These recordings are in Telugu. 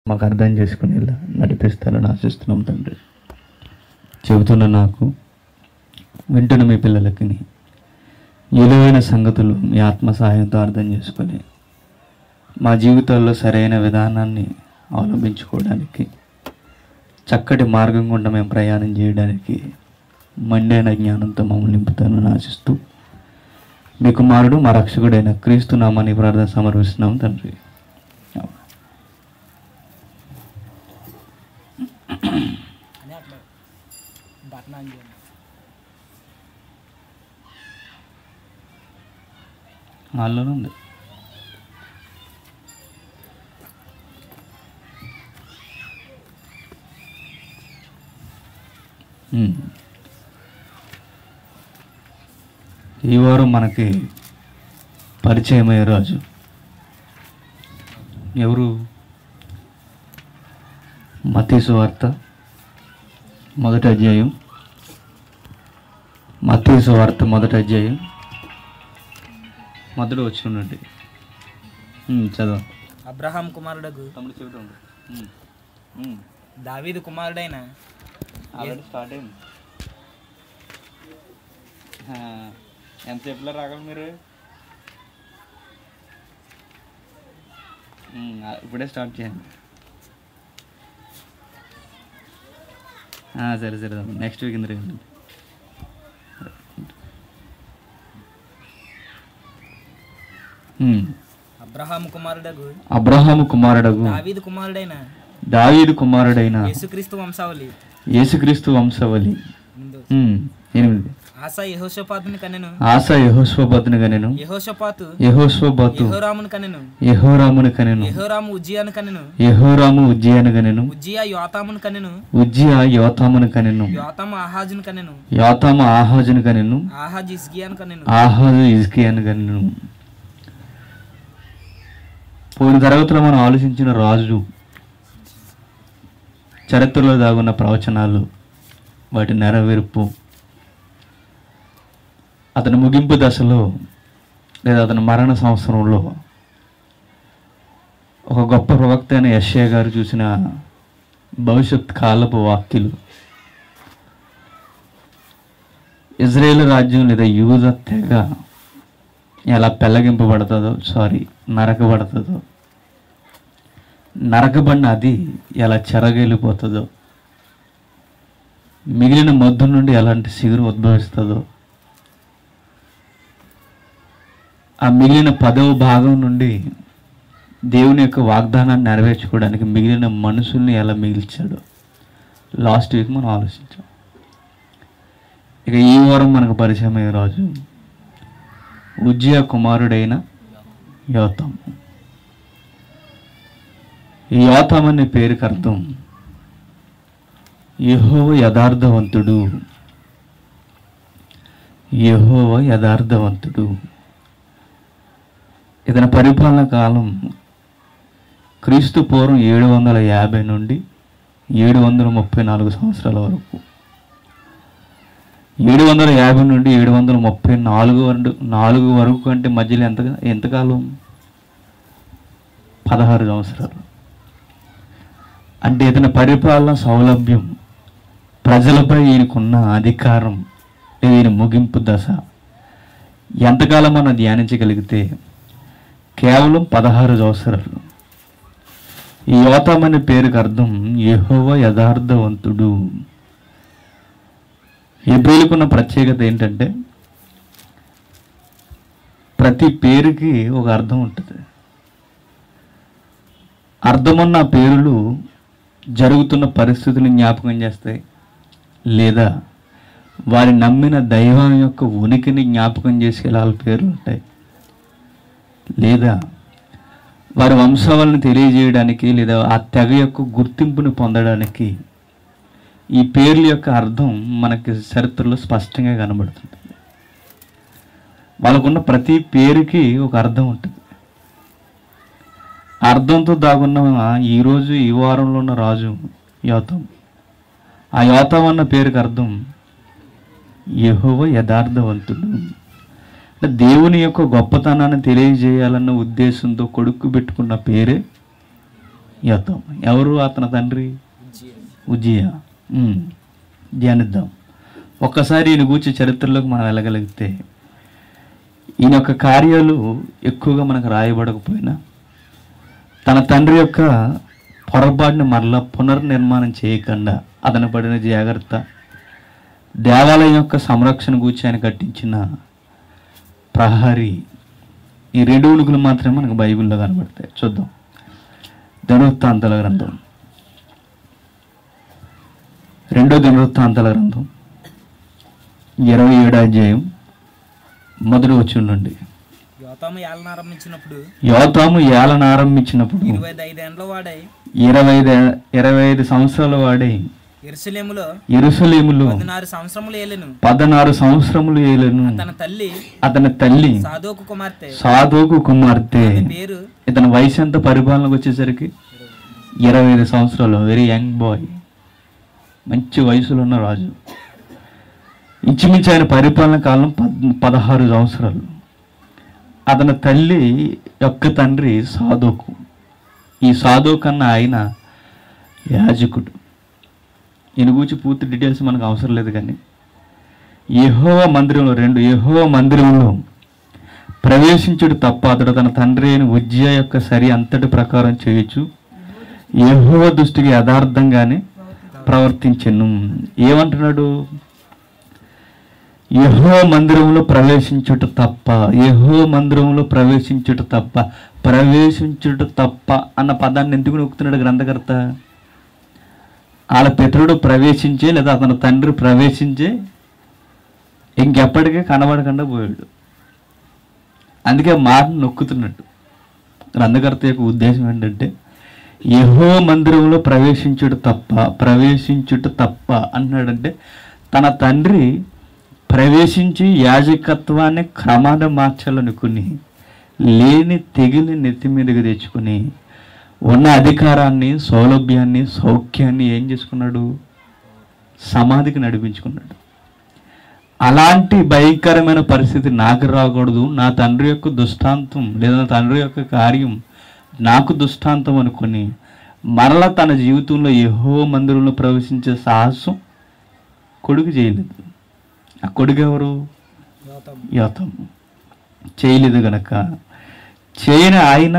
మాకు అర్థం చేసుకునేలా నడిపిస్తారని ఆశిస్తున్నాం తండ్రి. చెబుతున్న నాకు, వింటున్న మీ పిల్లలకి విలువైన సంగతులు మీ ఆత్మ సహాయంతో అర్థం చేసుకొని మా జీవితాల్లో సరైన విధానాన్ని అవలంబించుకోవడానికి, చక్కటి మార్గం గుండా మేము ప్రయాణం చేయడానికి మండైన జ్ఞానంతో మమ్మల్ని నింపుతానని ఆశిస్తూ మీ కుమారుడు మా రక్షకుడైన క్రీస్తు నామాన్ని ప్రార్థన సమర్పిస్తున్నాం తండ్రి. వాళ్ళలోనే ఉంది. ఈ వారం మనకి పరిచయమయ్యే రాజు ఎవరు? మత్తయి సువార్త మొదటి అధ్యాయం. మత్తయి సువార్త మొదటి అధ్యాయం మొదటి వచ్చునండి. చదవ. అబ్రహాం కుమారుడగు తమ్ముడు చెబుతాడు. దావీదు కుమారుడైన స్టార్ట్ అయింది. ఎంతసేపులో రాగలరు మీరు? ఇప్పుడే స్టార్ట్ చేయండి. సరే సరే నెక్స్ట్ వీక్ ఇంద్ర. అబ్రహాము కుమారుడగు దావీదు కుమారుడైన యేసుక్రీస్తు వంశావళి. 8. ఆసా యెహోషాపాతుని కనెను. యెహోషాపాతు యెహోరామును కనెను. యెహోరాము ఉజ్జియాను కనెను. ఉజ్జియా యోతామును కనెను. యోతాము ఆహాజును కనెను. ఆహాజు హిజ్కియాను కనెను. పోయిన తరగతిలో మనం ఆలోచించిన రాజు, చరిత్రలో దాగున్న ప్రవచనాలు, వాటి నెరవేర్పు, అతని ముగింపు దశలో లేదా అతని మరణ సంవత్సరంలో ఒక గొప్ప ప్రవక్త అయిన యెషయా గారు చూసిన భవిష్యత్ కాలపు వాక్యులు, ఇజ్రాయేల్ రాజ్యం లేదా యూద తెగ ఎలా నరకబడుతుందో, నరకబడిన అది ఎలా చెరగెళ్ళిపోతుందో, మిగిలిన మధ్య నుండి ఎలాంటి సిగురు ఉద్భవిస్తుందో, ఆ మిగిలిన 10వ భాగం నుండి దేవుని యొక్క వాగ్దానాన్ని నెరవేర్చుకోవడానికి మిగిలిన మనుషుల్ని ఎలా మిగిల్చాడో లాస్ట్ వీక్ మనం ఆలోచించాం. ఇక ఈ వారం మనకు పరిచయం అయ్యే రాజు ఉజ్జియా కుమారుడైన యోతాము. ఈ యోతాము అనే పేరుకి అర్థం యెహోవా యథార్థవంతుడు. యెహోవా యథార్థవంతుడు. ఇతని పరిపాలన కాలం క్రీస్తు పూర్వం 750 నుండి 734 సంవత్సరాల వరకు. 750 నుండి 734 వరకు అంటే మధ్యలో ఎంతకాలం? 16 సంవత్సరాలు. అంటే ఇతని పరిపాలన సౌలభ్యం, ప్రజలపై ఈయనకున్న అధికారం, ఈయన ముగింపు దశ ఎంతకాలం మనం ధ్యానించగలిగితే కేవలం 16 సంవత్సరాలు. ఈ యోతాము అనే పేరుకి అర్థం యెహోవా యథార్థవంతుడు. ఈ పేరుకున్న ప్రత్యేకత ఏంటంటే ప్రతి పేరుకి ఒక అర్థం ఉంటుంది. అర్థమున్న పేర్లు జరుగుతున్న పరిస్థితులను జ్ఞాపకం చేస్తాయి, లేదా వారి నమ్మిన దైవం యొక్క ఉనికిని జ్ఞాపకం చేసేలా పేర్లు ఉంటాయి, లేదా వారి వంశావళిని తెలియజేయడానికి, లేదా ఆ తెగ యొక్క గుర్తింపుని పొందడానికి ఈ పేర్ల యొక్క అర్థం మనకి చరిత్రలో స్పష్టంగా కనబడుతుంది. వాళ్ళకున్న ప్రతి పేరుకి ఒక అర్థం ఉంటుంది. అర్థంతో దాగున్న ఈరోజు ఈ వారంలో ఉన్న రాజు యోతాము. ఆ యోతాము అన్న పేరుకి అర్థం యెహోవా యథార్థవంతుడు. అంటే దేవుని యొక్క గొప్పతనాన్ని తెలియజేయాలన్న ఉద్దేశంతో కొడుకు పెట్టుకున్న పేరే యోతాము. ఎవరు అతని తండ్రి? ఉజ్జియా. ధ్యానిద్దాం. ఒక్కసారి ఈయన గూర్చి చరిత్రలోకి మనం వెళ్ళగలిగితే ఈయన యొక్క కార్యాలు ఎక్కువగా మనకు రాయబడకపోయినా తన తండ్రి యొక్క పొరపాటుని మరలా పునర్నిర్మాణం చేయకుండా అతను పడిన జాగ్రత్త, దేవాలయం యొక్క సంరక్షణ గూర్చి ఆయన కట్టించిన ప్రహరీ, ఈ 2 ఉలుకులు మాత్రమే మనకు బైబిల్లో కనబడతాయి. చూద్దాం. దినవృత్తాంతాల గ్రంథం, 2వ దినవృత్తాంతాల గ్రంథం 27వ అధ్యాయం 1వ వచనం నుండి. యోతాము ఏలన ఆరంభించినప్పుడు 25 సంవత్సరాల వాడై యెరూషలేములో 16 సంవత్సరములు ఏలెను. అతని తల్లి సాదోకు కుమార్తె. ఇతని వయసు ఎంత పరిపాలనకు వచ్చేసరికి? 25 సంవత్సరాలు. వెరీ యంగ్ బాయ్, మంచి వయసులో ఉన్న రాజు. ఇంచుమించు ఆయన పరిపాలన కాలం 16 సంవత్సరాలు. అతని తల్లి యొక్క తండ్రి సాదోకు. ఈ సాదోకు అన్న ఆయన యాజకుడు. ఈయన గురించి పూర్తి డీటెయిల్స్ మనకు అవసరం లేదు, కానీ యెహోవా మందిరంలో ప్రవేశించుడు తప్ప అతడు తన తండ్రి అయిన ఉజ్జియా యొక్క సరి అంతటి ప్రకారం చేయొచ్చు యెహోవా దృష్టికి యథార్థంగానే ప్రవర్తించెను. ఏమంటున్నాడు? యెహోవా మందిరంలో ప్రవేశించుట తప్ప, యెహోవా మందిరంలో ప్రవేశించుట తప్ప. ప్రవేశించుట తప్ప అన్న పదాన్ని ఎందుకు నొక్కుతున్నాడు గ్రంథకర్త? వాళ్ళ పితరుడు ప్రవేశించే లేదా అతని తండ్రి ప్రవేశించే ఇంకెప్పటికీ కనబడకుండా పోయాడు. అందుకే మాటను నొక్కుతున్నట్టు. గ్రంథకర్త యొక్క ఉద్దేశం ఏంటంటే యెహోవా మందిరంలో ప్రవేశించుట తప్ప అన్నాడంటే తన తండ్రి ప్రవేశించి యాజకత్వాన్ని క్రమాన్ని మార్చాలనుకుని లేని తెగిలి నెత్తి మీదకి తెచ్చుకుని ఉన్న అధికారాన్ని, సౌలభ్యాన్ని, సౌఖ్యాన్ని ఏం చేసుకున్నాడు? సమాధికి నడిపించుకున్నాడు. అలాంటి భయంకరమైన పరిస్థితి నాకు రాకూడదు, నా తండ్రి యొక్క దుష్టాంతం లేదా నా తండ్రి యొక్క కార్యం నాకు దుష్టాంతం అనుకుని మరలా తన జీవితంలో యెహోవా మందిరంలో ప్రవేశించే సాహసం కొడుకు చేయలేదు. ఆ కొడుకు ఎవరు? యోతాము. చేయలేదు గనక చేయని ఆయన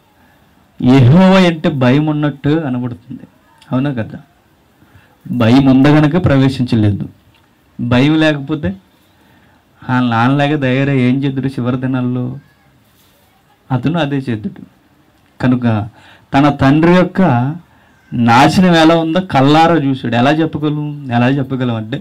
యెహోవా అంటే భయం ఉన్నట్టు కనబడుతుంది. అవునా కదా? భయం ఉంది గనక ప్రవేశించలేదు. భయం లేకపోతే ఆ నాన్నలాగా ధైర్యం ఏం చేద్దుడు? చివరి దినాల్లో అతను అదే చేద్దుడు. కనుక తన తండ్రి యొక్క నాశనం ఎలా ఉందో కల్లారా చూశాడు. ఎలా చెప్పగలం అంటే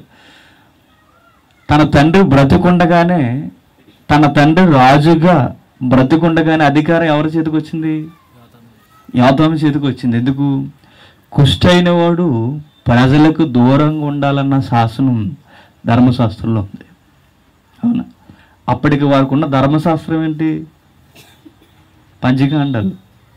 తన తండ్రి బ్రతికుండగానే, తన తండ్రి రాజుగా బ్రతికుండగానే అధికారం ఎవరి చేతికి వచ్చింది? యోతాము చేతికి వచ్చింది. ఎందుకు? కుష్ఠైన వాడు ప్రజలకు దూరంగా ఉండాలన్న శాసనం ధర్మశాస్త్రంలో ఉంది. అవునా? అప్పటికి వారికి ఉన్న ధర్మశాస్త్రం ఏంటి? పంచకాండాలు,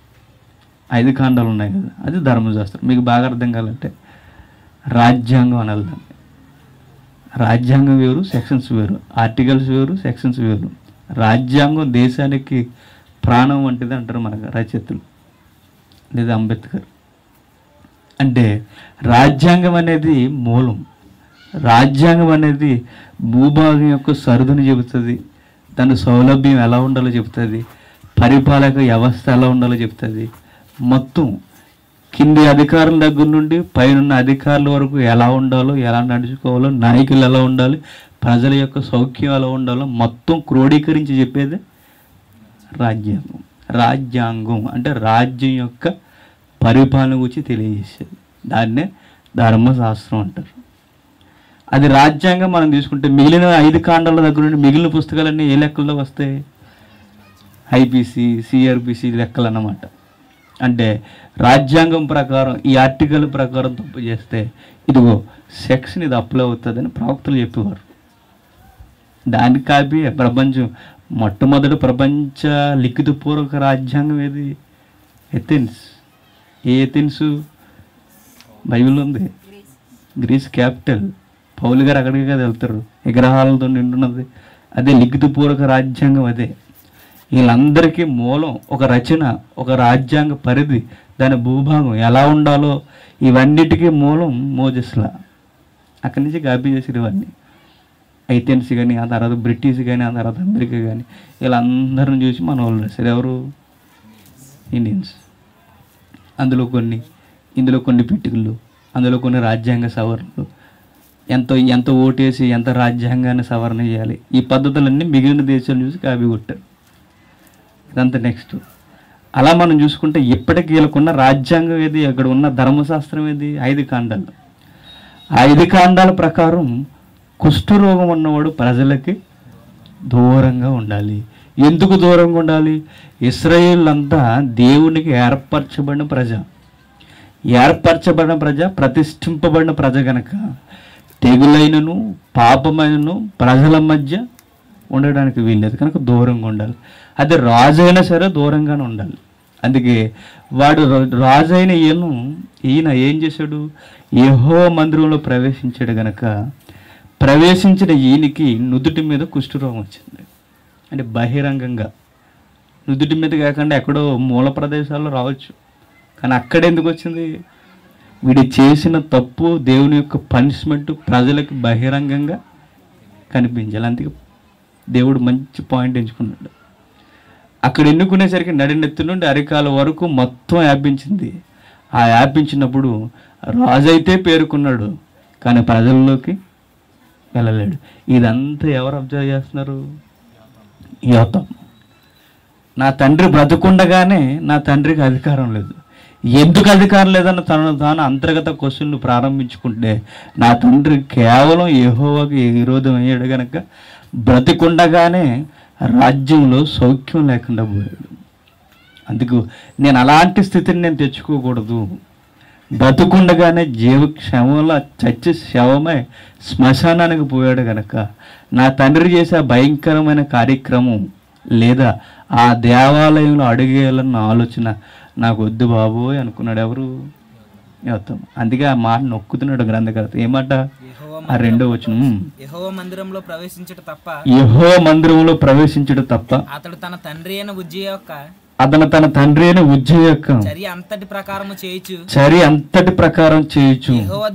5 కాండాలు ఉన్నాయి కదా, అది ధర్మశాస్త్రం. మీకు బాగా అర్థం కావాలంటే రాజ్యాంగం అని వెళ్దాం. రాజ్యాంగం వేరు, సెక్షన్స్ వేరు. ఆర్టికల్స్ వేరు, సెక్షన్స్ వేరు. రాజ్యాంగం దేశానికి ప్రాణం వంటిది అంటారు మన రచయితలు లేదా అంబేద్కర్. అంటే రాజ్యాంగం అనేది మూలం. రాజ్యాంగం అనేది భూభాగం యొక్క సరుదుని చెబుతుంది, దాని సౌలభ్యం ఎలా ఉండాలో చెబుతుంది, పరిపాలక వ్యవస్థ ఎలా ఉండాలో చెబుతుంది. మొత్తం కింది అధికారుల దగ్గర నుండి పైన అధికారుల వరకు ఎలా ఉండాలో, ఎలా నడుచుకోవాలో, నాయకులు ఎలా ఉండాలి, ప్రజల యొక్క సౌఖ్యం ఎలా ఉండాలో మొత్తం క్రోడీకరించి చెప్పేది రాజ్యాంగం. రాజ్యాంగం అంటే రాజ్యం యొక్క పరిపాలన గురించి తెలియజేసేది. దాన్నే ధర్మశాస్త్రం అంటారు. అది రాజ్యాంగం మనం తీసుకుంటే మిగిలిన 5 కాండాల దగ్గర నుండి మిగిలిన పుస్తకాలన్నీ ఏ లెక్కల్లో వస్తాయి? ఐపీసీ, సిఆర్పిసి లెక్కలు అన్నమాట. అంటే రాజ్యాంగం ప్రకారం ఈ ఆర్టికల్ ప్రకారం తప్పు చేస్తే ఇదిగో సెక్షన్ ఇది అప్లై అవుతుందని ప్రవక్తలు చెప్పేవారు. దానికి కాపీ ప్రపంచం మొట్టమొదటి ప్రపంచ లిఖితపూర్వక రాజ్యాంగం ఏది? ఎథెన్స్. ఏ ఎథెన్స్? బైబిల్ ఉంది. Greece capital. పౌలు గారు అక్కడికి కదా వెళ్తారు, విగ్రహాలతో నిండున్నది. అదే లిఖితపూర్వక రాజ్యాంగం. అదే వీళ్ళందరికీ మూలం ఒక రచన, ఒక రాజ్యాంగ పరిధి, దాని భూభాగం ఎలా ఉండాలో ఇవన్నిటికీ మూలం మోజెస్లా. అక్కడి నుంచి కాపీ చేసారు ఇవన్నీ. ఐథెన్స్ కానీ, ఆ తర్వాత బ్రిటిష్ కానీ, ఆ తర్వాత అమెరికా కానీ, వీళ్ళందరిని చూసి మన వాళ్ళు రాశారు. ఎవరు? ఇండియన్స్. ఇందులో కొన్ని పిట్టుకలు, అందులో కొన్ని రాజ్యాంగ సవరణలు, ఎంత ఓటేసి ఎంత రాజ్యాంగాన్ని సవరణ చేయాలి, ఈ పద్ధతులన్నీ మిగిలిన దేశాలు చూసి కాపీ కొట్టారు. ఇదంతా నెక్స్ట్. అలా మనం చూసుకుంటే ఇప్పటికీ వీళ్ళకున్న రాజ్యాంగం ఏది, అక్కడ ఉన్న ధర్మశాస్త్రం ఏది? 5 కాండాలు. 5 కాండాల ప్రకారం కుష్ఠరోగం ఉన్నవాడు ప్రజలకి దూరంగా ఉండాలి. ఎందుకు దూరంగా ఉండాలి? ఇశ్రాయేల్ అంతా దేవునికి ఏర్పరచబడిన ప్రజ, ప్రతిష్ఠింపబడిన ప్రజ గనక తెగులైనను పాపమైనను ప్రజల మధ్య ఉండడానికి వీల్లేదు, కనుక దూరంగా ఉండాలి. అదే రాజు అయినా సరే దూరంగానే ఉండాలి. అందుకే వాడు రాజైన ఈయన ఏం చేశాడు? యెహోవా మందిరంలో ప్రవేశించాడు గనక ప్రవేశించిన ఈయనకి నుదుటి మీద కుష్ఠరోగం వచ్చింది. అంటే బహిరంగంగా, నుదుటి మీద కాకుండా ఎక్కడో మూల ప్రదేశాల్లో రావచ్చు, కానీ అక్కడ ఎందుకు వచ్చింది? వీడు చేసిన తప్పు, దేవుని యొక్క పనిష్మెంట్ ప్రజలకు బహిరంగంగా కనిపించాలి. అందుకే దేవుడు మంచి పాయింట్ ఎంచుకున్నాడు. అక్కడ ఎన్నుకునేసరికి నడినెత్తి నుండి అరికాల వరకు మొత్తం వ్యాపించింది. ఆ వ్యాపించినప్పుడు రాజు అయితే పేరుకున్నాడు, కానీ ప్రజల్లోకి వెళ్ళలేడు. ఇదంతా ఎవరు అబ్జర్వ్ చేస్తున్నారు? యోతాము. నా తండ్రి బ్రతుకుండగానే నా తండ్రికి అధికారం లేదు. ఎందుకు అధికారం లేదన్న తనను తాను అంతర్గత క్వశ్చన్లు ప్రారంభించుకుంటే, నా తండ్రి కేవలం యెహోవాకి విరోధం అయ్యాడు కనుక బ్రతికుండగానే రాజ్యంలో సౌఖ్యం లేకుండా పోయాడు. అందుకు నేను అలాంటి స్థితిని నేను తెచ్చుకోకూడదు. బ్రతుకుండగానే జీవక్షేమంలో చచ్చి శవమై శ్మశానానికి పోయాడు కనుక నా తండ్రి చేసే భయంకరమైన కార్యక్రమం లేదా ఆ దేవాలయంలో అడిగేయాలన్న ఆలోచన నాకు వద్దు బాబోయ్ అనుకున్నాడు. ఎవరు? యోతాము. అందుకే ఆ మాట నొక్కుతున్నాడు గ్రంథకర్త. ఏమాట? ఆ 2వ వచనం, యెహోవా మందిరంలో ప్రవేశించుట తప్ప అతడు తన తండ్రి అయిన ఉజ్జియా యొక్క చర్య అంతటి ప్రకారం చేయుచు యెహోవా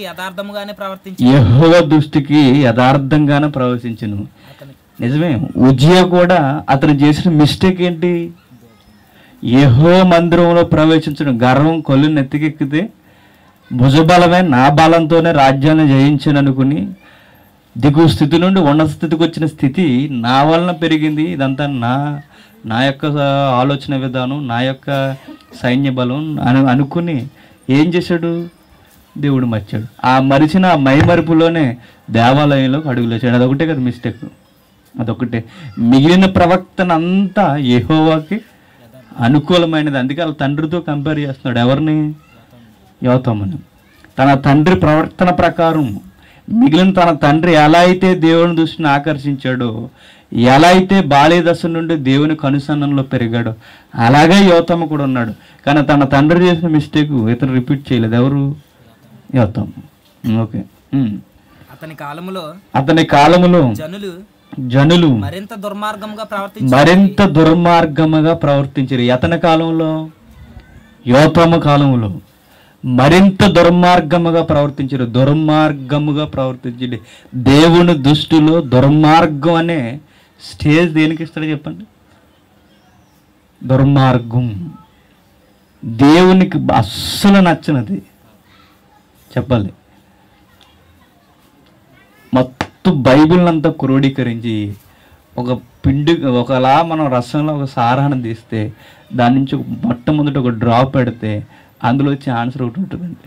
దృష్టికి యథార్థంగానే ప్రవర్తించును. నిజమే, ఉజ్జియా కూడా అతను చేసిన మిస్టేక్ ఏంటి? యెహోవా మందిరంలో ప్రవేశించడం. గర్వం కొల్లు నెత్తికెక్కితే భుజబలమే నా బలంతోనే రాజ్యాన్ని జయించను అనుకుని దిగువ స్థితి నుండి ఉన్నత స్థితికి వచ్చిన స్థితి నా వలన పెరిగింది. ఇదంతా నా యొక్క ఆలోచన విధానం, నా యొక్క సైన్య బలం అనుకుని ఏం చేశాడు? దేవుడు మర్చాడు. ఆ మరిచిన మైమరుపులోనే దేవాలయంలోకి అడుగులేసాడు. అదొకటే కదా మిస్టేక్, అదొకటే. మిగిలిన ప్రవక్తన అంతా యెహోవాకి అనుకూలమైనది. అందుకే వాళ్ళ తండ్రితో కంపేర్ చేస్తున్నాడు. ఎవరిని? యోతాముని. తన తండ్రి ప్రవర్తన ప్రకారం మిగిలిన తన తండ్రి ఎలా అయితే దేవుని దృష్టిని ఆకర్షించాడో, ఎలా అయితే బాల్య దశ నుండి దేవుని కనుసన్నలో పెరిగాడో అలాగే యోతాము కూడా ఉన్నాడు. కానీ తన తండ్రి చేసిన మిస్టేక్ ఇతను రిపీట్ చేయలేదు. ఎవరు? యోతాము. ఓకే. అతని కాలములో జనులు మరింత దుర్మార్గముగా ప్రవర్తించారు. అతని కాలంలో, యోతాము కాలంలో మరింత దుర్మార్గముగా ప్రవర్తించాడు. దేవుని దృష్టిలో దుర్మార్గం అనే స్టేజ్ దేనికి ఇస్తాడో చెప్పండి? దుర్మార్గం. దేవునికి అస్సలు నచ్చినది చెప్పాలి. మొత్తం బైబిల్ అంతా క్రోడీకరించి ఒకలా మనం రసంలో ఒక సారాన్ని తీస్తే దాని నుంచి మొట్టమొదటి ఒక డ్రాప్ పెడితే అందులో వచ్చే ఆన్సర్ ఒకటి ఉంటుందండి.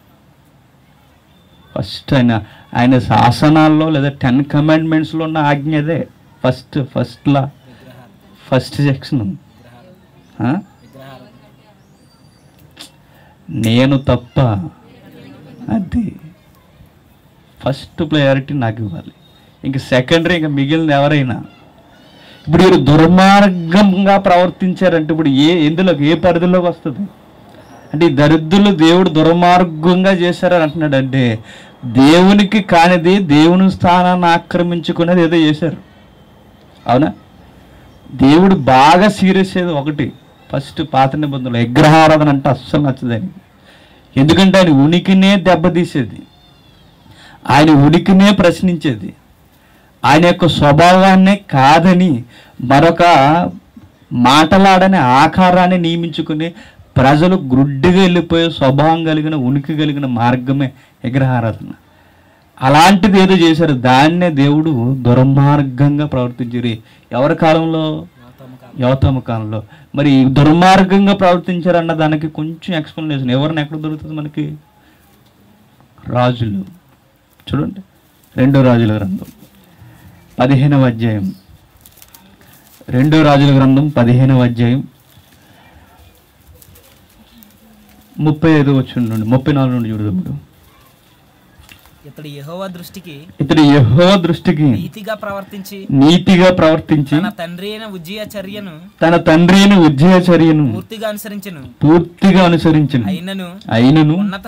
ఫస్ట్ ఆయన శాసనాల్లో లేదా 10 కమాండ్మెంట్స్లో ఉన్న ఆజ్ఞ అదే. ఫస్ట్ సెక్షన్ నేను తప్ప, అది ఫస్ట్ ప్రయారిటీ నాకు ఇవ్వాలి. ఇంక సెకండరీ ఇంకా మిగిలిన ఎవరైనా. ఇప్పుడు వీరు దుర్మార్గంగా ప్రవర్తించారంటే ఇప్పుడు ఎందులోకి, ఏ పరిధిలోకి వస్తుంది అంటే ఈ దరిద్రులు దేవుడు దుర్మార్గంగా చేశారని అంటున్నాడు. అంటే దేవునికి కానిది, దేవుని స్థానాన్ని ఆక్రమించుకునేది ఏదో చేశారు. అవునా? దేవుడు బాగా సీరియస్ అయ్యేది ఒకటి, ఫస్ట్ పాత నిబంధనలు విగ్రహారాధన అంటే అస్సలు నచ్చదని. ఎందుకంటే ఆయన ఉనికినే దెబ్బతీసేది, ఆయన ఉనికినే ప్రశ్నించేది, ఆయన యొక్క స్వభావాన్నే కాదని మరొక మాటలాడని ఆకారాన్ని నియమించుకుని ప్రజలు గ్రుడ్డిగా వెళ్ళిపోయే స్వభావం కలిగిన ఉనికి కలిగిన మార్గమే విగ్రహారాధన. అలాంటిది ఏదో చేశారు, దాన్నే దేవుడు దుర్మార్గంగా ప్రవర్తించారు. ఎవరి కాలంలో? యోతాము కాలంలో. మరి దుర్మార్గంగా ప్రవర్తించారన్న దానికి కొంచెం ఎక్స్ప్లెనేషన్ ఎవరిని ఎక్కడ దొరుకుతుంది మనకి? రాజులు. చూడండి, 2 రాజుల గ్రంథం 15వ అధ్యాయం, 2 రాజుల గ్రంథం 15వ అధ్యాయం 35 వచ్చిన నుండి 34 నుండి చూడదాం. ఇతడు యెహోవా దృష్టికి నీతిగా ప్రవర్తించి తన తండ్రి అయిన ఉజ్జయ చర్యను పూర్తిగా అనుసరించును. అయినను ఉన్నత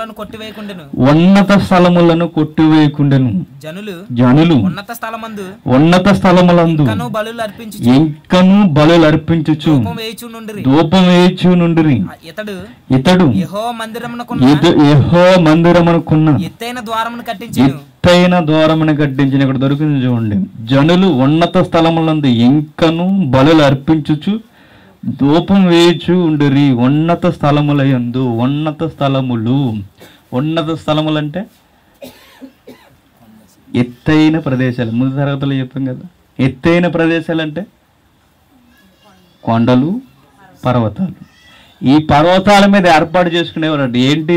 స్థలములను కొట్టివేయకుండెను. జనులు ఉన్నత స్థలములందు ఇంకను బలులు అర్పించుచు ధూపం వేయుచునుండిరి. ఇతడు యెహోవా మందిరమునకున్న ఎత్తైన ద్వారమును కట్టించిన. ఇక్కడ దొరికింది చూడండి. జనులు ఉన్నత స్థలములందు ఇంకను బలులు అర్పించుచు ధూపం వేయుచు ఉండిరి. ఉన్నత స్థలములయందు, ఉన్నత స్థలములు అంటే ఎత్తైన ప్రదేశాలు. ముందు తరగతిలో చెప్పాం కదా, ఎత్తైన ప్రదేశాలు అంటే కొండలు, పర్వతాలు. ఈ పర్వతాల మీద ఏర్పాటు చేసుకునేవారు ఏంటి?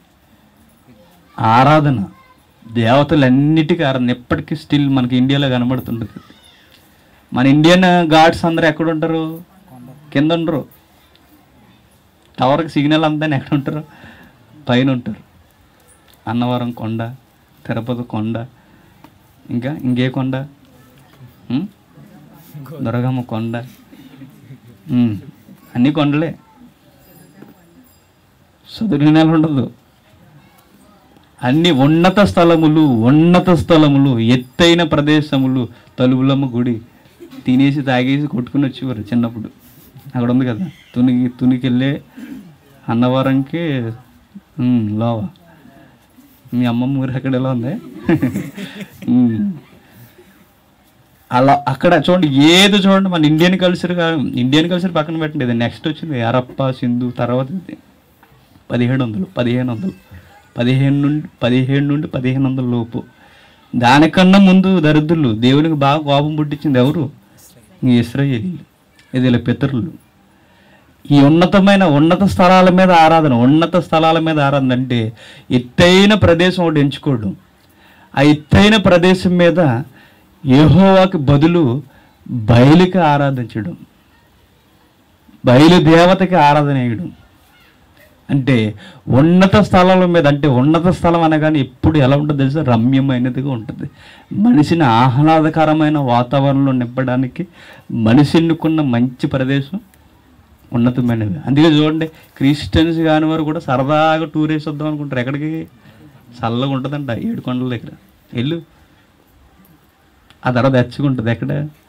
ఆరాధన. దేవతలన్నిటికీ ఆరాధన. ఎప్పటికీ స్టిల్ మనకి ఇండియాలో కనబడుతుంటుంది. మన ఇండియన్ గాడ్స్ అందరూ ఎక్కడ ఉంటారు? కింద ఉండరు. టవర్కి సిగ్నల్ అంతా ఎక్కడ ఉంటారు? పైన ఉంటారు. అన్నవరం కొండ, తిరుపతి కొండ, ఇంకే కొండ, దుర్గమ్మ కొండ, అన్ని కొండలే. సదురు నెల ఉండదు. అన్ని ఉన్నత స్థలములు, ఎత్తైన ప్రదేశములు. తలుపులమ్మ గుడి తినేసి తాగేసి కొట్టుకుని వచ్చేవారు చిన్నప్పుడు. అక్కడ ఉంది కదా తునికెళ్ళే అన్నవరంకి లోవా. మీ అమ్మమ్మ ఊరు అక్కడ ఎలా ఉంది? అలా అక్కడ చూడండి, ఏదో చూడండి. మన ఇండియన్ కల్చర్ పక్కన పెట్టండి. నెక్స్ట్ వచ్చింది హరప్ప, సింధు, తర్వాత 1500 నుండి 1500 లోపు. దానికన్నా ముందు దరిద్రులు. దేవునికి బాగా కోపం పుట్టించింది ఎవరు? ఇశ్రాయేలీయులు, ఇదిల పితరులు. ఈ ఉన్నత స్థలాల మీద ఆరాధన అంటే ఎత్తైన ప్రదేశం ఒకటి ఎంచుకోవడం. ఆ ఎత్తైన ప్రదేశం మీద యెహోవాకి బదులు బయలుకి ఆరాధించడం, బయలు దేవతకి ఆరాధన వేయడం. అంటే ఉన్నత స్థలాల మీద, అంటే ఉన్నత స్థలం అనగానే ఎప్పుడు ఎలా ఉంటుంది తెలుసా? రమ్యమైనదిగా ఉంటుంది. మనిషిని ఆహ్లాదకరమైన వాతావరణంలో నింపడానికి మనిషి ఎన్నుకున్న మంచి ప్రదేశం ఉన్నతమైనది. అందుకే చూడండి, క్రిస్టియన్స్ కాని వారు కూడా సరదాగా టూర్ వేసి వద్దాం అనుకుంటారు. ఎక్కడికి? చల్లగా ఉంటుందంట 7 కొండల దగ్గర. వెళ్ళు, ఆ తర్వాత ఎచ్చుకుంటుంది. ఎక్కడ?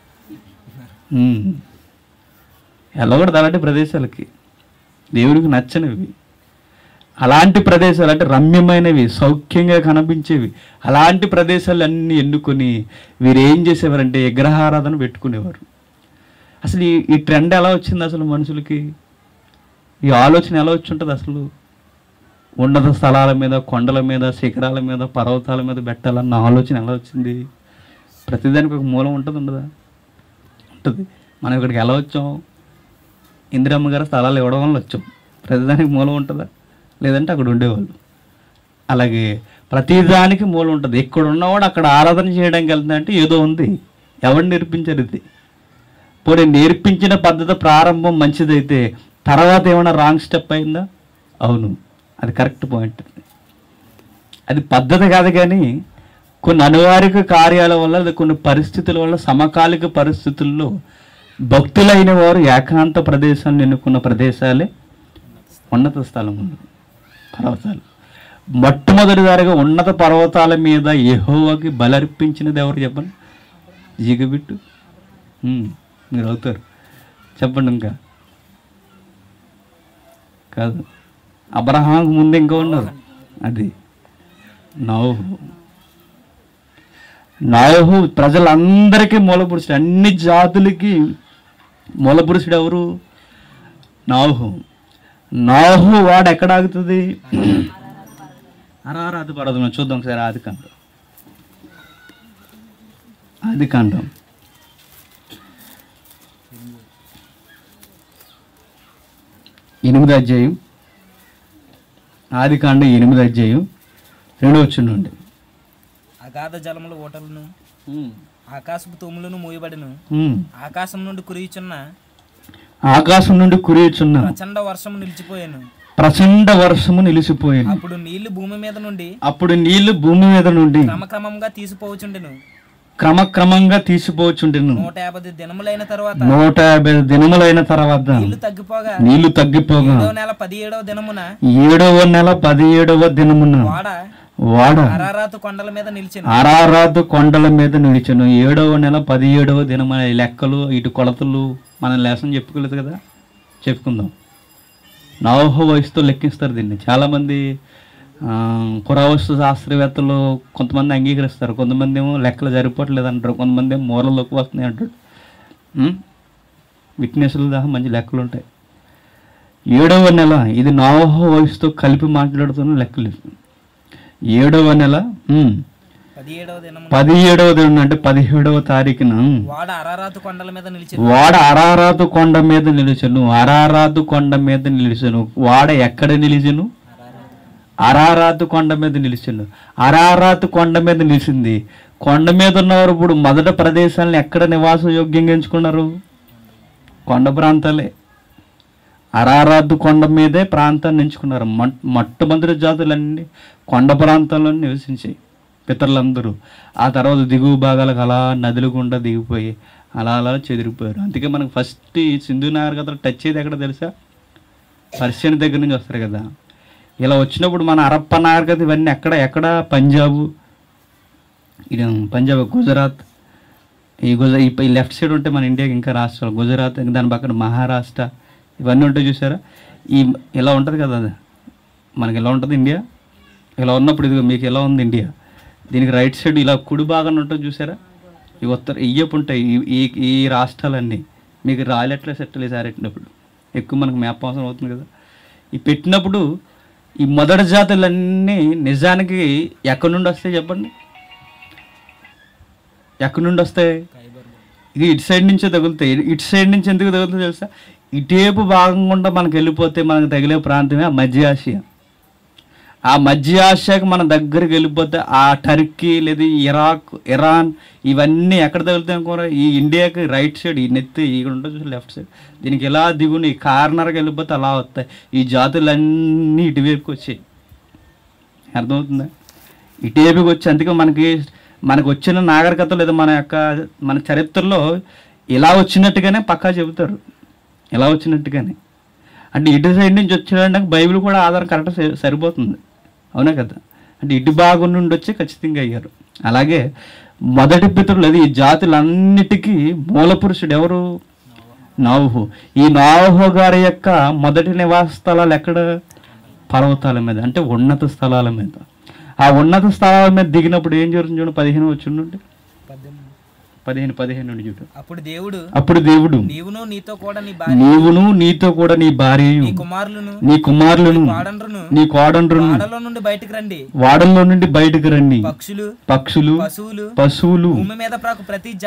వెళ్ళకూడదు అలాంటి ప్రదేశాలకి, దేవుడికి నచ్చనివి. అలాంటి ప్రదేశాలు అంటే రమ్యమైనవి, సౌఖ్యంగా కనిపించేవి. అలాంటి ప్రదేశాలన్నీ ఎన్నుకొని వీరు ఏం చేసేవారంటే విగ్రహారాధన పెట్టుకునేవారు. అసలు ఈ ట్రెండ్ ఎలా వచ్చింది? అసలు మనుషులకి ఈ ఆలోచన ఎలా వచ్చి ఉంటుంది? అసలు ఉన్నత స్థలాల మీద, కొండల మీద, శిఖరాల మీద, పర్వతాల మీద పెట్టాలన్న ఆలోచన ఎలా వచ్చింది? ప్రతిదానికి ఒక మూలం ఉంటుంది, ఉండదా? ఉంటుంది. మనం ఇక్కడికి ఎలా వచ్చాం? ఇందిరమ్మ గారు స్థలాలు ఇవ్వడం వల్ల వచ్చాం. ప్రతిదానికి మూలం ఉంటుందా? లేదంటే అక్కడ ఉండేవాళ్ళు. అలాగే ప్రతిదానికి మూలం ఉంటుంది. ఇక్కడ ఉన్నవాడు అక్కడ ఆరాధన చేయడానికి వెళ్తుందంటే ఏదో ఉంది. ఎవరు నేర్పించారు ఇది? పోనీ నేర్పించిన పద్ధతి ప్రారంభం మంచిదైతే తర్వాత ఏమైనా రాంగ్ స్టెప్ అయిందా? అవును, అది కరెక్ట్ పాయింట్. అది పద్ధతి కాదు, కానీ కొన్ని అనివార్య కార్యాల వల్ల, కొన్ని పరిస్థితుల వల్ల, సమకాలిక పరిస్థితుల్లో భక్తులైన వారు ఏకాంత ప్రదేశాన్ని ఎన్నుకున్న ప్రదేశాలే ఉన్నత స్థలములు, పర్వతాలు. మొట్టమొదటిదారిగా ఉన్నత పర్వతాల మీద యెహోవాకి బలర్పించినది ఎవరు చెప్పండి? జిగబిట్టు. మీరు అవుతారు. చెప్పండి. ఇంకా కాదు, అబ్రహాంకు ముందు ఇంకా ఉన్నారు. అది నోహు ప్రజలందరికీ మూలపురుషుడు, అన్ని జాతులకి మూలపురుషుడు ఎవరు? నోహు వాడు ఎక్కడ ఆగుతుంది? అరారాధ పర్వతం. చూద్దాం ఒకసారి ఆదికాండం 8వ అధ్యాయం. ఆదికాండం 8వ అధ్యాయం 2వ వచనం నుండి. అగాధ జలముల ఓటలను ఆకాశపు తూములను మూయబడిను. ఆకాశం నుండి కురియుచున్న ప్రచండ వర్షము నిలిచిపోయాను. అప్పుడు నీళ్లు భూమి మీద నుండి క్రమక్రమంగా తీసిపోవచ్చుండెను. 150 దినములైన తర్వాత నీళ్లు తగ్గిపోగా 7వ నెల 17వ దినమున వాడ అరారాతు కొండల మీద నిలిచెను. 7వ నెల 17వ దినమున. లెక్కలు ఇటు కొలతలు మనం లేసం చెప్పుకోలేదు కదా, చెప్పుకుందాం. నోహు వయసుతో లెక్కిస్తారు దీన్ని. చాలామంది పురావస్తు శాస్త్రవేత్తలు కొంతమంది అంగీకరిస్తారు, కొంతమంది ఏమో లెక్కలు సరిపోవట్లేదు అంటారు, కొంతమంది ఏమో మూలలోకి వస్తున్నాయి అంటాడు. విట్నెస్లు దాకా మంచి లెక్కలు ఉంటాయి. 7వ నెల, ఇది నోహు వయసుతో కలిపి మాట్లాడుతున్న లెక్కలు. 7వ నెల 17వ దినం అంటే 17వ తారీఖున వాడ అరారాతు కొండ మీద నిలిచెను. వాడ ఎక్కడ నిలిచెను? అరారాతు కొండ మీద నిలిచెను. అరారాతు కొండ మీద నిలిచింది. కొండ మీద ఉన్నవారు ఇప్పుడు మొదట ప్రదేశాలను ఎక్కడ నివాస యోగ్యంగా ఎంచుకున్నారు? కొండ ప్రాంతాలే. అరారాతు కొండ మీదే ప్రాంతాన్ని ఎంచుకున్నారు. మొట్టమొదటి జాతులన్నీ కొండ ప్రాంతాల్లో నివసించాయి పితరులందరూ. ఆ తర్వాత దిగువ భాగాలకు అలా నదులు గుండా దిగిపోయి అలా చెదిరిపోయారు. అందుకే మనకు ఫస్ట్ ఈ సింధు నాగరికతలు టచ్ అయ్యేది ఎక్కడ తెలుసా? పర్షియన్ దగ్గర నుంచి వస్తారు కదా. ఇలా వచ్చినప్పుడు మన హరప్ప నాగరికత ఇవన్నీ ఎక్కడ పంజాబ్, గుజరాత్, ఈ లెఫ్ట్ సైడ్ ఉంటే మన ఇండియాకి ఇంకా రాష్ట్రాలు, గుజరాత్, దాని పక్కన మహారాష్ట్ర, ఇవన్నీ ఉంటాయి చూసారా. ఇలా ఉంటుంది కదా, అది మనకి ఎలా ఉంటుంది ఇండియా. ఇలా ఉన్నప్పుడు ఇదిగో మీకు ఎలా ఉంది ఇండియా. దీనికి రైట్ సైడ్ ఇలా కుడి భాగాన్ని ఉంటుంది చూసారా. ఈ ఉత్తర ఇయ్యపు ఉంటాయి ఈ రాష్ట్రాలన్నీ. మీకు రాయలెట్లా సెట్టలు సారెట్టినప్పుడు ఎక్కువ మనకు మ్యాప్ అవసరం అవుతుంది కదా. ఈ పెట్టినప్పుడు ఈ మొదటి జాతులన్నీ నిజానికి ఎక్కడి నుండి వస్తాయి చెప్పండి? ఎక్కడి నుండి వస్తాయి? ఇది ఇటు సైడ్ నుంచే తగులుతాయి. ఇటు సైడ్ నుంచి ఎందుకు తగులుతాయి తెలుసా? ఇటేపు భాగం గుండా మనకు వెళ్ళిపోతే మనకు తగిలే ప్రాంతమే మధ్య ఆసియా. ఆ మధ్య ఆసియాకి మన దగ్గరికి వెళ్ళిపోతే ఆ టర్కీ లేదా ఇరాక్, ఇరాన్ ఇవన్నీ ఎక్కడ తగులుతాయి అనుకో. ఈ ఇండియాకి రైట్ సైడ్ ఈ నెత్తి ఇక్కడ ఉంటుంది చూసి లెఫ్ట్ సైడ్, దీనికి ఎలా దిగుని కార్నర్కి వెళ్ళిపోతే అలా వస్తాయి. ఈ జాతులన్నీ ఇటువైపుకి వచ్చాయి. అర్థమవుతుందా? ఇటువైపుకి వచ్చి అందుకే మనకు వచ్చిన నాగరికత లేదా మన చరిత్రలో ఇలా వచ్చినట్టుగానే పక్కా చెబుతారు. ఇలా వచ్చినట్టుగానే అంటే ఇటు సైడ్ నుంచి వచ్చేయడానికి బైబిల్ కూడా ఆధారం కరెక్ట్ సరిపోతుంది. అవునా కదా? అంటే ఇటు భాగం నుండి వచ్చి ఖచ్చితంగా అయ్యారు. అలాగే మొదటి పితరులు, అది ఈ జాతులన్నిటికీ మూల పురుషుడు ఎవరు? నోహు. ఈ నోహు గారి యొక్క మొదటి నివాస స్థలాలు ఎక్కడ? పర్వతాల మీద, అంటే ఉన్నత స్థలాల మీద. ఆ ఉన్నత స్థలాల మీద దిగినప్పుడు ఏం జరుగుతుంది చూడండి. 15 వచ్చి 15 నుండి చూడు. అప్పుడు దేవుడు నీవును నీతో కూడా నీ భార్యయు నీ కుమారులను నీ కోడండ్రును వాడల్లో నుండి బయటకు రండి. పక్షులు పశువులు భూమి మీద పాకు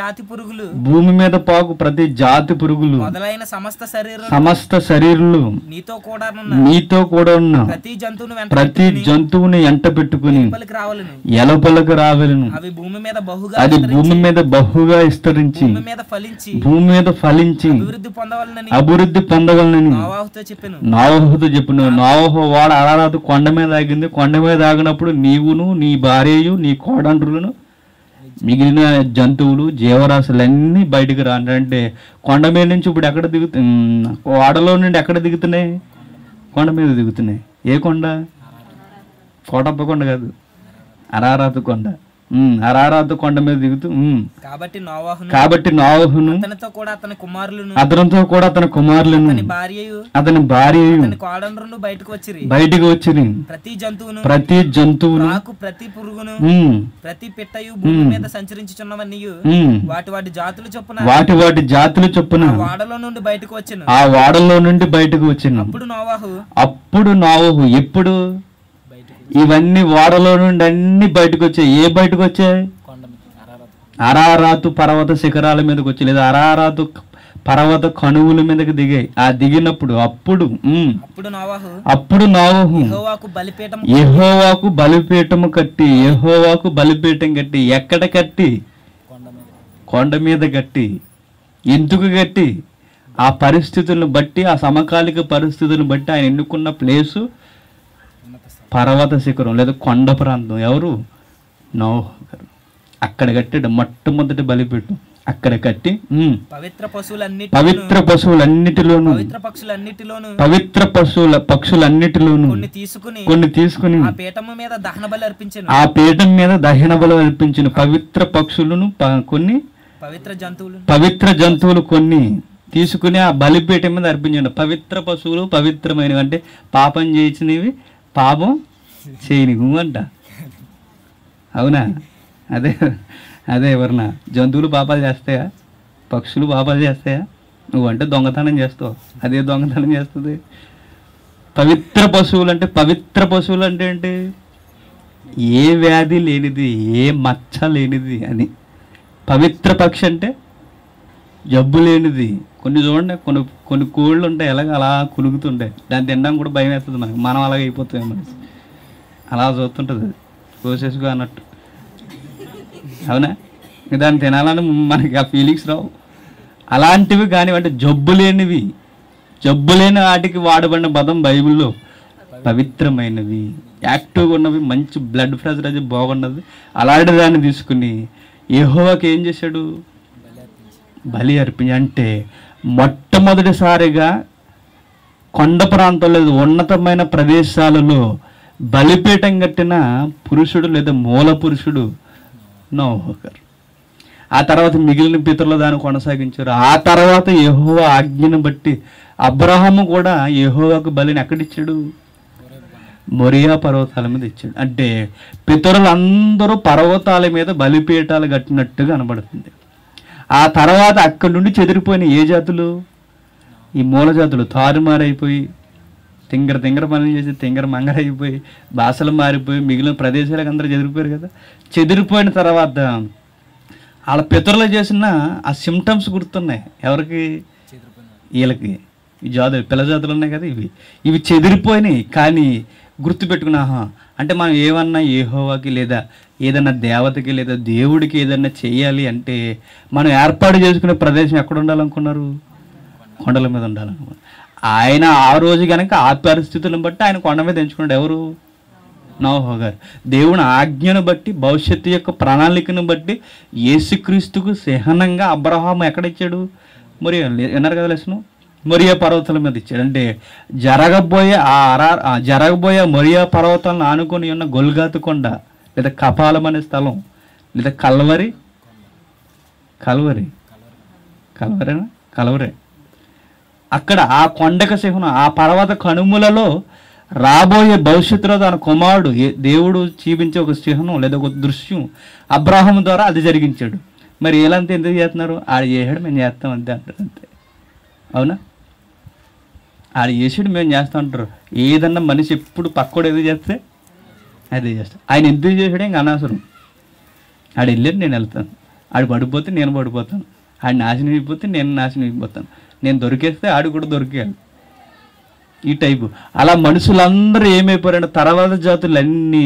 ప్రతి జాతి పురుగులు మొదలైన సమస్త శరీరులు నీతో కూడా ఉన్న ప్రతి జంతువుని ఎంట పెట్టుకుని ఎలపలకు రావలను. అది భూమి మీద బహుగా విస్తరించి భూమి మీద ఫలించి అభివృద్ధి పొందవలనని నోవహుతో చెప్పిన. నోవహు వాడ అరారాతు కొండ మీద ఆగింది. కొండ మీద ఆగినప్పుడు నీవును నీ భార్యయు నీ కోడండ్రులను మిగిలిన జంతువులు జీవరాశులన్నీ బయటకు రాండి. అంటే కొండ మీద నుంచి ఇప్పుడు ఎక్కడ వాడలో నుండి ఎక్కడ దిగుతున్నాయి? కొండ మీద దిగుతున్నాయి. ఏ కొండ? కోటప్ప కొండ కాదు, అరారాతు కొండ. అరారాతు కొండ మీద దిగుతూ కాబట్టి నోవహును అతనితో కూడా అతని కుమారులను అతని భార్యయు బయటకు వచ్చిరి. ప్రతి జంతువును ప్రతి పురుగును ప్రతి పిట్టయు భూమి మీద సంచరించుచున్నవన్నీ వాటి వాటి జాతులు చొప్పున వాడలో నుండి బయటకు వచ్చెను. అప్పుడు నోవహు ఎప్పుడు ఇవన్నీ వాడలో నుండి అన్ని బయటకు వచ్చాయి. ఏ బయటకు వచ్చాయి? అరారాతు పర్వత శిఖరాల మీదకి వచ్చి, లేదా అరారాతు పర్వత కణువుల మీదకి దిగాయి. ఆ దిగినప్పుడు అప్పుడు నోవహు యెహోవాకు బలిపీఠం కట్టి ఎక్కడ కట్టి? కొండ మీద కట్టి. ఎందుకు కట్టి? ఆ పరిస్థితులను బట్టి, ఆ సమకాలిక పరిస్థితులను బట్టి ఆయన ఎన్నుకున్న ప్లేసు పర్వత శిఖరం లేదా కొండ ప్రాంతం. ఎవరు? నోవహు గారు. అక్కడ కట్టాడు మొట్టమొదటి బలిపీఠం. అక్కడ కట్టి పవిత్ర పశువులన్నిటిలోను పవిత్ర పక్షులన్నిటిలోను కొన్ని తీసుకుని ఆ పీఠం మీద దహన బలి అర్పించిన పవిత్ర పక్షులను కొన్ని పవిత్ర జంతువులు కొన్ని తీసుకుని ఆ బలిపీఠం మీద అర్పించండి. పవిత్ర పశువులు పవిత్రమైనవి అంటే పాపం చేసినవి పాపం చేయనివు అంట. అవునా? అదే ఎవరన్నా జంతువులు పాపాలు చేస్తాయా? పక్షులు పాపాలు చేస్తాయా? నువ్వంటే దొంగతనం చేస్తావు, అదే దొంగతనం చేస్తుంది. పవిత్ర పశువులు అంటే ఏంటి? ఏ వ్యాధి లేనిది, ఏ మచ్చ లేనిది అని. పవిత్ర పక్షి అంటే జబ్బు లేనిది. కొన్ని చూడండి, కొన్ని కోళ్ళు ఉంటాయి అలా కులుగుతుంటాయి. దాన్ని తినడం కూడా భయం వేస్తుంది మనకి. మనం అలాగే అయిపోతాం మనకి. అలా చూస్తుంటుంది అది కోసేసుకో అన్నట్టు. అవునా? దాన్ని తినాలని మనకి ఆ ఫీలింగ్స్ రావు. అలాంటివి కానివంటే జబ్బు లేని వాటికి వాడబడిన పదం బైబిల్లో పవిత్రమైనవి, యాక్టివ్గా ఉన్నవి, మంచి బ్లడ్ ప్రెషర్ అది బాగున్నది. అలాంటి దాన్ని తీసుకుని యెహోవాకి ఏం చేశాడు? బలి అర్పించి. అంటే మొట్టమొదటిసారిగా కొండ ప్రాంతంలో ఉన్నతమైన ప్రదేశాలలో బలిపీఠం కట్టిన పురుషుడు లేదా మూల పురుషుడు నోవహు గారు. ఆ తర్వాత మిగిలిన పితరులు దాన్ని కొనసాగించారు. ఆ తర్వాత యెహోవా ఆజ్ఞను బట్టి అబ్రహాము కూడా యెహోవాకు బలిని ఎక్కడిచ్చాడు? మొరియా పర్వతాల మీద ఇచ్చాడు. అంటే పితరులందరూ పర్వతాల మీద బలిపీఠాలు కట్టినట్టుగా కనబడుతుంది. ఆ తర్వాత అక్కడి నుండి చెదిరిపోయిన ఏ జాతులు? ఈ మూల జాతులు తారుమారైపోయి తింగర పనులు చేసి మంగర అయిపోయి భాషలు మారిపోయి మిగిలిన ప్రదేశాలకు అందరూ చెదిరిపోయారు కదా. చెదిరిపోయిన తర్వాత వాళ్ళ పితరులు చేసిన ఆ సిమ్టమ్స్ గుర్తున్నాయి. ఎవరికి? వీళ్ళకి. ఈ జాతులు పిల్ల జాతులు ఉన్నాయి కదా, ఇవి చెదిరిపోయినాయి. కానీ గుర్తుపెట్టుకున్నాహా అంటే మనం ఏమన్నా యెహోవాకి లేదా ఏదన్నా దేవతకి లేదా దేవుడికి ఏదన్నా చెయ్యాలి అంటే మనం ఏర్పాటు చేసుకునే ప్రదేశం ఎక్కడ ఉండాలనుకున్నారు? కొండల మీద ఉండాలనుకున్నారు. ఆయన ఆ రోజు కనుక ఆ పరిస్థితులను బట్టి ఆయన కొండ మీద ఎంచుకున్నాడు. ఎవరు? నోవహు గారు. దేవుని ఆజ్ఞను బట్టి, భవిష్యత్తు యొక్క ప్రణాళికను బట్టి యేసుక్రీస్తుకు చిహ్నంగా అబ్రహాము ఎక్కడిచ్చాడు? మొరియా. విన్నారు కదా లెసను? మొరియా పర్వతాల మీద ఇచ్చాడు. అంటే జరగబోయే మొరియా పర్వతాలను ఆనుకొని ఉన్న గొల్గాతు కొండ లేదా కపాలం అనే స్థలం లేదా కలవరే అక్కడ ఆ కొండక సింహం ఆ పర్వత కనుమలలో రాబోయే భవిష్యత్తులో తన కుమారుడు దేవుడు చూపించే ఒక చిహ్నం లేదా ఒక దృశ్యం అబ్రాహాము ద్వారా అది జరిగించాడు. మరి వీళ్ళంతా ఎందుకు చేస్తున్నారు? ఆడు చేసాడు మేము చేస్తాం అంతే అంటారు. అంతే. అవునా? ఆడు చేసాడు మేము చేస్తాం అంటారు. ఏదన్నా మనిషి ఎప్పుడు పక్కోడు ఏదో చేస్తే అదే చేస్తాడు. ఆయన ఎందుకు చేసాడు ఇంకా అనవసరం. ఆడు వెళ్ళాడు నేను వెళ్తాను, ఆడు పడిపోతే నేను పడిపోతాను, ఆడు నాశనం అయిపోతే నేను నాశనం అయిపోతాను, నేను దొరికేస్తే ఆడు కూడా దొరికేయాలి. ఈ టైపు. అలా మనుషులందరూ ఏమైపోయారంటే తర్వాత జాతులు అన్ని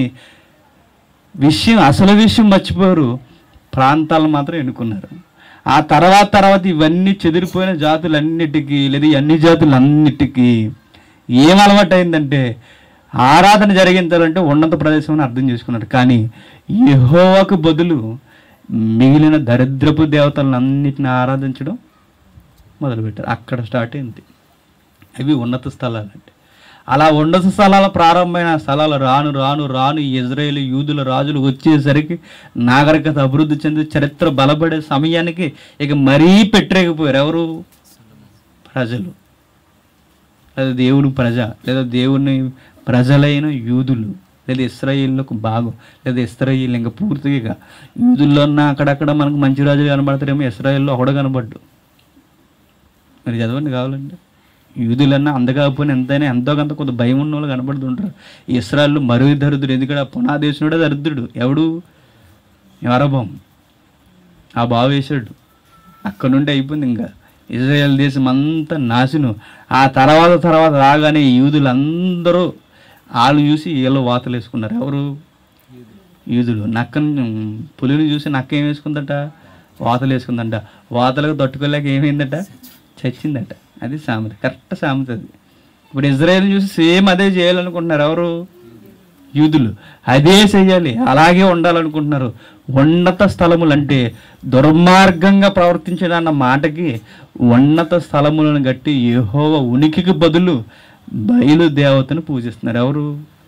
అసలు విషయం మర్చిపోయారు, ప్రాంతాలను మాత్రం ఎన్నుకున్నారు. ఆ తర్వాత ఇవన్నీ చెదిరిపోయిన జాతులన్నిటికీ లేదా అన్ని జాతులన్నిటికీ ఏం అలవాటు అయిందంటే ఆరాధన జరిగించాలంటే ఉన్నత ప్రదేశం అని అర్థం చేసుకున్నారు. కానీ యెహోవాకు బదులు మిగిలిన దరిద్రపు దేవతలను అన్నిటిని ఆరాధించడం మొదలుపెట్టారు. అక్కడ స్టార్ట్ అయింది. అవి ఉన్నత స్థలాలు. అంటే అలా ఉన్నత స్థలాల ప్రారంభమైన స్థలాలు రాను రాను రాను ఇజ్రాయేల్ యూదుల రాజులు వచ్చేసరికి నాగరికత అభివృద్ధి చెంది చరిత్ర బలపడే సమయానికి ఇక మరీ పెట్టరేగిపోయారు. ఎవరు? ప్రజలు, లేదా దేవుడు ప్రజ, లేదా దేవుని ప్రజలైన యూదులు, లేదా ఇశ్రాయేలులకు భాగం, లేదా ఇశ్రాయేలు ఇంకా పూర్తిగా యూదుల్లో ఉన్న అక్కడక్కడ మనకు మంచి రాజులు కనబడతారేమో, ఇశ్రాయేల్లో ఒకడు కనబడ్డు. మరి చదవండి కావాలంటే. యూదులన్నా అందకపోయినా ఎంతైనా ఎంతో కొంత కొంత భయం ఉన్న వాళ్ళు కనబడుతుంటారు. ఇశ్రాయేలు మరో దరిద్రుడు, ఎందుకంటే పునాదేశుడే దరిద్రుడు. ఎవడు? యరొబాము. ఆ బావ వేశాడు. అక్కడ నుండి అయిపోయింది. ఇంకా ఇజ్రాయేల్ దేశం అంతా నాశనం. ఆ తర్వాత రాగానే యూదులందరూ వాళ్ళు చూసి వీళ్ళు వాతలు వేసుకున్నారు. ఎవరు? యూదులు. నక్కను, పులిని చూసి నక్క ఏం వేసుకుందట? వాతలు వేసుకుందంట. వాతలకు తట్టుకోలేక ఏమైందట? చచ్చిందట. అది సామెత, కరెక్ట్ సామెత అది. ఇప్పుడు ఇజ్రాయేల్ చూసి సేమ్ అదే చేయాలనుకుంటున్నారు. ఎవరు? యూదులు. అదే చెయ్యాలి, అలాగే ఉండాలనుకుంటున్నారు. ఉన్నత స్థలములు అంటే దుర్మార్గంగా ప్రవర్తించడం అన్న మాటకి ఉన్నత స్థలములను గట్టి యెహోవా ఉనికికి బదులు బయలు దేవతను పూజిస్తున్నారు. ఎవరు?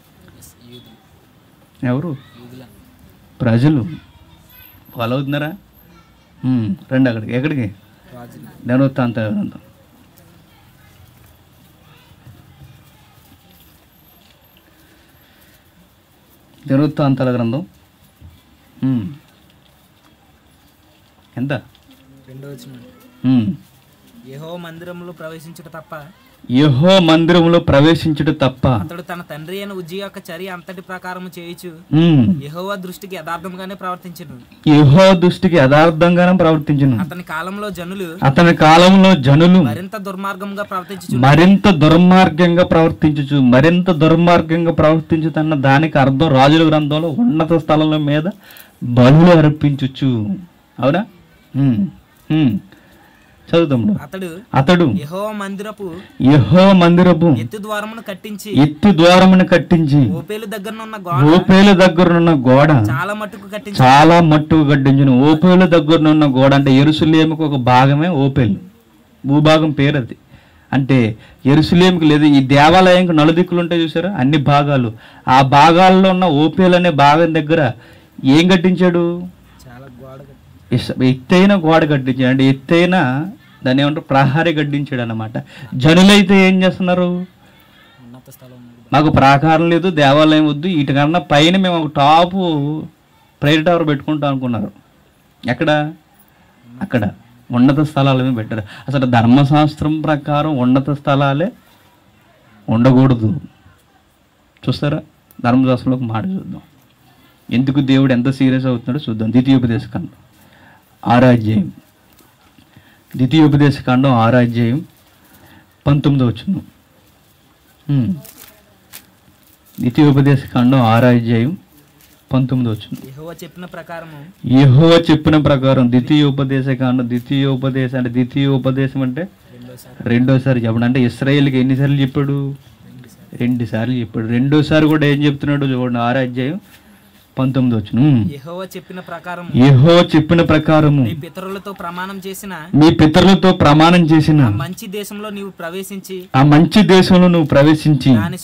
ఎవరు? ప్రజలు. ఫాలో అవుతున్నారా? రండి అక్కడికి. ఎక్కడికి? దినవృత్తాంత గ్రంథం. దినవృత్తాంతాల గ్రంథం ఎంత? 2వ వచనం. యెహోవా మందిరములో ప్రవేశించుట తప్ప, యెహోవా మందిరములో ప్రవేశించుట తప్ప అతడు తన తండ్రి అయిన ఉజ్జియా యొక్క చర్య అంతటి ప్రకారము చేయుచు యెహోవా దృష్టికి యథార్థంగానే ప్రవర్తించును. యెహోవా దృష్టికి యథార్థంగానే ప్రవర్తించును. అతని కాలంలో జనులు మరింత దుర్మార్గంగా ప్రవర్తించు మరింత దుర్మార్గంగా ప్రవర్తించుతున్న దానికి అర్థం రాజుల గ్రంథంలో ఉన్నత స్థలంలో మీద బలులు అర్పించుచు. అవునా? చదువుతాము. అతడు యెహోవా మందిరపు ఎత్తు ద్వారమును కట్టించి ఓపేలు దగ్గరనున్న గోడ చాలా మట్టుకు కట్టించును. ఓపేలు దగ్గరనున్న గోడ అంటే యెరూషలేముకు ఒక భాగమే ఓపేలు, భూభాగం పేరు అది. అంటే యెరూషలేముకు లేదు, ఈ దేవాలయంకి నలుదిక్కులు ఉంటాయి చూసారా, అన్ని భాగాలు. ఆ భాగాల్లో ఉన్న ఓపేలు అనే భాగం దగ్గర ఏం కట్టించాడు? ఎత్తైన గోడ కట్టించాడు. అంటే ఎత్తైన దాన్ని ఏమంటారు? ప్రహారీ కట్టించాడు అన్నమాట. జనులైతే ఏం చేస్తున్నారు? మాకు ప్రాకారం లేదు, దేవాలయం వద్దు, వీటికన్నా పైన మేము ఒక టాపు ప్రేయర్ టవర్ పెట్టుకుంటాం అనుకున్నారు. ఎక్కడ? అక్కడ ఉన్నత స్థలాలమే పెట్టారు. అసలు ధర్మశాస్త్రం ప్రకారం ఉన్నత స్థలాలే ఉండకూడదు. చూస్తారా? ధర్మశాస్త్రంలోకి మాట చూద్దాం. ఎందుకు దేవుడు ఎంత సీరియస్ అవుతున్నాడో చూద్దాం. ద్వితీయోపదేశకాండం 6వ అధ్యాయం. ద్వితీయోపదేశకాండం 6వ అధ్యాయం 19వ వచనం. ద్వితీయోపదేశకాండం 6వ అధ్యాయం 19వ వచనం. యెహోవా చెప్పిన ప్రకారం ద్వితీయోపదేశకాండం. ద్వితీయోపదేశం అంటే రెండోసారి చెప్పడం. అంటే ఇశ్రాయేలుకి ఎన్నిసార్లు చెప్పాడు? 2 సార్లు చెప్పాడు. రెండోసారి కూడా ఏం చెప్తున్నాడు చూడండి. 6వ అధ్యాయం 19వ వచనం. యెహోవా చెప్పిన ప్రకారము మీ పితరులతో ప్రమాణం చేసిన ఆ మంచి దేశంలో నువ్వు ప్రవేశించి దాన్ని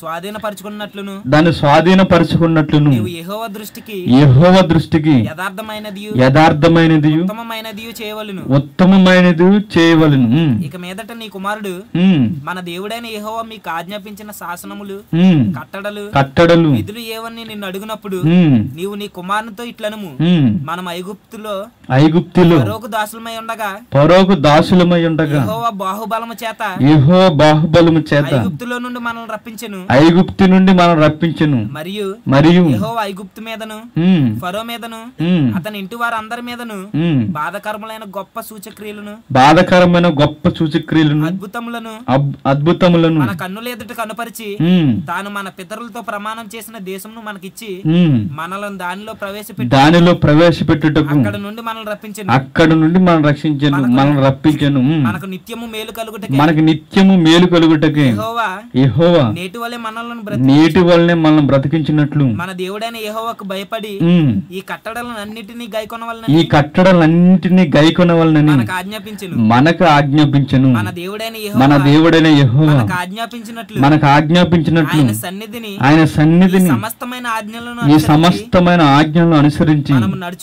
స్వాధీనపరచుకున్నట్లును యెహోవా దృష్టికి యథార్థమైనది ఉత్తమమైనది చేయవలెను. ఇక మీదట నీ కుమారుడు మన దేవుడైన యెహోవా మీకు ఆజ్ఞాపించిన శాసనములు కట్టడలు విధులు ఏవని నిన్ను అడుగునప్పుడు నీవు నీ కుమారునితో ఇట్లనుము, మనం ఐగుప్తులో ఫరోకు దాసులమై ఉండగా యెహోవా బాహుబలము చేత ఐగుప్తులో నుండి మనల్ని రప్పించెను. మరియు యెహోవా ఐగుప్తు మీదను ఫరో మీదను అతని ఇంటి వారు అందరి మీదను బాధకరమైన గొప్ప సూచక్రియలను అద్భుతములను మన కన్నుల ఎదుట కనుపరిచి తాను మన పితరులతో ప్రమాణం చేసిన దేశమును మనకిచ్చి మనలను మనల్ని దానిలో ప్రవేశపెట్టుటకు అక్కడ నుండి మనల్ని రక్షించెను మనల్ని రప్పించెను. మనకు నిత్యము మేలు కలుగుటకే యెహోవా నేటి వలనే మనల్ని బ్రతికించినట్లు మన దేవుడైన యెహోవాకు భయపడి ఈ కట్టడలన్నిటినీ గైకొనవలనని మనకు ఆజ్ఞాపించెను. మన దేవుడైన యెహోవా మనకు ఆజ్ఞాపించినట్లు ఆయన సన్నిధిని ఈ సమస్తమైన ఆజ్ఞలను అనుసరించి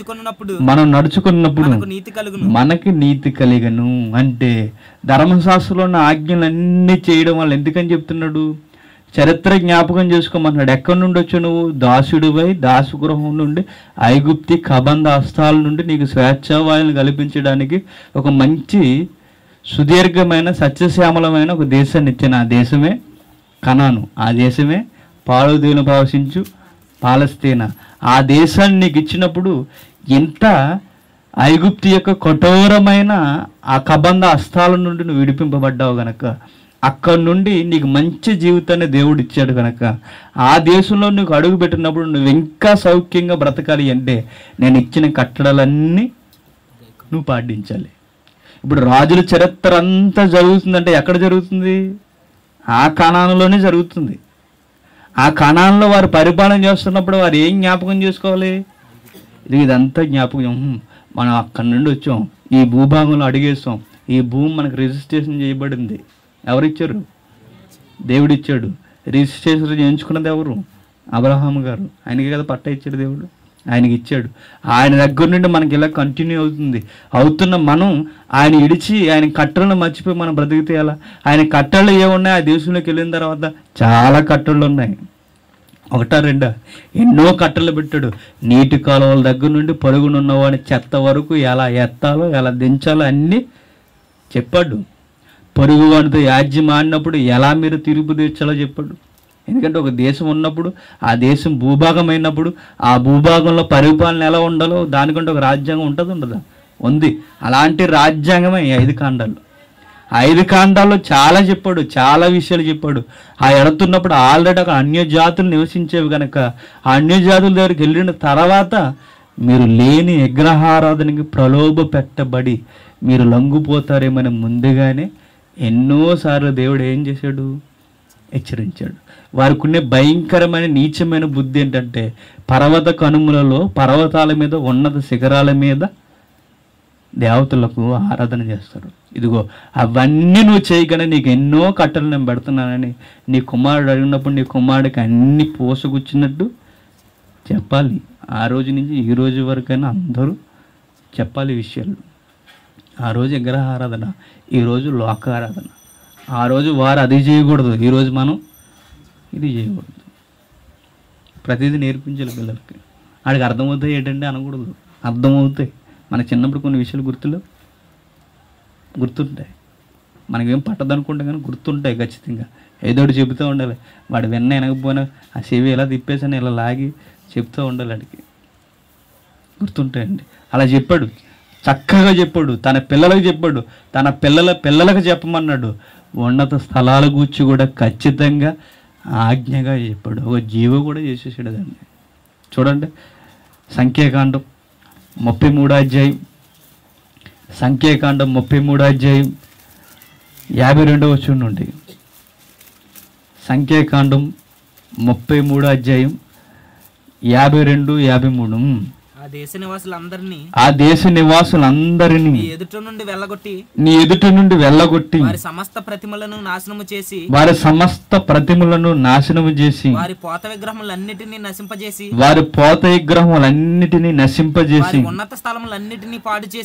మనం నడుచుకున్నప్పుడు మనకి నీతి కలిగను. అంటే ధర్మశాస్త్రంలో ఉన్న ఆజ్ఞలన్నీ చేయడం వల్ల ఎందుకని చెప్తున్నాడు? చరిత్ర జ్ఞాపకం చేసుకోమన్నాడు. ఎక్కడి నుండి వచ్చావు నువ్వు? దాసుడివై దాసుగృహం నుండి ఐగుప్తి కబంధ హస్తాల నుండి నీకు స్వేచ్ఛావాయులను కల్పించడానికి ఒక మంచి సుదీర్ఘమైన సత్యశ్యామలమైన ఒక దేశాన్ని ఇచ్చిన ఆ దేశమే కనాను. ఆ దేశమే పాలుదేవులు ప్రవశించు పాలస్తీనా. ఆ దేశాన్ని నీకు ఇచ్చినప్పుడు ఇంత ఐగుప్తి యొక్క కఠోరమైన ఆ కబంధ హస్తాల నుండి నువ్వు విడిపింపబడ్డావు గనక, అక్కడి నుండి నీకు మంచి జీవితాన్ని దేవుడు ఇచ్చాడు కనుక ఆ దేశంలో నీకు అడుగు పెట్టినప్పుడు నువ్వు ఇంకా సౌఖ్యంగా బ్రతకాలి అంటే నేను ఇచ్చిన కట్టడలన్నీ నువ్వు పాటించాలి. ఇప్పుడు రాజుల చరిత్ర అంతా జరుగుతుందంటే ఎక్కడ జరుగుతుంది? ఆ కనానులోనే జరుగుతుంది. ఆ కనానులో వారు పరిపాలన చేస్తున్నప్పుడు వారు ఏం జ్ఞాపకం చేసుకోవాలి? ఇదంతా జ్ఞాపకం. మనం అక్కడి నుండి వచ్చాం, ఈ భూభాగంలో అడిగేస్తాం, ఈ భూమి మనకు రిజిస్ట్రేషన్ చేయబడింది. ఎవరిచ్చారు? దేవుడిచ్చాడు. రిజిస్ట్రేషన్ చేయించుకున్నది ఎవరు? అబ్రహాం గారు. ఆయనకి కదా పట్ట ఇచ్చాడు దేవుడు, ఆయనకి ఇచ్చాడు. ఆయన దగ్గర నుండి మనకి ఇలా కంటిన్యూ అవుతున్న మనం ఆయన ఇడిచి ఆయన కట్టలను మర్చిపోయి మనం బ్రతికితే ఎలా? ఆయన కట్టళ్ళు ఏమున్నాయి? ఆ దేశంలోకి వెళ్ళిన తర్వాత చాలా కట్టళ్ళు ఉన్నాయి. ఒకటా రెండా? ఎన్నో కట్టలు పెట్టాడు. నీటి కాలువల దగ్గర నుండి పరుగునున్నవాడిని చెత్త వరకు ఎలా ఎత్తాలో ఎలా దించాలో అన్నీ చెప్పాడు. పొరుగువాడితో యాజ్యం ఆడినప్పుడు ఎలా మీరు తీర్పు తీర్చాలో చెప్పాడు. ఎందుకంటే ఒక దేశం ఉన్నప్పుడు ఆ దేశం భూభాగం అయినప్పుడు ఆ భూభాగంలో పరిపాలన ఎలా ఉండాలో దానికంటే ఒక రాజ్యాంగం ఉండదా? ఉంది. అలాంటి రాజ్యాంగమే 5 కాండాలు. 5 కాండాల్లో చాలా చెప్పాడు, చాలా విషయాలు చెప్పాడు. ఆ ఎడుతున్నప్పుడు ఆల్రెడీ అక్కడ అన్య జాతులు నివసించేవి కనుక ఆ అన్య జాతుల దగ్గరికి వెళ్ళిన తర్వాత మీరు లేని విగ్రహారాధనకి ప్రలోభ పెట్టబడి మీరు లొంగిపోతారేమని ముందుగానే ఎన్నోసార్లు దేవుడు ఏం చేశాడు? హెచ్చరించాడు. వారికి ఉండే భయంకరమైన నీచమైన బుద్ధి ఏంటంటే పర్వత కనుమలలో పర్వతాల మీద ఉన్నత శిఖరాల మీద దేవతలకు ఆరాధన చేస్తారు. ఇదిగో అవన్నీ నువ్వు చేయగానే నీకు ఎన్నో కట్టలు నేను పెడుతున్నానని నీ కుమారుడు అడిగినప్పుడు నీ కుమారుడికి అన్ని పోసుకొచ్చినట్టు చెప్పాలి. ఆ రోజు నుంచి ఈ రోజు వరకైనా అందరూ చెప్పాలి విషయాలు. ఆ రోజు విగ్రహారాధన, ఈరోజు లోకారాధన. ఆ రోజు వారు అది చేయకూడదు, ఈరోజు మనం ఇది చేయకూడదు. ప్రతిదీ నేర్పించాలి పిల్లలకి. వాడికి అర్థమవుతాయి ఏంటంటే అనకూడదు, అర్థమవుతాయి. మన చిన్నప్పుడు కొన్ని విషయాలు గుర్తుంటాయి. మనకేం పట్టదనుకుంటే కానీ గుర్తుంటాయి ఖచ్చితంగా. ఏదోటి చెబుతూ ఉండాలి. వాడు వెన్న వెనకపోయినా ఆ చెవి ఎలా తిప్పేసాను ఇలా లాగి చెప్తూ ఉండాలి. వాడికి గుర్తుంటాయండి. అలా చెప్పాడు, చక్కగా చెప్పాడు. తన పిల్లలకు చెప్పాడు, తన పిల్లలకు చెప్పమన్నాడు. ఉన్నత స్థలాల గురించి కూడా ఖచ్చితంగా ఆజ్ఞగా చెప్పాడు. ఒక జీవ కూడా చేసేసాడు దాన్ని. చూడండి, సంఖ్యాకాండం 33వ అధ్యాయం, సంఖ్యాకాండం 33వ అధ్యాయం 52వ వచనం నుండి. సంఖ్యాకాండం 33వ అధ్యాయం 52, 53. ఆ దేశ నివాసులందరినీ నీ ఎదుట నుండి వెళ్ళగొట్టి వారి సమస్త ప్రతిమలను నాశనము చేసి వారి పోత విగ్రహములన్నిటినీ నశింపజేసి ఉన్నత స్థలములన్నిటినీ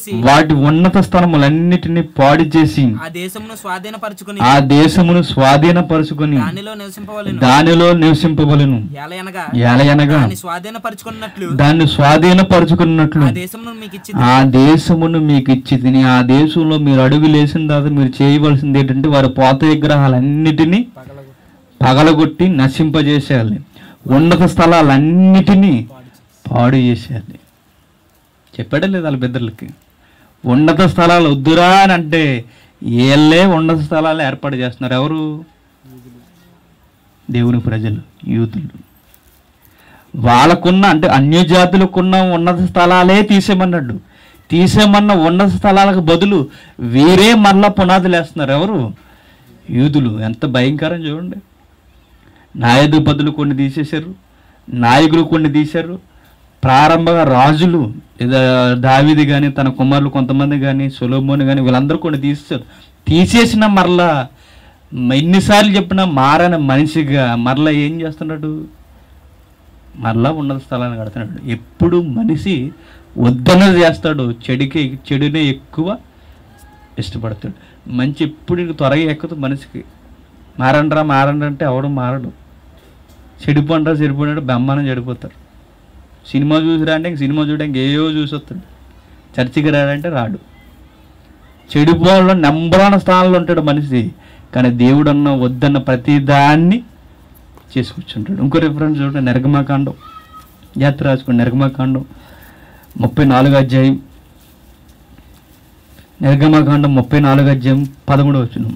పాడు చేసి ఆ దేశమును స్వాధీనపరుచుకొని దానిలో నివసింపవలెను. ఎలయనగా దాన్ని స్వాధీనపరుచుకున్నట్లు ఆ దేశమును మీకు ఇచ్చి తిని ఆ దేశంలో మీరు అడుగులేసిన తర్వాత మీరు చేయవలసింది ఏంటంటే వారి పోత విగ్రహాలన్నిటినీ పగలగొట్టి నశింపజేసేయాలి. ఉన్నత స్థలాలన్నిటినీ పాడు చేసేయాలి. చెప్పాడా లేదా వాళ్ళ బిడ్డలకి? ఉన్నత స్థలాలు వద్దురా అని అంటే వీళ్ళే ఉన్నత స్థలాలు ఏర్పాటు చేస్తున్నారు. ఎవరు? దేవుని ప్రజలు, యూతులు. వాళ్ళకున్న అంటే అన్యజాతులకున్న ఉన్నత స్థలాలే తీసేయమన్నాడు. తీసేయమన్న ఉన్నత స్థలాలకు బదులు వేరే మరలా పునాదులు వేస్తున్నారు. ఎవరు? యూదులు. ఎంత భయంకరం చూడండి. న్యాయాధిపతులు కొన్ని తీసేశారు, నాయకులు కొన్ని తీశారు, ప్రారంభంగా రాజులు దావీదు కానీ తన కుమారులు కొంతమంది కానీ సొలొమోను కానీ వీళ్ళందరూ కొన్ని తీసేశారు. తీసేసిన మరలా ఎన్నిసార్లు చెప్పినా మారని మనిషిగా మరలా ఏం చేస్తున్నాడు? మరలా ఉన్నత స్థలాన్ని కడుతున్నాడు. ఎప్పుడు మనిషి వద్దన్నది చేస్తాడు, చెడునే ఎక్కువ ఇష్టపడతాడు. మంచి ఎప్పుడు త్వరగా ఎక్కుతూ మనిషికి. మారండి అంటే ఎవడు మారడు. చెడిపోంటారు బ్రహ్మాండం చెడిపోతారు. సినిమా చూసి రాంటే ఇంక సినిమా చూడడానికి ఏవో చూసి వస్తాడు. చర్చికి రాడంటే రాడు. చెడిపోవడంలో నెంబర్ 1 స్థానంలో ఉంటాడు మనిషి. కానీ దేవుడు అన్న వద్దన్న ప్రతిదాన్ని చేసుకొచ్చుంటాడు. ఇంకో రిఫరెన్స్ చూడండి, నిర్గమకాండం. జాగ్రత్త రాసుకోండి. నిర్గమకాండం 34వ అధ్యాయం. నిర్గమకాండం 34వ అధ్యాయం 13వ వచనం.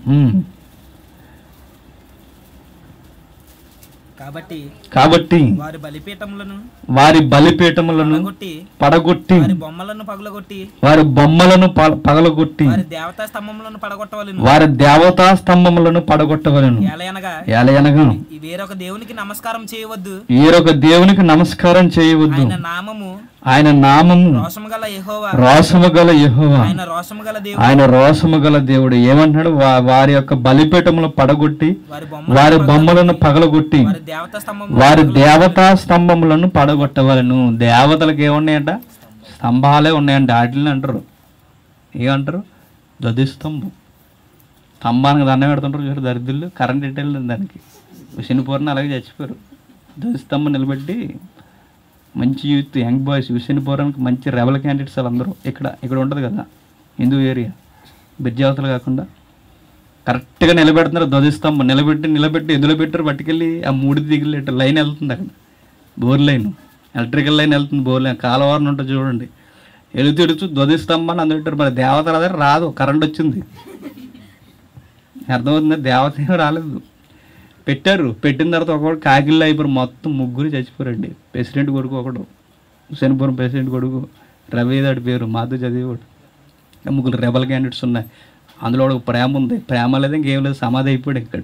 కాబట్టి వారి బలిపీఠములను పడగొట్టి వారి బొమ్మలను పగలగొట్టి వారి దేవతా స్తంభములను పడగొట్టవలెను. ఏలయనగా వేరొక దేవునికి నమస్కారం చేయవద్దు. ఆయన నామము రోషము గల యెహోవా, ఆయన రోషము గల దేవుడు. ఏమంటున్నాడు? వారి యొక్క బలిపీఠములను పడగొట్టి వారి బొమ్మలను పగలగొట్టి వారి దేవతా స్తంభములను పడగొట్టవలను. దేవతలకు ఏమున్నాయంట? స్తంభాలే ఉన్నాయంట. వాటిని అంటారు ఏమంటారు? ధ్వజస్తంభం. స్తంభానికి దండం పెడుతుంటారు చూసారు దరిద్రులు. కరెంట్ ఇట్టెళ్ళి దానికి విషయపూర్ణ అలాగే చచ్చిపోయారు. ధ్వజస్తంభం నిలబెట్టి మంచి యూత్ యంగ్ బాయ్స్ విషయపూరానికి మంచి రెబల్ క్యాండిడేట్స్ వాళ్ళందరూ ఇక్కడ ఉంటుంది కదా హిందూ ఏరియా, బ్రిడ్జ్ అవతలు కాకుండా కరెక్ట్గా నిలబెడుతున్నారు. ధ్వజస్తంభం నిలబెట్టి ఎదులో పెట్టారు. పట్టుకెళ్ళి ఆ 3 దిగులు లైన్ వెళ్తుంది అక్కడ, బోర్ లైన్, ఎలక్ట్రికల్ లైన్ వెళ్తుంది. బోర్ లైన్ కాలవారని ఉంటుంది చూడండి. ఎడుతూ ధ్వజస్తంభాన్ని అందరూ పెట్టారు. మరి దేవత రాదు, కరెంట్ వచ్చింది. అర్థమవుతుంది? దేవత ఏమీ రాలేదు. పెట్టిన తర్వాత ఒకడు కాకిల్లో అయిపోయారు. మొత్తం 3 చచ్చిపోరండి. ప్రెసిడెంట్ కొడుకు ఒకడు, హుసేన్పురం ప్రెసిడెంట్ కొడుకు రవిదాడి పేరు, మాతో చదివేవాడు. 3 రెబల్ క్యాండిడేట్స్ ఉన్నాయి. అందులో ఒక ప్రేమ ఉంది. ప్రేమ లేదు, ఇంకేం లేదు, సమాధి అయిపోయాడు. ఇక్కడ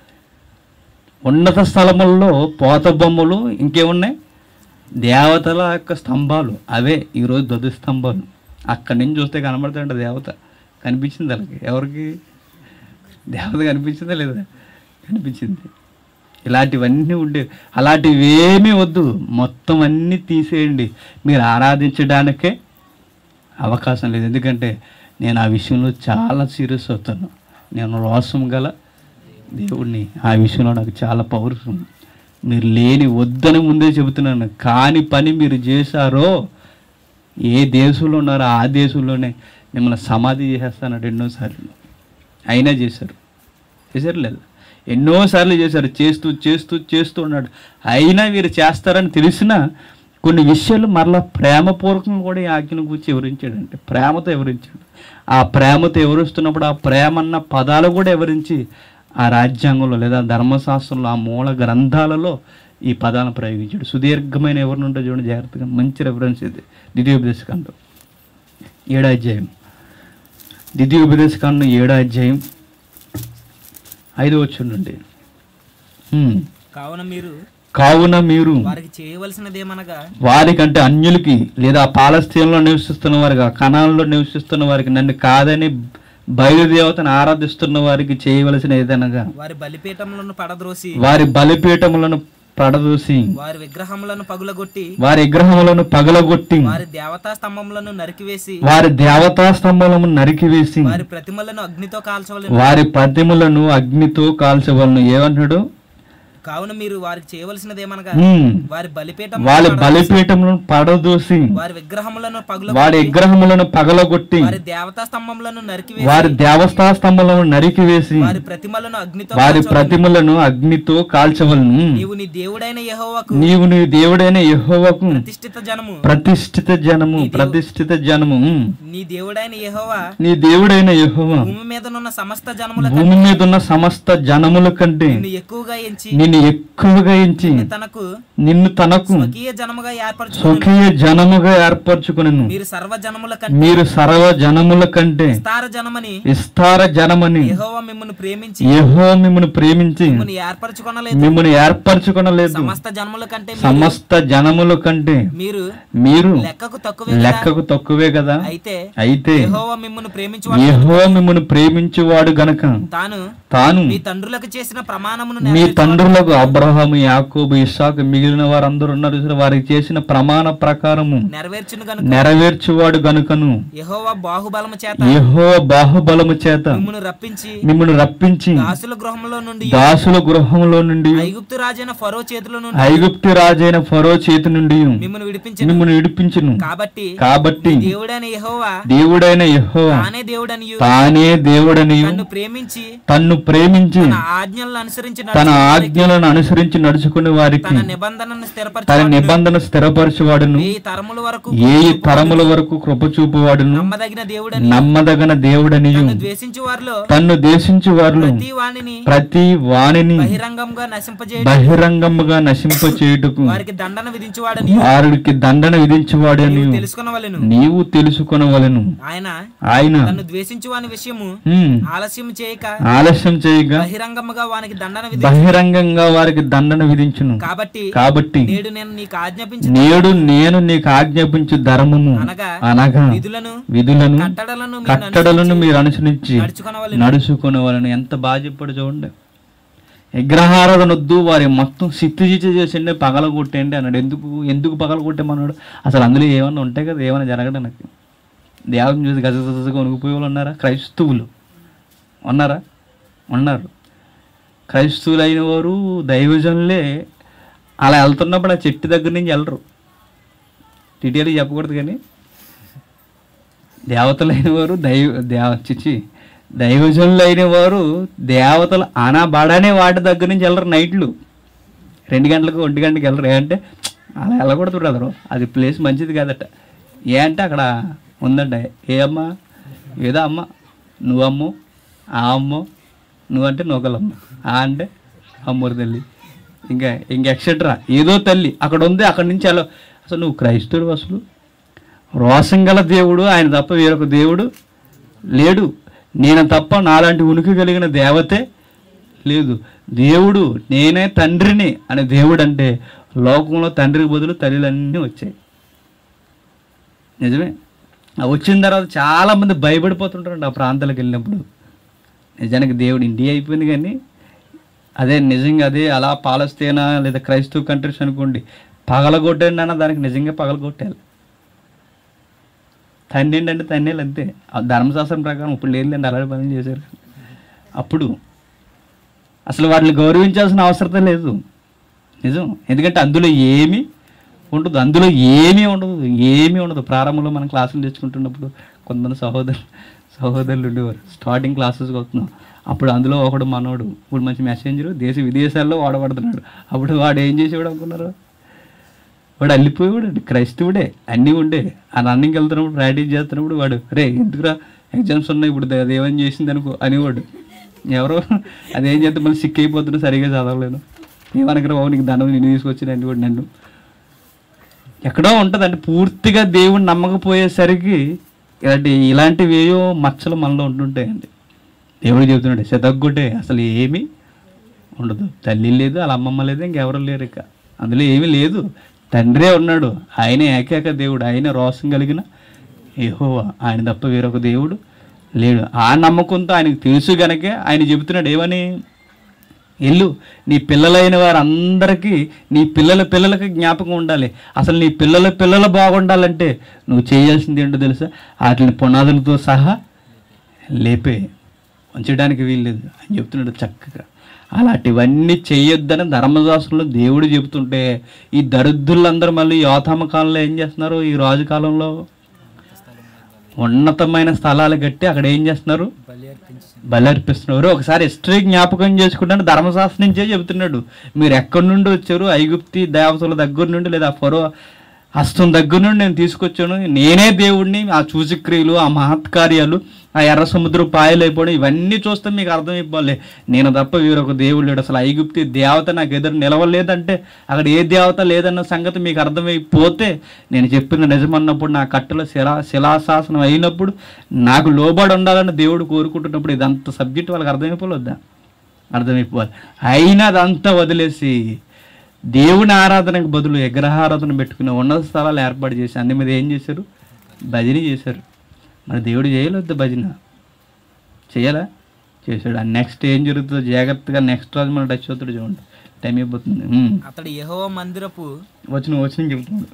ఉన్నత స్థలముల్లో పోత బొమ్మలు ఇంకేమున్నాయి? దేవతల యొక్క స్తంభాలు. అవే ఈరోజు ధ్వజస్తంభాలు. అక్కడి నుంచి చూస్తే కనబడతాయంట దేవత. కనిపించింది వాళ్ళకి. ఎవరికి? దేవత కనిపించిందా లేదా? కనిపించింది. ఇలాంటివన్నీ ఉండేవి. అలాంటివి ఏమీ వద్దు, మొత్తం అన్నీ తీసేయండి. మీరు ఆరాధించడానికే అవకాశం లేదు. ఎందుకంటే నేను ఆ విషయంలో చాలా సీరియస్ అవుతాను. నేను రోషం గల దేవుడిని. ఆ విషయంలో నాకు చాలా పౌరుషం. మీరు లేని వద్దని ముందే చెబుతున్నాను. కాని పని మీరు చేశారో, ఏ దేశంలో ఉన్నారో ఆ దేశంలోనే మిమ్మల్ని సమాధి చేసేస్తాను ఎన్నోసార్లు. అయినా చేశారు లేదు, ఎన్నోసార్లు చేశారు. చేస్తూ ఉన్నాడు. అయినా వీరు చేస్తారని తెలిసినా కొన్ని విషయాలు మరలా ప్రేమపూర్వకంగా కూడా ఈ ఆజ్ఞను గురించి వివరించాడంటే ప్రేమతో వివరించాడు. ఆ ప్రేమతో వివరిస్తున్నప్పుడు ఆ ప్రేమ అన్న పదాలు కూడా వివరించి ఆ రాజ్యాంగంలో లేదా ధర్మశాస్త్రంలో ఆ మూల గ్రంథాలలో ఈ పదాలను ప్రయోగించాడు. సుదీర్ఘమైన ఎవరిని ఉంటే చూడండి జాగ్రత్తగా. మంచి రెఫరెన్స్ ఇది. ద్వితీయోపదేశకాండం 7వ అధ్యాయం. ద్వితీయోపదేశకాండం 7వ అధ్యాయం 5వ వచనం నుండి. కావున మీరు వారికి చేయవలసినదేమనగా, వారికంటే అన్యులకి లేదా పాలస్తీన్లో నివసిస్తున్న వారికి, కనాన్లో నివసిస్తున్న వారికి, నన్ను కాదని బయలుదేవతను ఆరాధిస్తున్న వారికి చేయవలసిన ఏదనగా వారి బలిపీఠములను పడదోసి వారి విగ్రహములను పగలగొట్టి వారి దేవతా స్తంభములను నరికివేసి వారి ప్రతిమలను అగ్నితో కాల్చవలను. ఏమన్నాడు? కావున మీరు వారికి చేయవలసినదేమనగా వారి బలిపీఠములను పడదోసి వారి విగ్రహములను పగలగొట్టి వారి దేవతా స్తంభములను నరికివేసి వారి ప్రతిమలను అగ్నితో కాల్చవలను. నీవు నీ దేవుడైన యెహోవాకు ప్రతిష్ఠిత జనము నీ దేవుడైన యెహోవా భూమి మీద ఉన్న సమస్త జనముల కంటే నిన్ను నిన్ను ఎక్కువగా ఎంచి నిన్ను తనకు స్వకీయ జనముగా ఏర్పరచుకునెను. మీరు సర్వ జనముల కంటే విస్తార జనమని యెహోవా మిమ్మును ప్రేమించి మిమ్మును ఏర్పరచుకొనలేదు. సమస్త జనముల కంటే మీరు లెక్కకు తక్కువే కదా. అయితే యెహోవా మిమ్మును ప్రేమించువాడు గనక తాను మీ తండ్రులకు అబ్రహాము, యాకోబు, ఇస్సాకు మిగిలిన వారందరూ ఉన్నారు, వారికి చేసిన ప్రమాణ ప్రకారము నెరవేర్చువాడు గనుకను యెహోవా బాహుబలము చేత మిమ్మును రప్పించి దాసుల గృహంలో నుండి ఐగుప్తు రాజైన ఫరో చేతి నుండి మిమ్మును విడిపించును. కాబట్టి దేవుడైన యెహోవా తానే దేవుడని తన్ను ప్రేమించి తన ఆజ్ఞలను అనుసరించి నడుచుకునే వారికి తన నిబంధన స్థిరపరచువాడును, ఏ తరముల వరకు కృప చూపువాడును, నమ్మదగిన దేవుడనియు తన్ను దేశించు వారిలో ప్రతి వాణిని బహిరంగముగా నశింపచేయుటకు వారికి దండన విధించువాడని నీవు తెలుసుకొనవలెను. ఆయన ఆలస్యం చేయగా బహిరంగంగా వారికి దండన విధించును. కాబట్టి నేడు నేను నీకు ఆజ్ఞాపించు ధర్మము అనగా విధులను కట్టడలను మీరు అనుసరించి నడుచుకునేవాళ్ళని. ఎంత బాగా చెప్పాడు చూడండి. విగ్రహారాధన వద్దు, వారి మొత్తం సిత్తుజిచ్చ చేసిండే పగలగొట్టేయండి అన్నాడు. ఎందుకు పగలగొట్టేమన్నాడు? అసలు అందులో ఏమన్నా ఉంటాయి కదా, ఏమైనా జరగడానికి. దేవుని చూసి గజగజగా వణిగిపోయే వాళ్ళు ఉన్నారా? క్రైస్తవులు ఉన్నారు. క్రైస్తవులు అయిన వారు దైవజనులే అలా వెళ్తున్నప్పుడు ఆ చెట్టు దగ్గర నుంచి వెళ్ళరు. టీటీఆర్కి చెప్పకూడదు కానీ దేవతలైన వారు దైవజనులు అయిన వారు దేవతలు అనబడనే వాటి దగ్గర నుంచి వెళ్ళరు. నైట్లు 2 గంటలకు 1 గంటకి వెళ్ళరు. ఏంటంటే అలా వెళ్ళకూడదు బ్రదరు, అది ప్లేస్ మంచిది కాదట. అంటే అక్కడ ఉందంట, ఏ అమ్మ ఏదో అమ్మ, నువ్వమ్మో ఆ అమ్మో, నువ్వంటే నూకలమ్మ, ఆ అంటే అమ్మూరు తల్లి, ఇంకా ఎక్సెట్రా ఏదో తల్లి అక్కడ ఉంది. అక్కడి నుంచి అసలు నువ్వు క్రైస్తవుడు, అసలు రోషం గల దేవుడు ఆయన తప్ప వేరొక దేవుడు లేడు, నేను తప్ప నాలాంటి ఉనికి కలిగిన దేవతే లేదు, దేవుడు నేనే తండ్రిని అనే దేవుడు అంటే లోకంలో తండ్రికి బదులు తల్లిలన్నీ వచ్చాయి. నిజమే. వచ్చిన తర్వాత చాలామంది భయపడిపోతుంటారండి ఆ ప్రాంతాలకు వెళ్ళినప్పుడు. నిజానికి దేవుడు ఇండియా అయిపోయింది కానీ అదే నిజంగా అదే అలా పాలస్తీనా లేదా క్రైస్తవ కంట్రీస్ అనుకోండి, పగలగొట్టండి అన్న దానికి నిజంగా పగలగొట్టాలి. తండ్రి అంటే తన్నేలు అంతే. ధర్మశాస్త్రం ప్రకారం ఇప్పుడు లేదండి, అలాంటి పనులు చేశారు. అప్పుడు అసలు వాటిని గౌరవించాల్సిన అవసరం లేదు. నిజం. ఎందుకంటే అందులో ఏమీ ఉండదు. ప్రారంభంలో మనం క్లాసులు తెచ్చుకుంటున్నప్పుడు కొంతమంది సహోదరులు ఉండేవారు. స్టార్టింగ్ క్లాసెస్కి వస్తున్నాం, అప్పుడు అందులో ఒకడు మనోడు ఇప్పుడు మంచి మెసెంజరు దేశ విదేశాల్లో వాడబడుతున్నాడు. అప్పుడు వాడు ఏం చేసేవాడు అనుకున్నారు? వాడు అల్లిపోయేవాడు, క్రైస్తవుడే, అన్నీ ఉండే. ఆ రన్నింగ్కి వెళ్తున్నప్పుడు ప్రాక్టీస్ చేస్తున్నప్పుడు వాడు రే ఎందుకురా ఎగ్జామ్స్ ఉన్నాయి ఇప్పుడు అదేమని చేసింది అనుకో అనేవాడు. ఎవరో అదేం చేస్తే మళ్ళీ సిక్ అయిపోతున్నా, సరిగ్గా చదవలేను, ఏమనకరా బాబు నీకు దండం నిన్ను తీసుకొచ్చి అనేవాడు నన్ను. ఎక్కడో ఉంటుంది అంటే పూర్తిగా దేవుని నమ్మకపోయేసరికి ఇలాంటివి ఏయో మచ్చలు మనలో ఉంటుంటాయండి. దేవుడు చెబుతున్నాడు శతగ్గొట్టే అసలు ఏమీ ఉండదు, తల్లి లేదు, వాళ్ళ అమ్మమ్మ లేదు, ఇంకెవరు లేరు, ఇక అందులో ఏమీ లేదు. తండ్రే ఉన్నాడు, ఆయనే ఏకైక దేవుడు, ఆయన రోషం కలిగిన యెహోవా, ఆయన తప్ప వేరొక దేవుడు లేడు. ఆ నమ్మకంతో ఆయనకు తెలుసు గనకే ఆయన చెబుతున్నాడు ఏమని, ఎల్లు నీ పిల్లలైన వారందరికీ నీ పిల్లలకి జ్ఞాపకం ఉండాలి. అసలు నీ పిల్లలు బాగుండాలంటే నువ్వు చేయాల్సింది ఏంటో తెలుసా? వాటిని పునాదులతో సహా లేపే, ఉంచడానికి వీల్లేదు అని చెప్తున్నాడు చక్కగా. అలాంటివన్నీ చేయొద్దని ధర్మశాస్త్రంలో దేవుడు చెబుతుంటే ఈ దరిద్రులందరూ మళ్ళీ యోతామ కాలంలో ఏం చేస్తున్నారు? ఈ రాజు కాలంలో ఉన్నతమైన స్థలాలు కట్టి అక్కడ ఏం చేస్తున్నారు? బలి అర్పిస్తున్నారు. ఒకసారి హిస్టరీ జ్ఞాపకం చేసుకుంటే ధర్మశాస్త్రం నుంచే చెబుతున్నాడు, మీరు ఎక్కడి నుండి వచ్చారు? ఐగుప్తి దేవతల దగ్గర నుండి, లేదా ఫరో హస్తం దగ్గర నుండి నేను తీసుకొచ్చాను, నేనే దేవుడిని. ఆ సూచక్రియలు, ఆ మహత్కార్యాలు, ఆ ఎర్ర సముద్రం పాయలైపోవడం, ఇవన్నీ చూస్తే మీకు అర్థమైపోలే నేను తప్ప వీరొక దేవుడు లేడు. అసలు ఐగుప్తి దేవత నాకు ఎదురు నిలవలేదంటే అక్కడ ఏ దేవత లేదన్న సంగతి మీకు అర్థమైపోతే, నేను చెప్పింది నిజమన్నప్పుడు, నా కట్టలో శిలాశాసనం అయినప్పుడు, నాకు లోబడి ఉండాలని దేవుడు కోరుకుంటున్నప్పుడు, ఇదంతా సబ్జెక్ట్ వాళ్ళకి అర్థమైపోలేదా? అర్థమైపోవాలి. అయినా అదంతా వదిలేసి దేవుని ఆరాధనకు బదులు విగ్రహారాధన పెట్టుకుని ఉన్నత స్థలాలు ఏర్పాటు చేసి అన్ని మీద ఏం చేశారు? భజన చేశారు. మరి దేవుడు చేయలేదు భజన? చేయాలా? చేశాడు. నెక్స్ట్ ఏం జరుగుతుందో జాగ్రత్తగా నెక్స్ట్ రోజు మనం టచ్ అవుతాడు. చూడండి, టైం అయిపోతుంది. అతడు యెహోవా మందిరపు వచ్చిన చెబుతున్నాడు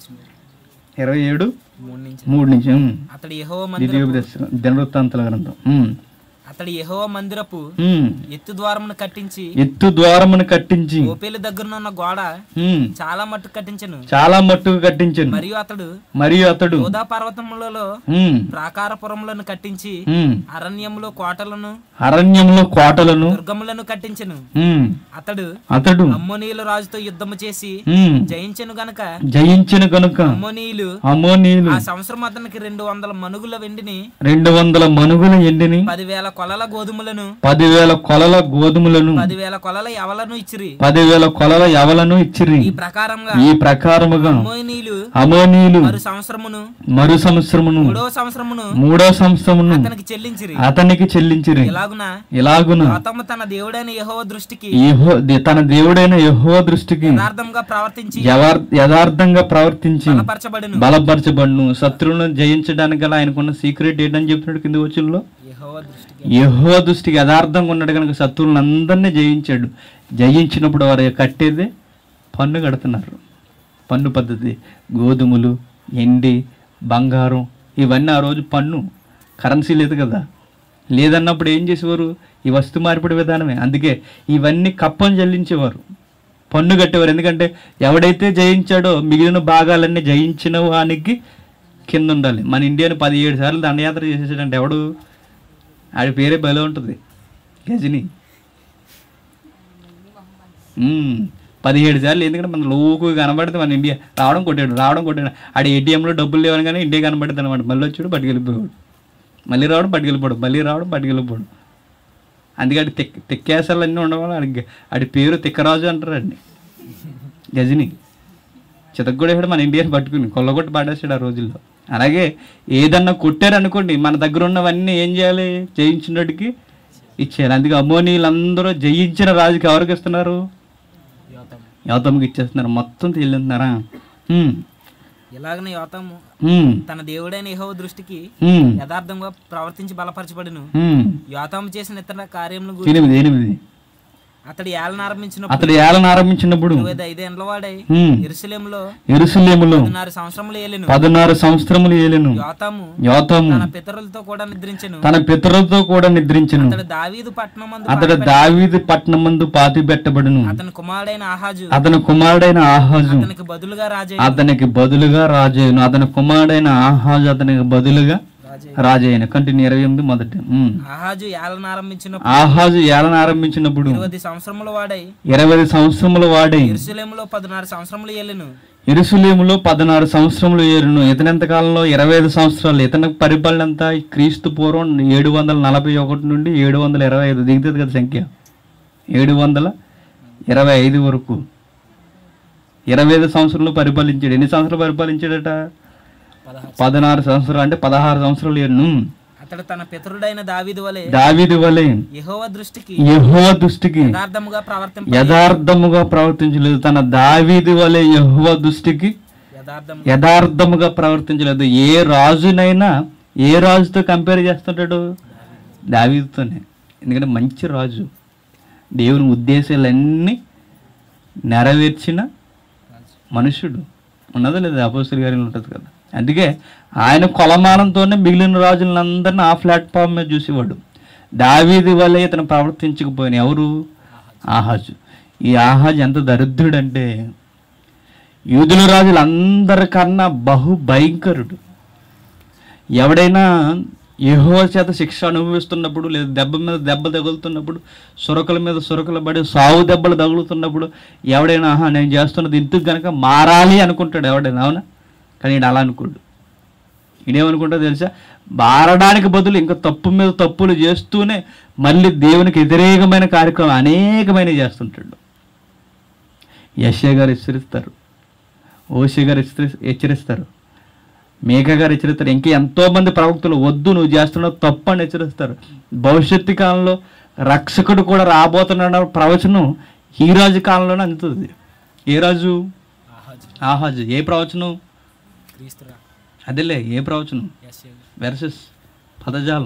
27:3 అతడు యెహోవా మందిరపు దినవృత్తాంతాల గ్రంథం. అతడు యెహోవా మందిరపు ఎత్తు ద్వారమును కట్టించి ఓపేలు దగ్గరనున్న గోడ చాలా మట్టుకు కట్టించెను. మరియు అతడు యోధా పర్వతములలో ప్రాకారపురములను కట్టించి అరణ్యములో కోటలను దుర్గములను కట్టించెను. అతడు అమ్మోనీయుల రాజుతో యుద్ధము చేసి జయించెను గనుక అమ్మోనీయులు ఆ సంవత్సరం అతనికి 200 మనుగుల వెండిని 10,000 కొలల గోధుమలను 10,000 కొలల యవలను ఇచ్చిరి. ఈ ప్రకారముగా అమోనీయులు మరు సంవత్సరమును మూడో సంవత్సరమును అతనికి చెల్లించిరి. ఇలాగున తన దేవుడైన యెహోవా దృష్టికి యథార్థంగా ప్రవర్తించి బలపరచబడును. శత్రువులను జయించడానికి గల ఆయనకున్న సీక్రెట్ ఏంటని చెప్తున్నాడు కింది వచనంలో. యెహోవా దృష్టికి యథార్థంగా ఉన్నాడు కనుక శత్రువులను అందరినీ జయించాడు. జయించినప్పుడు వారు కట్టేదే పన్ను కడుతున్నారు. పన్ను పద్ధతి, గోధుమలు, ఎండి, బంగారం, ఇవన్నీ ఆ రోజు పన్ను. కరెన్సీ లేదు కదా. లేదన్నప్పుడు ఏం చేసేవారు? ఈ వస్తు మార్పిడి విధానమే. అందుకే ఇవన్నీ కప్పని చెల్లించేవారు, పన్ను కట్టేవారు. ఎందుకంటే ఎవడైతే జయించాడో మిగిలిన భాగాలన్నీ జయించిన వానికి కింద ఉండాలి. మన ఇండియాని 17 సార్లు దండయాత్ర చేసేసాడంటే ఎవడు? ఆడి పేరే బలం ఉంటుంది, గజని. 17 సార్లు. ఎందుకంటే మన లోకు కనబడితే మన ఇండియా రావడం కొట్టాడు. ఆడి ఏటీఎంలో డబ్బులు లేవని కానీ ఇండియా కనబడుతుంది అనమాట. మళ్ళీ వచ్చాడు, పట్టుకెళ్ళిపోయాడు. మళ్ళీ రావడం పట్టుకెళ్ళిపోవడం. అందుకని తిక్కేసాలు అన్నీ ఉండడం. ఆడి పేరు తిక్కరాజు అంటారు అండి, గజని. చితగ్గొడేసాడు మన ఇండియాని పట్టుకుని, కొల్లగొట్టి పాడేసాడు ఆ రోజుల్లో. అలాగే ఏదన్నా కొట్టారనుకోండి, మన దగ్గర ఉన్నవన్నీ ఏం చేయాలి? జయించినోడికి ఇచ్చేయాలి. అందుకే అమ్మోనీయులందరూ జయించిన రాజుకి ఎవరికి ఇస్తున్నారు? యోతాముకి ఇచ్చేస్తున్నారు. మొత్తం తేలిస్తున్నారా? ఇలాగనే యోతాము తన దేవుడైన యెహోవా దృష్టికి యథార్థంగా ప్రవర్తించి బలపరచబడును. యోతాము చేసిన ఇతర కార్యములను గురించి అతడు ఏలన ఆరంభించినప్పుడు 25 ఏండ్ల వాడై యెరూషలేములో 16 సంవత్సరములు ఏలెను. యోతాము తన పితరులతో కూడా నిద్రించెను. అతడు దావీదు పట్టణమందు పాతిపెట్టబడును. అతని కుమారుడైన ఆహాజు అతనికి బదులుగా రాజయ్యను. అతని కుమారుడైన ఆహాజు అతనికి బదులుగా రాజైన. కంటిన్యూ 28 మొదటి. ఆహాజు ఏలన ఆరంభించినప్పుడు 20 సంవత్సరముల వాడై యెరూషలేములో 16 సంవత్సరములు ఏలును. ఇతని ఎంత కాలంలో? 25 సంవత్సరాలు. ఇతని పరిపాలన అంతా క్రీస్తు పూర్వం 741 నుండి 725 దిగుతుంది కదా సంఖ్య. 725 వరకు 25 సంవత్సరాలు పరిపాలించాడు. ఎన్ని సంవత్సరాలు పరిపాలించాడట? 16 సంవత్సరాలు. అంటే 16 సంవత్సరాలు ఏను. అతడు తన పితరుడైన దావీదు వలె యెహోవా దృష్టికి యథార్థముగా ప్రవర్తించలేదు. తన దావీదు వలె యెహోవా దృష్టికి యథార్థముగా ప్రవర్తించలేదు. ఏ రాజుతో కంపేర్ చేస్తుంటాడు? దావీదుతోనే. ఎందుకంటే మంచి రాజు, దేవుని ఉద్దేశాలన్నీ నెరవేర్చిన మనుషుడు. ఉన్నదో లేదా? అపోస్తలుల కార్యాలు ఉంటుంది కదా. అందుకే ఆయన కొలమానంతోనే మిగిలిన రాజులందరినీ ఆ ప్లాట్ఫామ్ మీద చూసేవాడు. దావీదు వల్లే ఇతను ప్రవర్తించకపోయిన ఎవరు? ఆహాజు. ఈ ఆహాజు ఎంత దరిద్రుడంటే యూదుల రాజులందరికన్నా బహు భయంకరుడు. ఎవడైనా యెహోవా చేత శిక్ష అనుభవిస్తున్నప్పుడు, లేదా దెబ్బ మీద దెబ్బ తగులుతున్నప్పుడు, సురకల మీద సురకలు పడి సావు దెబ్బలు తగులుతున్నప్పుడు ఎవడైనా ఆహా నేను చేస్తున్నది ఇందుకు కనుక మారాలి అనుకుంటాడు ఎవడైనా, అవునా? కానీ ఈడు అలా అనుకోడు. ఈడేమనుకుంటా తెలుసా? మారడానికి బదులు ఇంకా తప్పు మీద తప్పులు చేస్తూనే మళ్ళీ దేవునికి వ్యతిరేకమైన కార్యక్రమం అనేకమైనవి చేస్తుంటాడు. యెషయా గారు హెచ్చరిస్తారు, ఓషియా గారు హెచ్చరిస్తారు, మేకా గారు హెచ్చరిస్తారు, ఇంకా ఎంతోమంది ప్రవక్తలు వద్దు నువ్వు చేస్తున్నావు తప్పు అని హెచ్చరిస్తారు. భవిష్యత్తు కాలంలో రక్షకుడు కూడా రాబోతున్నాడు ప్రవచనం ఈ రాజు కాలంలోనే అందుతుంది. ఏ రాజు? ఆహాజు. ఏ ప్రవచనం? అదేలే, ఏ ప్రవచనం? వెర్సెస్ పదజాలం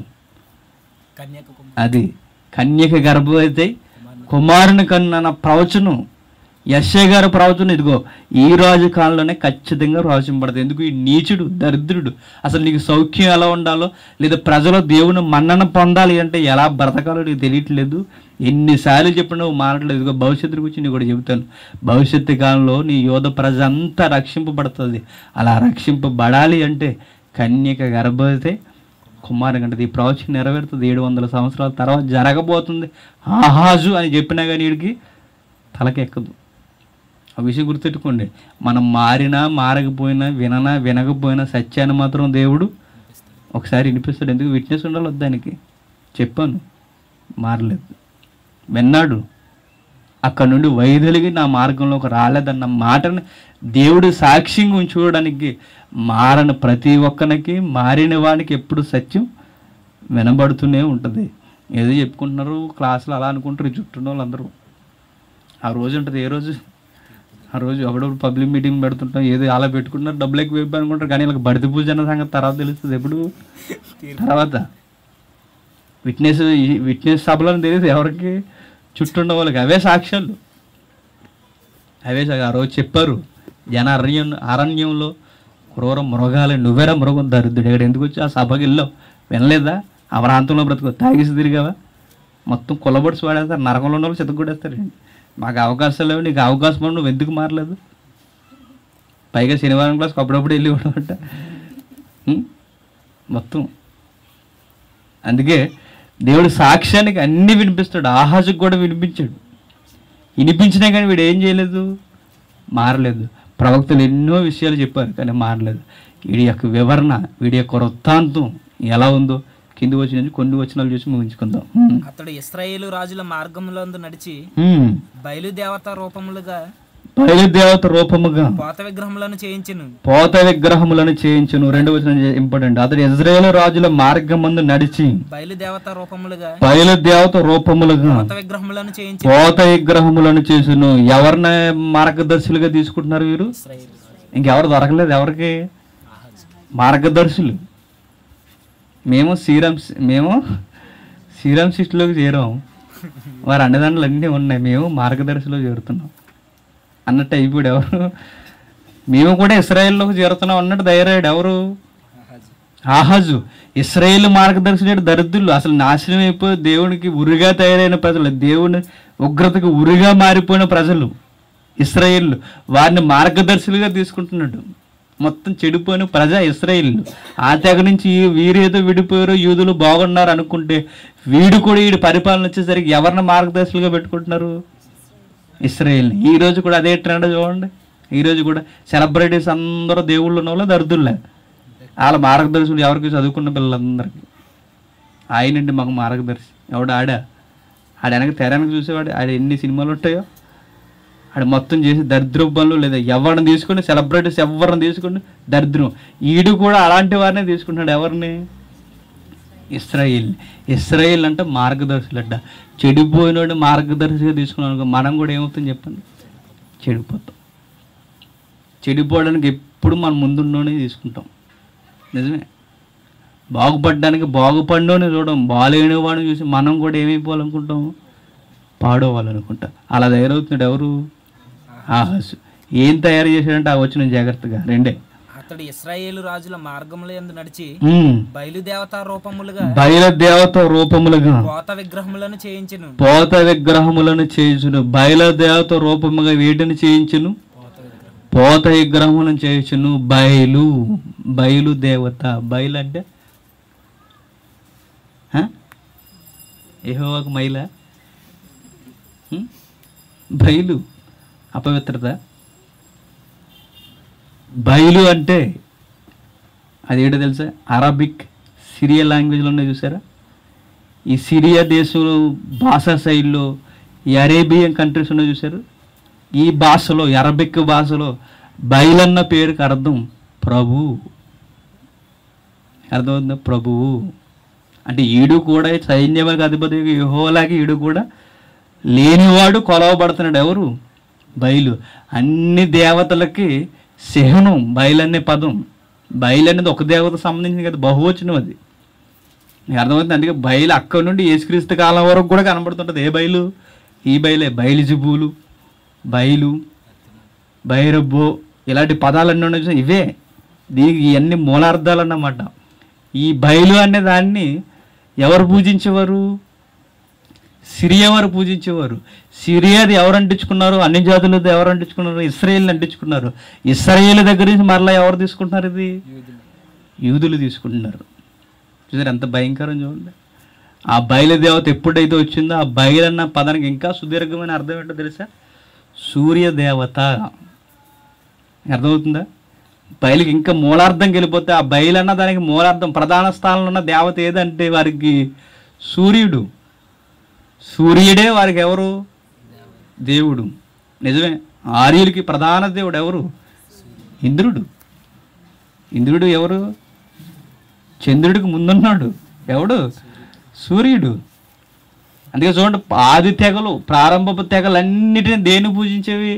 అది కన్యక గర్భవతి కుమారుని కన్నా ప్రవచనం యెషయా గారి ప్రవచనం ఇదిగో ఈ రాజు కాలంలోనే ఖచ్చితంగా ప్రవచింపబడదు. ఎందుకు? ఈ నీచుడు, దరిద్రుడు, అసలు నీకు సౌఖ్యం ఎలా ఉండాలో, లేదా ప్రజలు దేవుని మన్నన పొందాలి అంటే ఎలా బ్రతకాలో నీకు తెలియట్లేదు. ఎన్నిసార్లు చెప్పినా నువ్వు మారట్లేదు. ఇదిగో భవిష్యత్తు గురించి నేను కూడా చెబుతాను. భవిష్యత్తు కాలంలో నీ యోధ ప్రజ అంతా రక్షింపబడుతుంది. అలా రక్షింపబడాలి అంటే కన్యక గర్భవతి కుమారుని కంటది. ఈ ప్రవచనం నెరవేరుతుంది. 700 సంవత్సరాల తర్వాత జరగబోతుంది. ఆహాజు అని చెప్పినా కానీ వీడికి తలకెక్కదు. ఆ విషయం గుర్తెట్టుకోండి. మనం మారినా మారకపోయినా, వినకపోయినా సత్యాన్ని మాత్రం దేవుడు ఒకసారి వినిపిస్తాడు. ఎందుకు? విట్నెస్ ఉండాలి దానికి. చెప్పాను, మారలేదు, విన్నాడు, అక్కడ నుండి వైదొలిగి నా మార్గంలోకి రాలేదన్న మాటని దేవుడు సాక్ష్యంగా ఉంచుకోవడానికి మారని ప్రతి ఒక్కరికి, మారిన వాడికి ఎప్పుడు సత్యం వినబడుతూనే ఉంటుంది. ఏదో చెప్పుకుంటున్నారు క్లాసులు అలా అనుకుంటారు ఈ చుట్టూ వాళ్ళందరూ. ఆ రోజు ఉంటుంది. ఏ రోజు? ఆ రోజు అప్పుడప్పుడు పబ్లిక్ మీటింగ్ పెడుతుంటాం, ఏదో అలా పెట్టుకుంటున్నారు, డబ్బులు ఎక్కువ అయిపోయి అనుకుంటారు. కానీ వీళ్ళకి బడిది పూజ అన్న సంగతి తర్వాత తెలుస్తుంది. ఎప్పుడు? తర్వాత విట్నెస్ సభలను తెలియదు ఎవరికి? చుట్టూ ఉన్న వాళ్ళకి. అవే సాక్ష్యాలు, అవే. ఆ రోజు చెప్పారు, జన అరణ్యంలో క్రూర మృగాలు, నువ్వేరా మృగం దరిద్రుడు, ఇక్కడ ఎందుకు వచ్చి ఆ సభకి వెళ్ళావు? వినలేదా? ఆ ప్రాంతంలో బ్రతుకు తాగేసి తిరిగావా? మొత్తం కులబొడిసి వాడేస్తారు, నరకంలో ఉన్న వాళ్ళు చెతగొడేస్తారు. మాకు అవకాశాలు లేవు, నీకు అవకాశం ఉంది, నువ్వు ఎందుకు మారలేదు? పైగా శనివారం క్లాస్కి అప్పుడప్పుడు వెళ్ళి ఉండమంట మొత్తం. అందుకే దేవుడు సాక్ష్యానికి అన్నీ వినిపిస్తాడు. ఆహాజుకు కూడా వినిపించాడు. వినిపించినా కానీ వీడు ఏం చేయలేదు, మారలేదు. ప్రవక్తలు ఎన్నో విషయాలు చెప్పారు కానీ మారలేదు. వీడి యొక్క వివరణ, వీడి యొక్క వృత్తాంతం ఎలా ఉందో కింది వచ్చిన కొన్ని వచనాలు చూసి ముగించుకుందాం. అతడు ఇశ్రాయేలు రాజుల మార్గములందు నడిచి బయలుదేవత రూపములుగా పోత విగ్రహములను చేయించును. 2వ వచనం ఇంపార్టెంట్. అతడు ఇశ్రాయేలు రాజుల మార్గమందు నడిచి బయలుదేవత రూపములుగా పోత విగ్రహములను చేయును. ఎవరిని మార్గదర్శులుగా తీసుకుంటున్నారు వీరు? ఇంకెవరు దొరకలేదు. ఎవరికి మార్గదర్శులు? మేము శ్రీరామ్ సిస్టులోకి చేరాం, వారు అన్నదాండ్లు అన్నీ ఉన్నాయి, మేము మార్గదర్శిలో చేరుతున్నాం అన్నట్టు అయిపోయాడు. ఎవరు? మేము కూడా ఇశ్రాయేల్లోకి చేరుతున్నాం అన్నట్టు ధైర్యాడు. ఎవరు? ఆహాజు. ఇశ్రాయేల్ మార్గదర్శులు దరిద్రులు, అసలు నాశనం అయిపోయి దేవునికి ఉరిగా తయారైన ప్రజలు, దేవుని ఉగ్రతకు ఉరిగా మారిపోయిన ప్రజలు ఇశ్రాయేల్. వారిని మార్గదర్శులుగా తీసుకుంటున్నాడు. మొత్తం చెడిపోయిన ప్రజ ఇశ్రాయేల్. ఆ తెగ నుంచి వీరేదో విడిపోయారు, యూదులు బాగున్నారు అనుకుంటే వీడు కూడా వీడి పరిపాలన వచ్చేసరికి ఎవరిని మార్గదర్శులుగా పెట్టుకుంటున్నారు? ఇశ్రాయేల్. ఈ రోజు కూడా అదే ట్రెండ్ చూడండి. ఈరోజు కూడా సెలబ్రిటీస్ అందరూ దేవుళ్ళు ఉన్న వాళ్ళు దరిద్రులే. వాళ్ళ మార్గదర్శులు ఎవరికి? చదువుకున్న పిల్లలందరికీ. ఆయనండి మాకు మార్గదర్శి. ఎవడు? ఆడ వెనక తెరానికి చూసేవాడు. ఆడ ఎన్ని సినిమాలు ఉంటాయో ఆడ మొత్తం చేసి దరిద్ర పనులు, లేదా ఎవరిని తీసుకుని సెలబ్రిటీస్ ఎవరిని తీసుకుని దరిద్రం. ఈడు కూడా అలాంటి వారినే తీసుకుంటున్నాడు. ఎవరిని? ఇశ్రాయేల్ అంటే మార్గదర్శులు అంట. చెడిపోయినోడు మార్గదర్శిగా తీసుకున్నాను మనం కూడా ఏమవుతుంది చెప్పండి? చెడిపోతాం. చెడిపోవడానికి ఎప్పుడు మనం ముందున్నోనే తీసుకుంటాం. నిజమే. బాగుపడడానికి బాగుపడినోనే చూడం, బాగాలేని వాడిని చూసి మనం కూడా ఏమైపోవాలనుకుంటాం? పాడోవాలనుకుంటాం. అలా తయారవుతున్నాడు. ఎవరు? ఆహాజు. ఏం తయారు చేశాడంటే ఆ వచ్చిన జాగ్రత్తగా రెండే. అతడు ఇశ్రాయేలు రాజుల మార్గములందు నడిచి బయలుదేవత రూపములుగా పోత విగ్రహములను చేయించును. బయలుదేవత రూపముగా వీటిని చేయించును, పోత విగ్రహములను చేయించును. బయలు దేవత. బయలు అంటే యెహోవాకు మైల, బయలు అపవిత్రత. బయలు అంటే అదేంటో తెలుసా? అరబిక్, సిరియా లాంగ్వేజ్లో ఉన్నాయి చూసారా? ఈ సిరియా దేశంలో భాషా శైలిలో ఈ అరేబియన్ కంట్రీస్ ఉన్నాయి చూసారు? ఈ భాషలో, అరబిక్ భాషలో బయలన్న పేరుకి అర్థం ప్రభు. అర్థమవుతుందా? ప్రభువు అంటే ఈడు కూడా సైన్యములకు అధిపతి యెహోవాలాగా ఈడు కూడా లేనివాడు కొలవబడుతున్నాడు. ఎవరు? బయలు. అన్ని దేవతలకి చిహ్నం బయలు అనే పదం. బయలు అనేది ఒక దేవతకు సంబంధించింది కదా, బహువచనం అది. మీకు అర్థమవుతుంది? అందుకే బయలు అక్కడి నుండి యేసుక్రీస్తు కాలం వరకు కూడా కనబడుతుంటుంది. ఏ బయలు? ఈ బయలే. బయలుజెబూలు, బయలు, బైరబ్బో, ఇలాంటి పదాలన్నీ ఉన్నాయి. ఇవే దీనికి ఇవన్నీ మూలార్థాలు అన్నమాట. ఈ బయలు అనే దాన్ని ఎవరు పూజించేవారు? సిరియా వారు పూజించేవారు. సిరియాది ఎవరు అంటించుకున్నారు? అన్ని జాతులతో ఎవరు అంటించుకున్నారు? ఇశ్రాయేల్ని అంటించుకున్నారు. ఇశ్రాయేల్ దగ్గర నుంచి మరలా ఎవరు తీసుకుంటున్నారు? ఇది యూదులు తీసుకుంటున్నారు. చూసారు ఎంత భయంకరం చూడండి. ఆ బయలుదేవత ఎప్పుడైతే వచ్చిందో ఆ బయలు అన్న పదానికి ఇంకా సుదీర్ఘమైన అర్థం ఏంటో తెలుసా? సూర్యదేవత. అర్థమవుతుందా? బయలుకి ఇంకా మూలార్థంకి వెళ్ళిపోతే ఆ బయలు అన్న దానికి మూలార్థం, ప్రధాన స్థానంలో ఉన్న దేవత ఏదంటే వారికి సూర్యుడు. సూర్యుడే వారికి ఎవరు? దేవుడు. నిజమే. ఆర్యులకి ప్రధాన దేవుడు ఎవరు? ఇంద్రుడు. ఇంద్రుడు ఎవరు? చంద్రుడికి ముందున్నాడు. ఎవడు? సూర్యుడు. అందుకే చూడండి, ఆది తెగలు, ప్రారంభపు తెగలు అన్నిటిని దేన్ని పూజించేవి?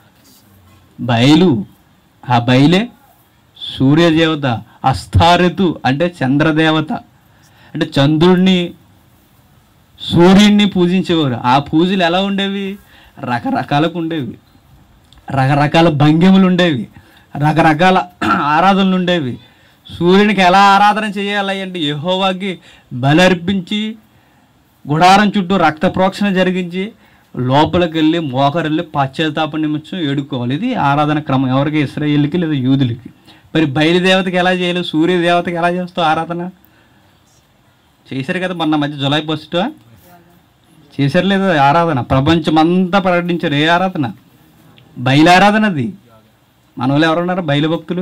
బయలు. ఆ బయలే సూర్యదేవత. అస్తారతు అంటే చంద్రదేవత. అంటే చంద్రుడిని, సూర్యుడిని పూజించేవారు. ఆ పూజలు ఎలా ఉండేవి? రకరకాలకు ఉండేవి. రకరకాల భంగిములు ఉండేవి. రకరకాల ఆరాధనలు ఉండేవి. సూర్యునికి ఎలా ఆరాధన చేయాలి అంటే యెహోవాకి బలర్పించి గుడారం చుట్టూ రక్త ప్రోక్షణ జరిగించి లోపలికి వెళ్ళి మోకరెళ్ళి పశ్చాత్తాప నిమిత్తం ఏడుకోవాలి. ఇది ఆరాధన క్రమం. ఎవరికి? ఇశ్రాయేలుకి లేదా యూదులకి. మరి బయలుదేవతకి ఎలా చేయాలి? సూర్యదేవతకి ఎలా చేస్తావు ఆరాధన? చేశారు కదా మొన్న మధ్య జులై 1 చేశారు లేదా ఆరాధన? ప్రపంచమంతా ప్రకటించారు. ఏ ఆరాధన? బయలు ఆరాధన. అది మన వాళ్ళు ఎవరున్నారు? బయలు భక్తులు,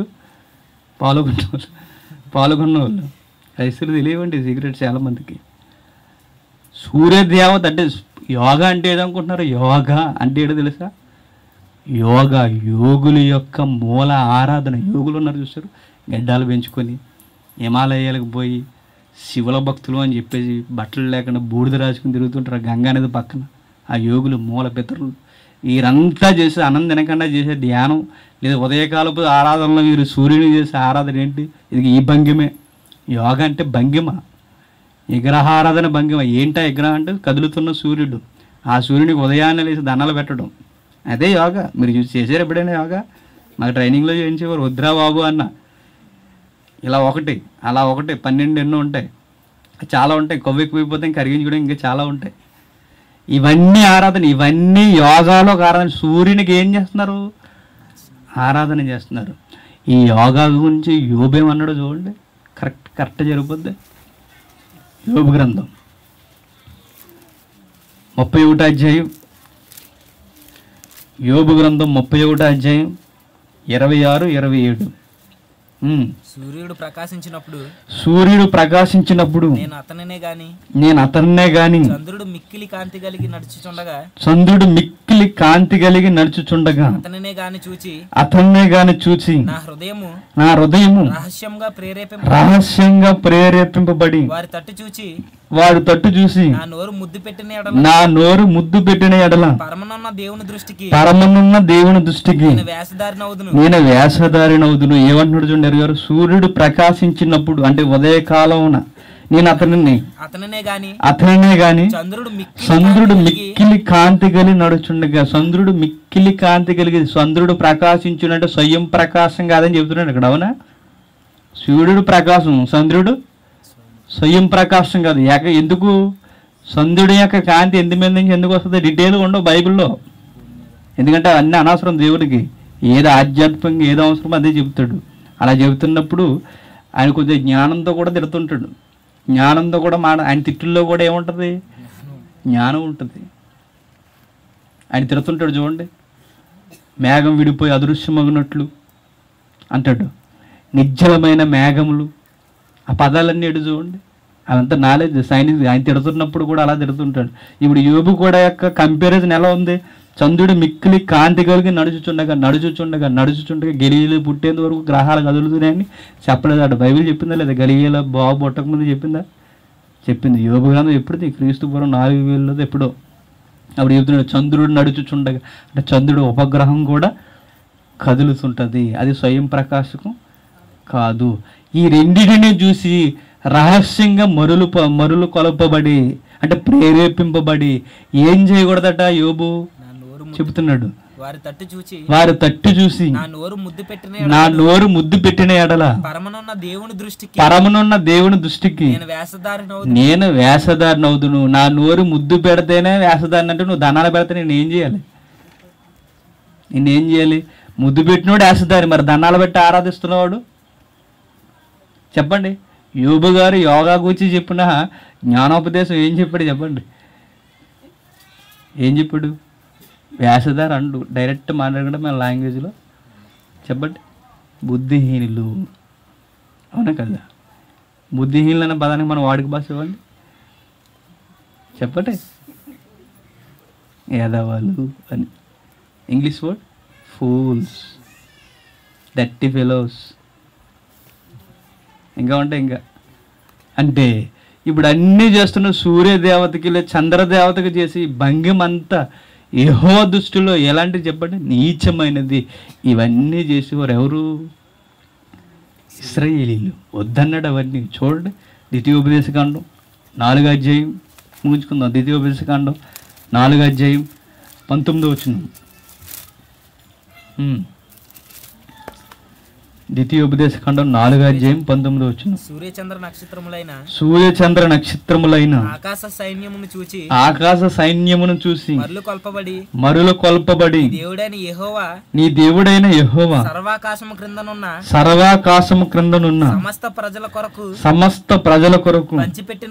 పాల్గొన్న వాళ్ళు. క్రైస్తవులు తెలియవండి సీక్రెట్ చాలామందికి. సూర్యదేవత అంటే యోగా అంటే ఏదనుకుంటున్నారు? యోగా అంటే ఏదో తెలుసా? యోగా యోగుల యొక్క మూల ఆరాధన. యోగులు ఉన్నారు చూస్తారు, గడ్డాలు పెంచుకొని హిమాలయాలకు పోయి శివుల భక్తులు అని చెప్పేసి బట్టలు లేకుండా బూడిద రాసుకుని తిరుగుతుంటారు గంగా నది పక్కన. ఆ యోగులు మూల పితరులు వీరంతా చేసే అన్నం తినకుండా చేసే ధ్యానం లేదా ఉదయకాలపు ఆరాధనలో వీరు సూర్యుని చేసే ఆరాధన ఏంటి? ఇది ఈ భంగిమే. యోగా అంటే భంగిమ, విగ్రహారాధన భంగిమ. ఏంటా విగ్రహం అంటే కదులుతున్న సూర్యుడు. ఆ సూర్యునికి ఉదయాన్నే లేచి దండాలు పెట్టడం, అదే యోగా. మీరు చేసారు ఎప్పుడైనా యోగా? మాకు ట్రైనింగ్లో చేయించేవారు. వద్దురా బాబు అన్న. ఇలా ఒకటి అలా ఒకటి 12 ఎన్నో ఉంటాయి, చాలా ఉంటాయి. కొవ్వు ఎక్కువైపోతే కరిగించుకోవడం ఇంకా చాలా ఉంటాయి. ఇవన్నీ ఆరాధన, ఇవన్నీ యోగాలో ఆరాధన. సూర్యునికి ఏం చేస్తున్నారు? ఆరాధన చేస్తున్నారు. ఈ యోగా గురించి యోబు ఏమన్నాడో చూడండి. కరెక్ట్ జరిగిపోద్ది. యోబు గ్రంథం 31వ అధ్యాయం. యోబు గ్రంథం 31వ అధ్యాయం 26, 27. సూర్యుడు ప్రకాశించినప్పుడు నేను అతన్నే గాని చంద్రుడు మిక్కిలి కాంతి కలిగి నడుచుచుండగా అతన్నే గాని చూచి నా హృదయము రహస్యంగా ప్రేరేపింపబడి వారి తట్టు చూసి నా నోరు ముద్దు పెట్టిన ఎడల పరమనున్న దేవుని దృష్టికి నేను వేషధారినవుదును. ఏమంటున్నాడు చూడండి గారు? సూర్యుడు ప్రకాశించినప్పుడు అంటే ఉదయకాలమున నేను అతనినే గాని చంద్రుడు మిక్కిలి కాంతి కలిగి నడుచుండగా. చంద్రుడు మిక్కిలి కాంతి కలిగి, చంద్రుడు ప్రకాశించునంటే స్వయం ప్రకాశం కాదని చెబుతున్నాడు ఇక్కడ. అవునా? సూర్యుడు ప్రకాశం, చంద్రుడు స్వయం ప్రకాశం కాదు. ఎందుకు? చంద్రుడి యొక్క కాంతి మీద నుంచి ఎందుకు వస్తుంది? డీటెయిల్గా ఉండవు బైబిల్లో. ఎందుకంటే అన్నీ అనవసరం దేవుడికి. ఏదో ఆధ్యాత్మికంగా ఏదో అవసరం అదే చెబుతాడు. అలా చెబుతున్నప్పుడు ఆయన కొద్దిగా జ్ఞానంతో కూడా తిడుతుంటాడు. జ్ఞానంతో కూడా ఆయన తిట్టుల్లో కూడా ఏముంటుంది? జ్ఞానం ఉంటుంది. ఆయన తిడుతుంటాడు చూడండి, మేఘం విడిపోయి అదృశ్యమగినట్లు అంటాడు, నిర్జలమైన మేఘములు. ఆ పదాలన్నీ ఎడు చూడండి, అదంతా నాలెడ్జ్ సైన్స్. ఆయన తిడుతున్నప్పుడు కూడా అలా తిడుతుంటాడు. ఇప్పుడు యోబు కూడా యొక్క కంపారిజన్ ఎలా ఉంది? చంద్రుడు మిక్కిలి కాంతి కలిగి నడుచుచుండగా గలియలు పుట్టేంత వరకు గ్రహాలు కదులుతున్నాయని చెప్పలేదట. బైబిల్ చెప్పిందా లేదా? గలియల బాబు పుట్టకముందు చెప్పిందా? చెప్పింది. యోబు గ్రంథం ఎప్పుడు? క్రీస్తు పూర్వం 4000 ఎప్పుడో. అప్పుడు చెప్తున్నాడు చంద్రుడు నడుచుచుండగా, అంటే చంద్రుడు ఉపగ్రహం కూడా కదులుతుంటుంది, అది స్వయం ప్రకాశకం కాదు. ఈ రెండింటిని చూసి రహస్యంగా మరులు కొలపబడి, అంటే ప్రేరేపింపబడి ఏం చేయకూడదట యోబు చెబుతున్నాడు. వారి తట్టు చూసి నా నోరు ముద్దు పెట్టిన ఎడల పరమనున్న దేవుని దృష్టికి నేను వేషధారినవుదును. నా నోరు ముద్దు పెడితేనే వేషధారిని అంటే నువ్వు ధనాలు పెడితే నేనేం చేయాలి? ముద్దు పెట్టినోడు వేషధారి, మరి ధనాలు పెట్టి ఆరాధిస్తున్నవాడు? చెప్పండి. యోబు గారు యోగా గురించి చెప్పిన జ్ఞానోపదేశం ఏం చెప్పాడు చెప్పండి? ఏం చెప్పాడు? వేషధార అండు, డైరెక్ట్ మాట్లాడడం మన లాంగ్వేజ్లో. చెప్పండి. బుద్ధిహీనులు, అవునా కదా? బుద్ధిహీనులు అనే పదానికి మనం వాడుక భాష ఇవ్వండి, చెప్పండి. ఎదవాళ్ళు అని English word fools, dirty fellows, ఇంకా ఉంటాయి. ఇంకా అంటే ఇప్పుడు అన్నీ చేస్తున్న సూర్యదేవతకి చంద్రదేవతకి చేసి భంగిమంతా యెహోవా దృష్టిలో ఎలాంటివి చెప్పండి? నీచమైనది. ఇవన్నీ చేసేవారు ఎవరు? ఇశ్రాయేలీయులు. వద్దన్నాడు అవన్నీ. చూడండి, ద్వితీయోపదేశకాండం 4వ అధ్యాయం ముగించుకుందాం. ద్వితీయోపదేశకాండం 4వ అధ్యాయం 19వ వచనం. ద్వితీయోపదేశకాండం 4వ అధ్యాయం 19వ వచనం. సూర్యచంద్ర నక్షత్రములైన ఆకాశ సైన్యమును చూసి మరులు కొల్పబడి నీ దేవుడైన యెహోవా సర్వాకాశము క్రిందనున్న సమస్త ప్రజల కొరకు పంచిపెట్టిన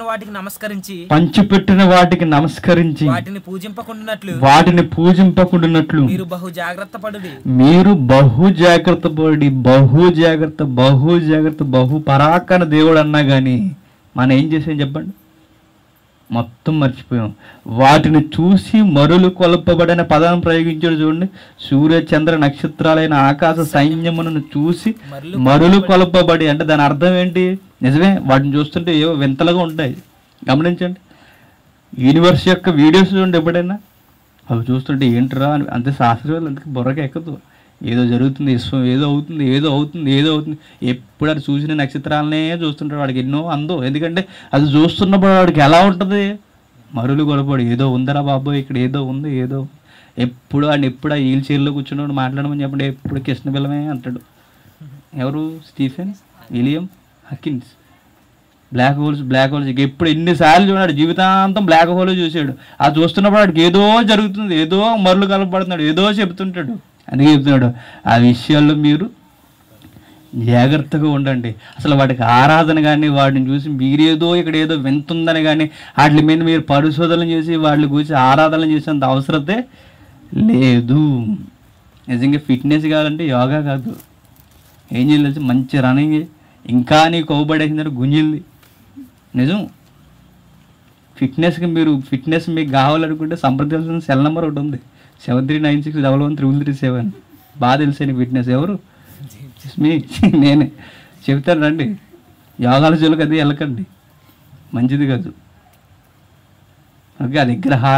వాటికి నమస్కరించి వాటిని పూజింపకుండునట్లు మీరు బహు జాగ్రత్త పడి బహు పరాకన దేవుడు అన్నా కానీ మనం ఏం చేసాం చెప్పండి? మొత్తం మర్చిపోయాం. వాటిని చూసి మరులు కొల్పబడిన పదాన్ని ప్రయోగించాడు చూడండి. సూర్య చంద్ర నక్షత్రాలైన ఆకాశ సైన్యమును చూసి మరులు కొల్పబడి అంటే దాని అర్థం ఏంటి? నిజమే, వాటిని చూస్తుంటే ఏవో వింతలుగా ఉంటాయి. గమనించండి. యూనివర్స్ యొక్క వీడియోస్ చూడండి ఎప్పుడైనా, అవి చూస్తుంటే ఏంటరా అని అంతే శాస్త్రవేత్తలు అందుకే బుర్రగా ఎక్కదు. ఏదో జరుగుతుంది, ఏదో అవుతుంది. ఎప్పుడు అది చూసిన నక్షత్రాలనే చూస్తుంటాడు. వాడికి ఎన్నో అందో, ఎందుకంటే అది చూస్తున్నప్పుడు వాడికి ఎలా ఉంటుంది? మరులు కొలపడు, ఏదో ఉందరా బాబు, ఇక్కడ ఏదో ఉంది. ఎప్పుడు ఆ వీల్ చైర్లో కూర్చున్నాడు మాట్లాడమని చెప్పండి, ఎప్పుడు కృష్ణ పిల్లమే అంటాడు. ఎవరు? Stephen William Hawkins. Black holes ఎప్పుడు ఎన్నిసార్లు చూడాడు, జీవితాంతం బ్లాక్ హోల్ చూసాడు. అది చూస్తున్నప్పుడు వాడికి ఏదో జరుగుతుంది, ఏదో మరులు కలపబడుతున్నాడు, ఏదో చెబుతుంటాడు. అందుకే చెప్తున్నాడు ఆ విషయాల్లో మీరు జాగ్రత్తగా ఉండండి. అసలు వాటికి ఆరాధన కానీ వాటిని చూసి మీరేదో ఇక్కడ ఏదో వింతుందని కానీ వాటి మీద మీరు పరిశోధనలు చేసి వాటిని గురించి ఆరాధన చేసేంత అవసరతే లేదు. నిజంగా ఫిట్నెస్ కావాలంటే యోగా కాదు, ఏం చేయాలి? మంచి రన్నింగ్. ఇంకా నీ కొవ్వబడేసిందంటే గుంజిల్ది. నిజం. ఫిట్నెస్ మీకు కావాలనుకుంటే సంప్రదించాల్సిన సెల్ నెంబర్ ఒకటి ఉంది, 7396113337. బాగా తెలిసే నీకు ఫిట్నెస్. ఎవరు? నేనే చెప్తాను రండి. యోగాల జోలికి అది వెళ్ళకండి, మంచిది కాదు. ఓకే, అది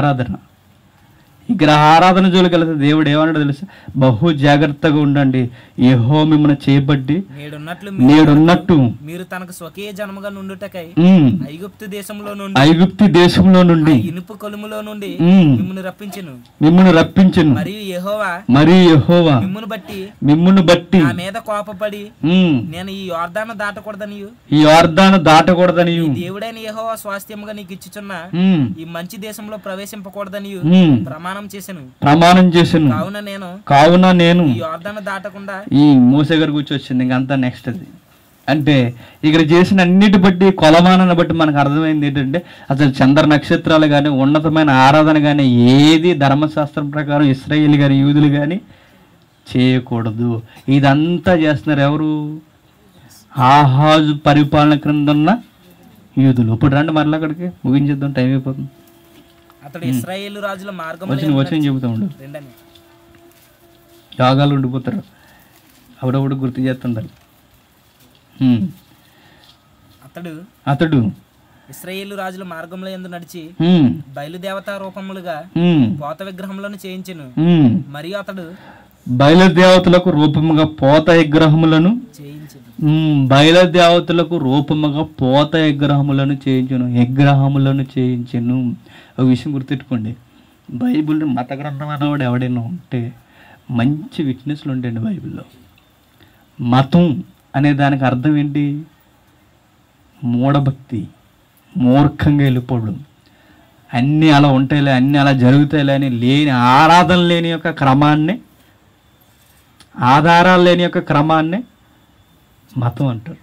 విగ్రహారాధన జోలికి వెళ్తే దేవుడు ఏమన్నాడు తెలుసా? బహు జాగ్రత్తగా ఉండండి, యెహోవా మిమ్మల్ని చేయబట్టి నేడున్నట్టు మీరు తనకు స్వకీయ జన్మగా నుండుటకై ఐగుప్తు దేశంలో నుండి ఇనుప కొలుములో నుండి మిమ్మును రప్పించెను. మరియు యెహోవా మిమ్మును బట్టి నా మీద కోపపడి నేను ఈ యోర్దాను దాటకూడదని దేవుడైన యెహోవా స్వాస్థ్యముగా నీకు ఇచ్చుచున్న ఈ మంచి దేశంలో ప్రవేశింపకూడదని ప్రమాణం చేశాను. కావున నేను ఈ యోర్దాను దాటకుండా ఈ మోసే గారు కూర్చొచ్చింది. ఇంకంతా నెక్స్ట్ అది అంటే ఇక్కడ చేసిన అన్నిటి బట్టి కొలమానాన్ని బట్టి మనకు అర్థమైంది ఏంటంటే అసలు చంద్ర నక్షత్రాలు కానీ ఉన్నతమైన ఆరాధన కానీ ఏది ధర్మశాస్త్రం ప్రకారం ఇశ్రాయేల్ కానీ యూదులు కానీ చేయకూడదు. ఇదంతా చేస్తున్నారు ఎవరు? ఆహాజు పరిపాలన క్రింద ఉన్న యూదులు. ఇప్పుడు రండి మరలా అక్కడికి ముగించేద్దాం, టైం అయిపోతుంది. అతడు ఇశ్రాయేలు రాజుల మార్గం వచ్చిన చెబుతా ఉండు. యాగాలు ఉండిపోతారు, అప్పుడప్పుడు గుర్తు చేస్తుండాలి. అతడు ఇశ్రాయేలు రాజుల మార్గంలో యందు నడిచి బయలుదేవతా రూపములుగా పోత విగ్రహములను చేయించెను. మరియు అతడు బయలుదేవతలకు రూపముగా పోత విగ్రహములను బయలుదేవతలకు రూపముగా పోత విగ్రహములను చేయించెను. ఒక విషయం గుర్తెట్టుకోండి, బైబిల్ మత గ్రంథం అన్నవాడు ఎవడైనా ఉంటే మంచి విట్నెస్లు ఉంటాయండి బైబిల్లో. మతం అనే దానికి అర్థం ఏంటి? మూఢభక్తి, మూర్ఖంగా వెళ్ళిపోవడం, అన్నీ అలా ఉంటాయిలే, అన్నీ అలా జరుగుతాయిలే అని లేని ఆరాధన లేని యొక్క క్రమాన్నే, ఆధారాలు లేని యొక్క క్రమాన్నే మతం అంటారు.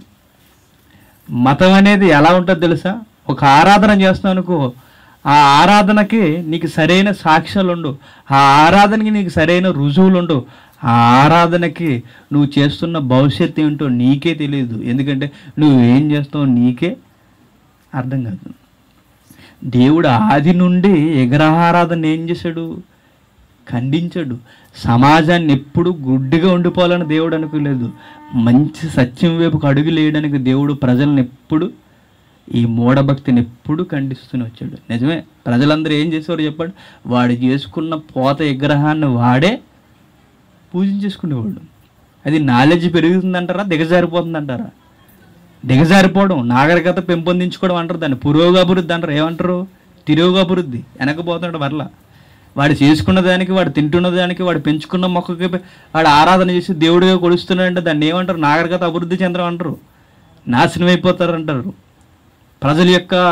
మతం అనేది ఎలా ఉంటుందో తెలుసా? ఒక ఆరాధన చేస్తున్నావు అనుకో, ఆ ఆరాధనకి నీకు సరైన సాక్ష్యాలు ఉండవు, ఆ ఆరాధనకి నీకు సరైన రుజువులు ఉండవు, ఆ ఆరాధనకి నువ్వు చేస్తున్న భవిష్యత్తు ఏంటో నీకే తెలియదు. ఎందుకంటే నువ్వేం చేస్తావు నీకే అర్థం కాదు. దేవుడు ఆది నుండి విగ్రహారాధన ఏం చేశాడు? ఖండించాడు. సమాజాన్ని ఎప్పుడు గుడ్డిగా ఉండిపోవాలని దేవుడు అనుకోలేదు. మంచి సత్యం వైపుకు అడుగులు వేయడానికి దేవుడు ప్రజలను ఎప్పుడు, ఈ మూఢభక్తిని ఎప్పుడు ఖండిస్తూనే వచ్చాడు. నిజమే, ప్రజలందరూ ఏం చేసేవారు చెప్పండి? వాడు చేసుకున్న పోత విగ్రహాన్ని వాడే పూజించేసుకునేవాడు. అది నాలెడ్జ్ పెరుగుతుందంటారా, దిగజారిపోతుందంటారా? దిగజారిపోవడం, నాగరికత పెంపొందించుకోవడం అంటారు దాన్ని. పురోగభివృద్ధి అంటారు. ఏమంటారు? తిరోగభివృద్ధి. వెనకపోతున్నాడు మరలా. వాడు చేసుకున్న దానికి, వాడు తింటున్న దానికి, వాడు పెంచుకున్న మొక్కకి వాడు ఆరాధన చేసి దేవుడిగా కొలుస్తున్నాడంటే దాన్ని ఏమంటారు? నాగరికత అభివృద్ధి చెందడం అంటారు. నాశనం అయిపోతారు అంటారు. ప్రజల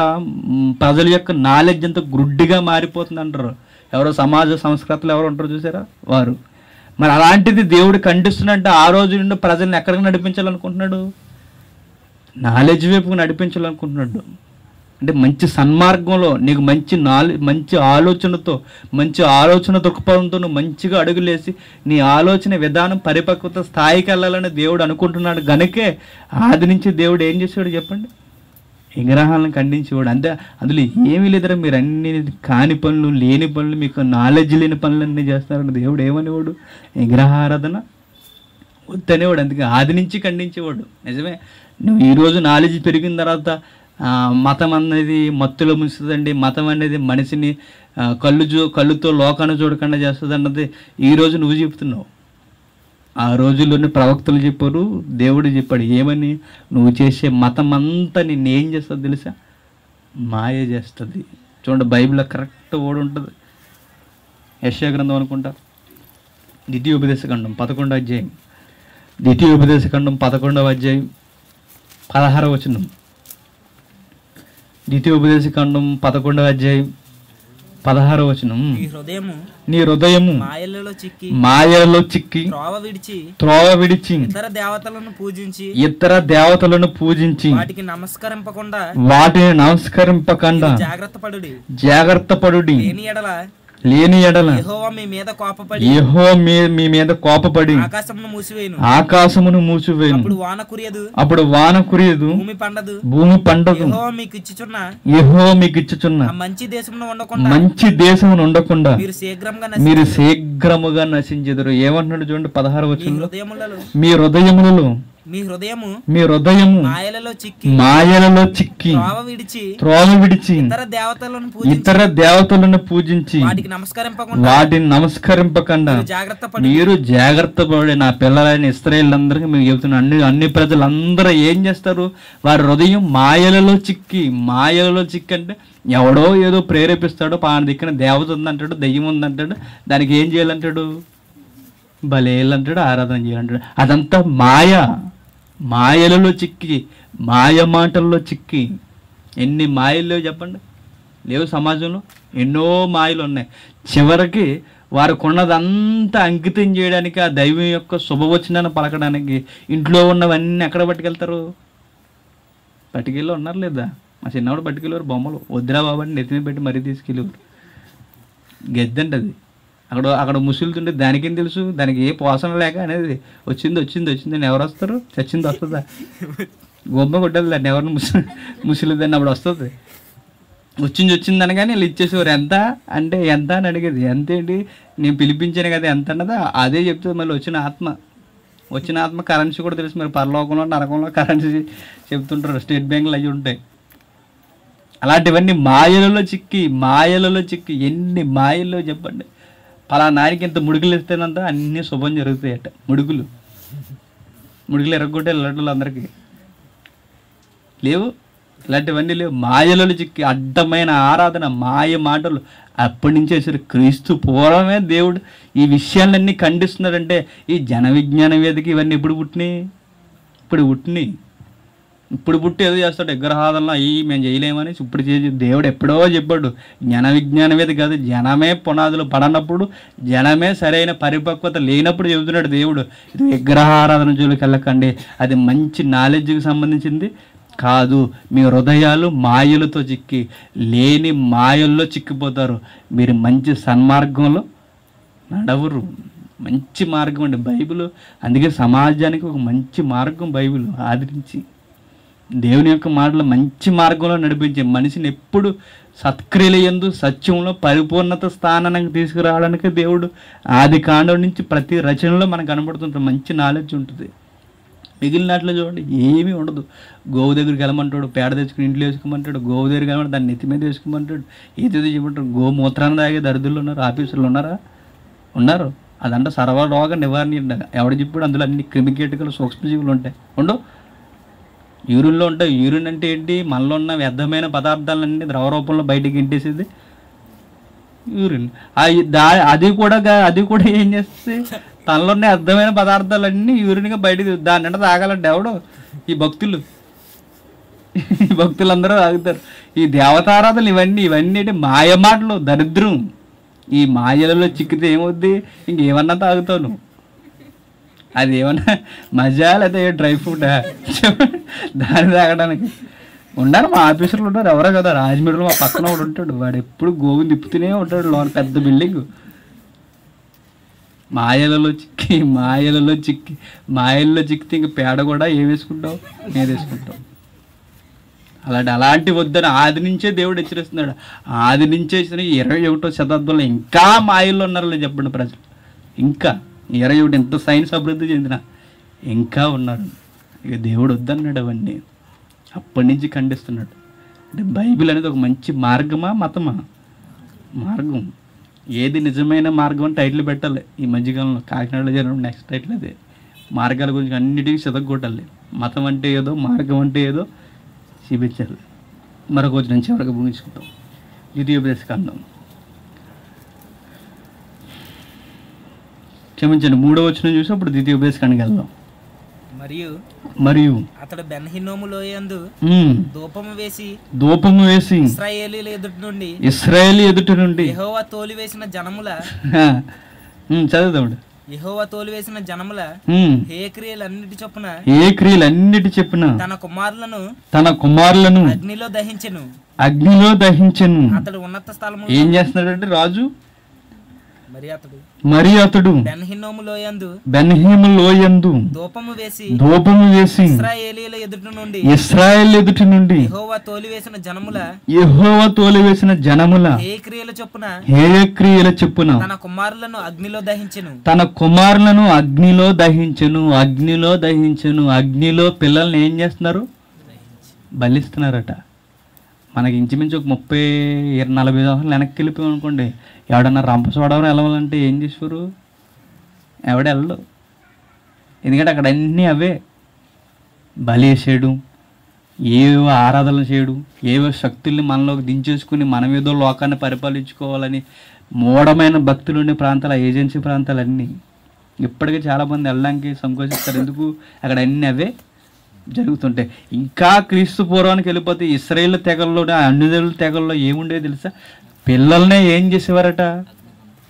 యొక్క నాలెడ్జ్ అంతా గుడ్డిగా మారిపోతుంది అంటారు. ఎవరో సమాజ సంస్కృతులు ఎవరు ఉంటారు చూసారా, వారు. మరి అలాంటిది దేవుడు ఖండిస్తున్నట్టే ఆ రోజు నుండి ప్రజల్ని ఎక్కడికి నడిపించాలనుకుంటున్నాడు? నాలెడ్జ్ వైపుకు నడిపించాలనుకుంటున్నాడు. అంటే మంచి సన్మార్గంలో నీకు మంచి ఆలోచనతో, మంచి ఆలోచన దృక్పథంతో నువ్వు మంచిగా అడుగులేసి నీ ఆలోచన విధానం పరిపక్వత స్థాయికి వెళ్ళాలని దేవుడు అనుకుంటున్నాడు. గనుకే ఆది నుంచి దేవుడు ఏం చేసాడు చెప్పండి? విగ్రహాలను ఖండించేవాడు. అంతే, అందులో ఏమీ లేదరా, మీరు అన్ని కాని పనులు, లేని పనులు, మీకు నాలెడ్జ్ లేని పనులన్నీ చేస్తారని దేవుడు ఏమనేవాడు? విగ్రహారాధన వద్దనేవాడు. అందుకే ఆది నుంచి ఖండించేవాడు. నిజమే, నువ్వు ఈరోజు నాలెడ్జ్ పెరిగిన తర్వాత మతం అనేది మత్తులో ముంచుతుందండి, మతం అనేది మనిషిని కళ్ళుతో లోకాన్ని చూడకుండా చేస్తుంది అన్నది ఈరోజు నువ్వు చెప్తున్నావు. ఆ రోజుల్లోనే ప్రవక్తలు చెప్పారు, దేవుడు చెప్పాడు. ఏమని? నువ్వు చేసే మతం అంతా నిన్ను ఏం చేస్తుంది తెలుసా? మాయ చేస్తుంది. చూడండి, బైబిల్లో కరెక్ట్ ఓడి ఉంటుంది. యెషయా గ్రంథం అనుకుంటా, ద్వితీయోపదేశకాండం 11వ అధ్యాయం, ద్వితీయోపదేశకాండం 11వ అధ్యాయం 16వ వచనం. ద్వితీయోపదేశకాండం 11వ అధ్యాయం 16వ వచనం. నీ హృదయము మాయలలో చిక్కి త్రోవ విడిచి ఇతర దేవతలను పూజించి వాటిని నమస్కరింపకుండా జాగ్రత్త పడుడి. లేని ఎడల యెహోవా మీ మీద కోపపడి ఆకాశమును మూసివేయును. అప్పుడు వాన కురియదు, భూమి పండదు. యెహోవా మీకు ఇచ్చుచున్న మంచి దేశమును ఉండకుండా మీరు శీఘ్రముగా నశించెదరు. ఏమంటున్నాడు చూడండి 16వ వచనంలో, మీ హృదయములలో మాయలలో చిక్కి త్రోవ విడిచి ఇతర దేవతలను పూజించి వాటిని నమస్కరింపకుండా మీరు జాగ్రత్త పడి. నా పిల్లలైన ఇశ్రాయేలులందరికీ మీకు చెబుతున్నా, అన్ని ప్రజలందరూ ఏం చేస్తారు? వారి హృదయం మాయలలో చిక్కి అంటే ఎవడో ఏదో ప్రేరేపిస్తాడో, పాన దిక్కున దేవత ఉందంటాడు, దెయ్యం ఉందంటాడు, దానికి ఏం చేయాలంటాడు? బలేలంటాడు, ఆరాధన చేయాలంటాడు. అదంతా మాయలలో చిక్కి, మాయ మాటల్లో చిక్కి. ఎన్ని మాయలు లేవు చెప్పండి? లేవు సమాజంలో, ఎన్నో మాయలు ఉన్నాయి. చివరికి వారికి ఉన్నదంతా అంకితం చేయడానికి, ఆ దైవం యొక్క శుభవచనాన్ని పలకడానికి ఇంట్లో ఉన్నవన్నీ ఎక్కడ పట్టుకెళ్తారు? పట్టుకెళ్ళి ఉన్నారు లేదా? మా చిన్నవాడు పట్టుకెళ్ళేవారు బొమ్మలు, వద్దురా బాబు అని నెత్తిన పెట్టి మరీ తీసుకెళ్ళేవారు. గెద్దండి అది. అక్కడ ముసులుతుంటే దానికేం తెలుసు, దానికి ఏ పోషణ లేక అనేది వచ్చింది అని ఎవరు వస్తారు? చచ్చింది వస్తుందా? గొప్ప కొట్టదు దాన్ని, ఎవరిని ముసులుదాన్ని అప్పుడు వస్తుంది. వచ్చింది అనగానే వీళ్ళు ఇచ్చేసేవారు. ఎంత అంటే ఎంత అని అడిగేది. ఎంత ఏంటి, నేను పిలిపించాను కదా ఎంత అన్నదా అదే చెప్తుంది. మళ్ళీ వచ్చిన ఆత్మ కరెన్సీ కూడా తెలుసు. మరి పరలోకంలో నరకంలో కరెన్సీ చెప్తుంటారు, స్టేట్ బ్యాంకులు అవి ఉంటాయి. అలాంటివన్నీ మాయలలో చిక్కి ఎన్ని మాయల్లో చెప్పండి. పలానానికి ఇంత ముడుకులు ఇస్తేనంత అన్నీ శుభం జరుగుతాయట. ముడుకులు ఎరగొట్టే ఇలాంటి అందరికీ లేవు, ఇలాంటివన్నీ లేవు. మాయలలో చిక్కి అడ్డమైన ఆరాధన, మాయ మాటలు అప్పటి నుంచి వేసారు. క్రీస్తు పూర్వమే దేవుడు ఈ విషయాలన్నీ ఖండిస్తున్నాడంటే ఈ జన విజ్ఞాన వేదిక ఇవన్నీ ఎప్పుడు పుట్టినాయి? ఇప్పుడు పుట్టి ఏదో చేస్తాడు, విగ్రహాదనలో అయ్యి మేము చేయలేమని ఇప్పుడు చేసి దేవుడు ఎప్పుడో చెప్పాడు. జ్ఞాన విజ్ఞాన వేదిక కాదు, జనమే పునాదులు పడనప్పుడు, జనమే సరైన పరిపక్వత లేనప్పుడు చెబుతున్నాడు దేవుడు. ఇది విగ్రహారాధన జోలికి వెళ్ళకండి, అది మంచి నాలెడ్జ్కి సంబంధించింది కాదు. మీ హృదయాలు మాయలతో చిక్కి లేని మాయల్లో చిక్కిపోతారు. మీరు మంచి సన్మార్గంలో నడవరు. మంచి మార్గం అండి బైబిల్. అందుకే సమాజానికి ఒక మంచి మార్గం బైబిల్ ఆదరించి దేవుని యొక్క మాటలు మంచి మార్గంలో నడిపించే మనిషిని ఎప్పుడు సత్క్రియల యందు సత్యంలో పరిపూర్ణత స్థానానికి తీసుకురావడానికి దేవుడు ఆది కాండం నుంచి ప్రతి రచనలో మనకు కనబడుతుంటాడు. మంచి నాలెడ్జ్ ఉంటుంది. మిగిలినట్లు చూడండి ఏమీ ఉండదు. గోవు దగ్గరికి వెళ్ళమంటాడు, పేడ తెచ్చుకుని ఇంట్లో వేసుకోమంటాడు. గోవు దగ్గరికి వెళ్ళమంటాడు, దాన్ని నెత్తి మీద వేసుకోమంటాడు. ఏదేదో చెప్పమంటాడు. గోమూత్రాన్ని తాగే దరిద్రులు ఉన్నారు, ఆఫీసులు ఉన్నారు. అదంటే సర్వరోగ నివారణ. ఎవడు చెప్పాడు? అందులో అన్ని క్రిమికీటకాలు సూక్ష్మజీవులు ఉంటాయి. యూరిన్లో ఉంటాయి. యూరిన్ అంటే ఏంటి? మనలో ఉన్న వ్యర్థమైన పదార్థాలన్నీ ద్రవ రూపంలో బయటికి ఇంటేసేది యూరిన్. అది కూడా ఏం చేస్తుంది? తనలో ఉన్న అర్థమైన పదార్థాలన్నీ యూరిన్గా బయటకు దాని అంటే తాగాలంటే ఎవడు? ఈ భక్తులందరూ తాగుతారు. ఈ దేవతారాధనలు ఇవన్నీ అంటే మాయమాటలు, దరిద్రం. ఈ మాయలలో చిక్కితే ఏమవుద్ది? ఇంకేమన్నా తాగుతావు నువ్వు. అది ఏమన్నా మజా లేదా డ్రై ఫ్రూటా? దాన్ని తాగడానికి ఉన్నారు. మా ఆఫీసర్లు ఉంటారు, ఎవరో కదా. రాజమండ్రిలో మా పక్కన ఒకడు ఉంటాడు, వాడు ఎప్పుడు గోవుని తిప్పుతూనే ఉంటాడు. లోన పెద్ద బిల్డింగ్. మాయలలో చిక్కితే ఇంక పేడ కూడా ఏం వేసుకుంటావు? నేను వేసుకుంటావు. అలాంటి వద్దని ఆది నుంచే దేవుడు హెచ్చరిస్తున్నాడు. ఆది నుంచే 21వ శతాబ్దంలో ఇంకా మాయల్లో ఉన్నారో చెప్పండి ప్రజలు. ఇంకా 21 ఎంత సైన్స్ అభివృద్ధి చెందిన ఇంకా ఉన్నారు. ఇక దేవుడు వద్దన్నాడు అవన్నీ. అప్పటి నుంచి ఖండిస్తున్నాడు. అంటే బైబిల్ అనేది ఒక మంచి మార్గమా, మతమా? మార్గం. ఏది నిజమైన మార్గం అని టైటిల్ పెట్టాలి. ఈ మధ్యకాలంలో కాకినాడలో జరిగిన నెక్స్ట్ టైటిల్ అదే. మార్గాల గురించి అన్నిటికీ చెదగొట్టాలి. మతం అంటే ఏదో, మార్గం అంటే ఏదో చూపించాలి. మరొక రోజు నుంచి ఎవరికి ముగించుకుంటాం. ద్వితీయోపదేశకాండం క్షమించండి 3వ వచనం చూసి అప్పుడు ద్వితీయోపదేశకాండానికి వెళ్దాం. మరియు అతడు బెన్హిన్నోము లోయందు ధూపము వేసి ఇశ్రాయేలు ఎదుటి నుండి యెహోవా తోలివేసిన జనముల చదువుతాడు. యెహోవా తోలివేసిన జనముల ఏ క్రియలన్నిటి చొప్పున తన కుమారులను అగ్నిలో దహించెను. అతడు ఉన్నత స్థలము ఏం చేస్తున్నాడంటే రాజు మరి అతడు బెన్హిన్నోము లోయందు ధూపము వేసి ఇశ్రాయేలీయుల ఎదుటి నుండి యెహోవా తోలివేసిన జనముల ఏ క్రియల చొప్పున తన కుమారులను అగ్నిలో దహించెను. అగ్నిలో పిల్లల్ని ఏం చేస్తున్నారు? బలిస్తున్నారట. మనకి ఇంచుమించు ఒక 30-40 సంవత్సరాలు వెనక్కి వెళ్ళిపోయాం అనుకోండి. ఎవడన్నా రంపచోడవరం వెళ్ళాలంటే ఏం చేసేవారు? వెళ్ళడు. ఎందుకంటే అక్కడ అన్నీ అవే. బలి వేసేయడం, ఏవో ఆరాధనలు చేయడం, ఏవో శక్తుల్ని మనలోకి దించేసుకుని మనం ఏదో లోకాన్ని పరిపాలించుకోవాలని మూఢమైన భక్తులు ఉండే ప్రాంతాలు, ఏజెన్సీ ప్రాంతాలన్నీ ఇప్పటికీ చాలామంది వెళ్ళడానికి సంకోచిస్తారు. ఎందుకు? అక్కడ అన్నీ అవే జరుగుతుంటాయి. ఇంకా క్రీస్తు పూర్వానికి వెళ్ళిపోతే ఇశ్రాయేలు తెగల్లో, అన్ని తెగల్లో ఏముండేది తెలుసా? పిల్లల్నే ఏం చేసేవారట?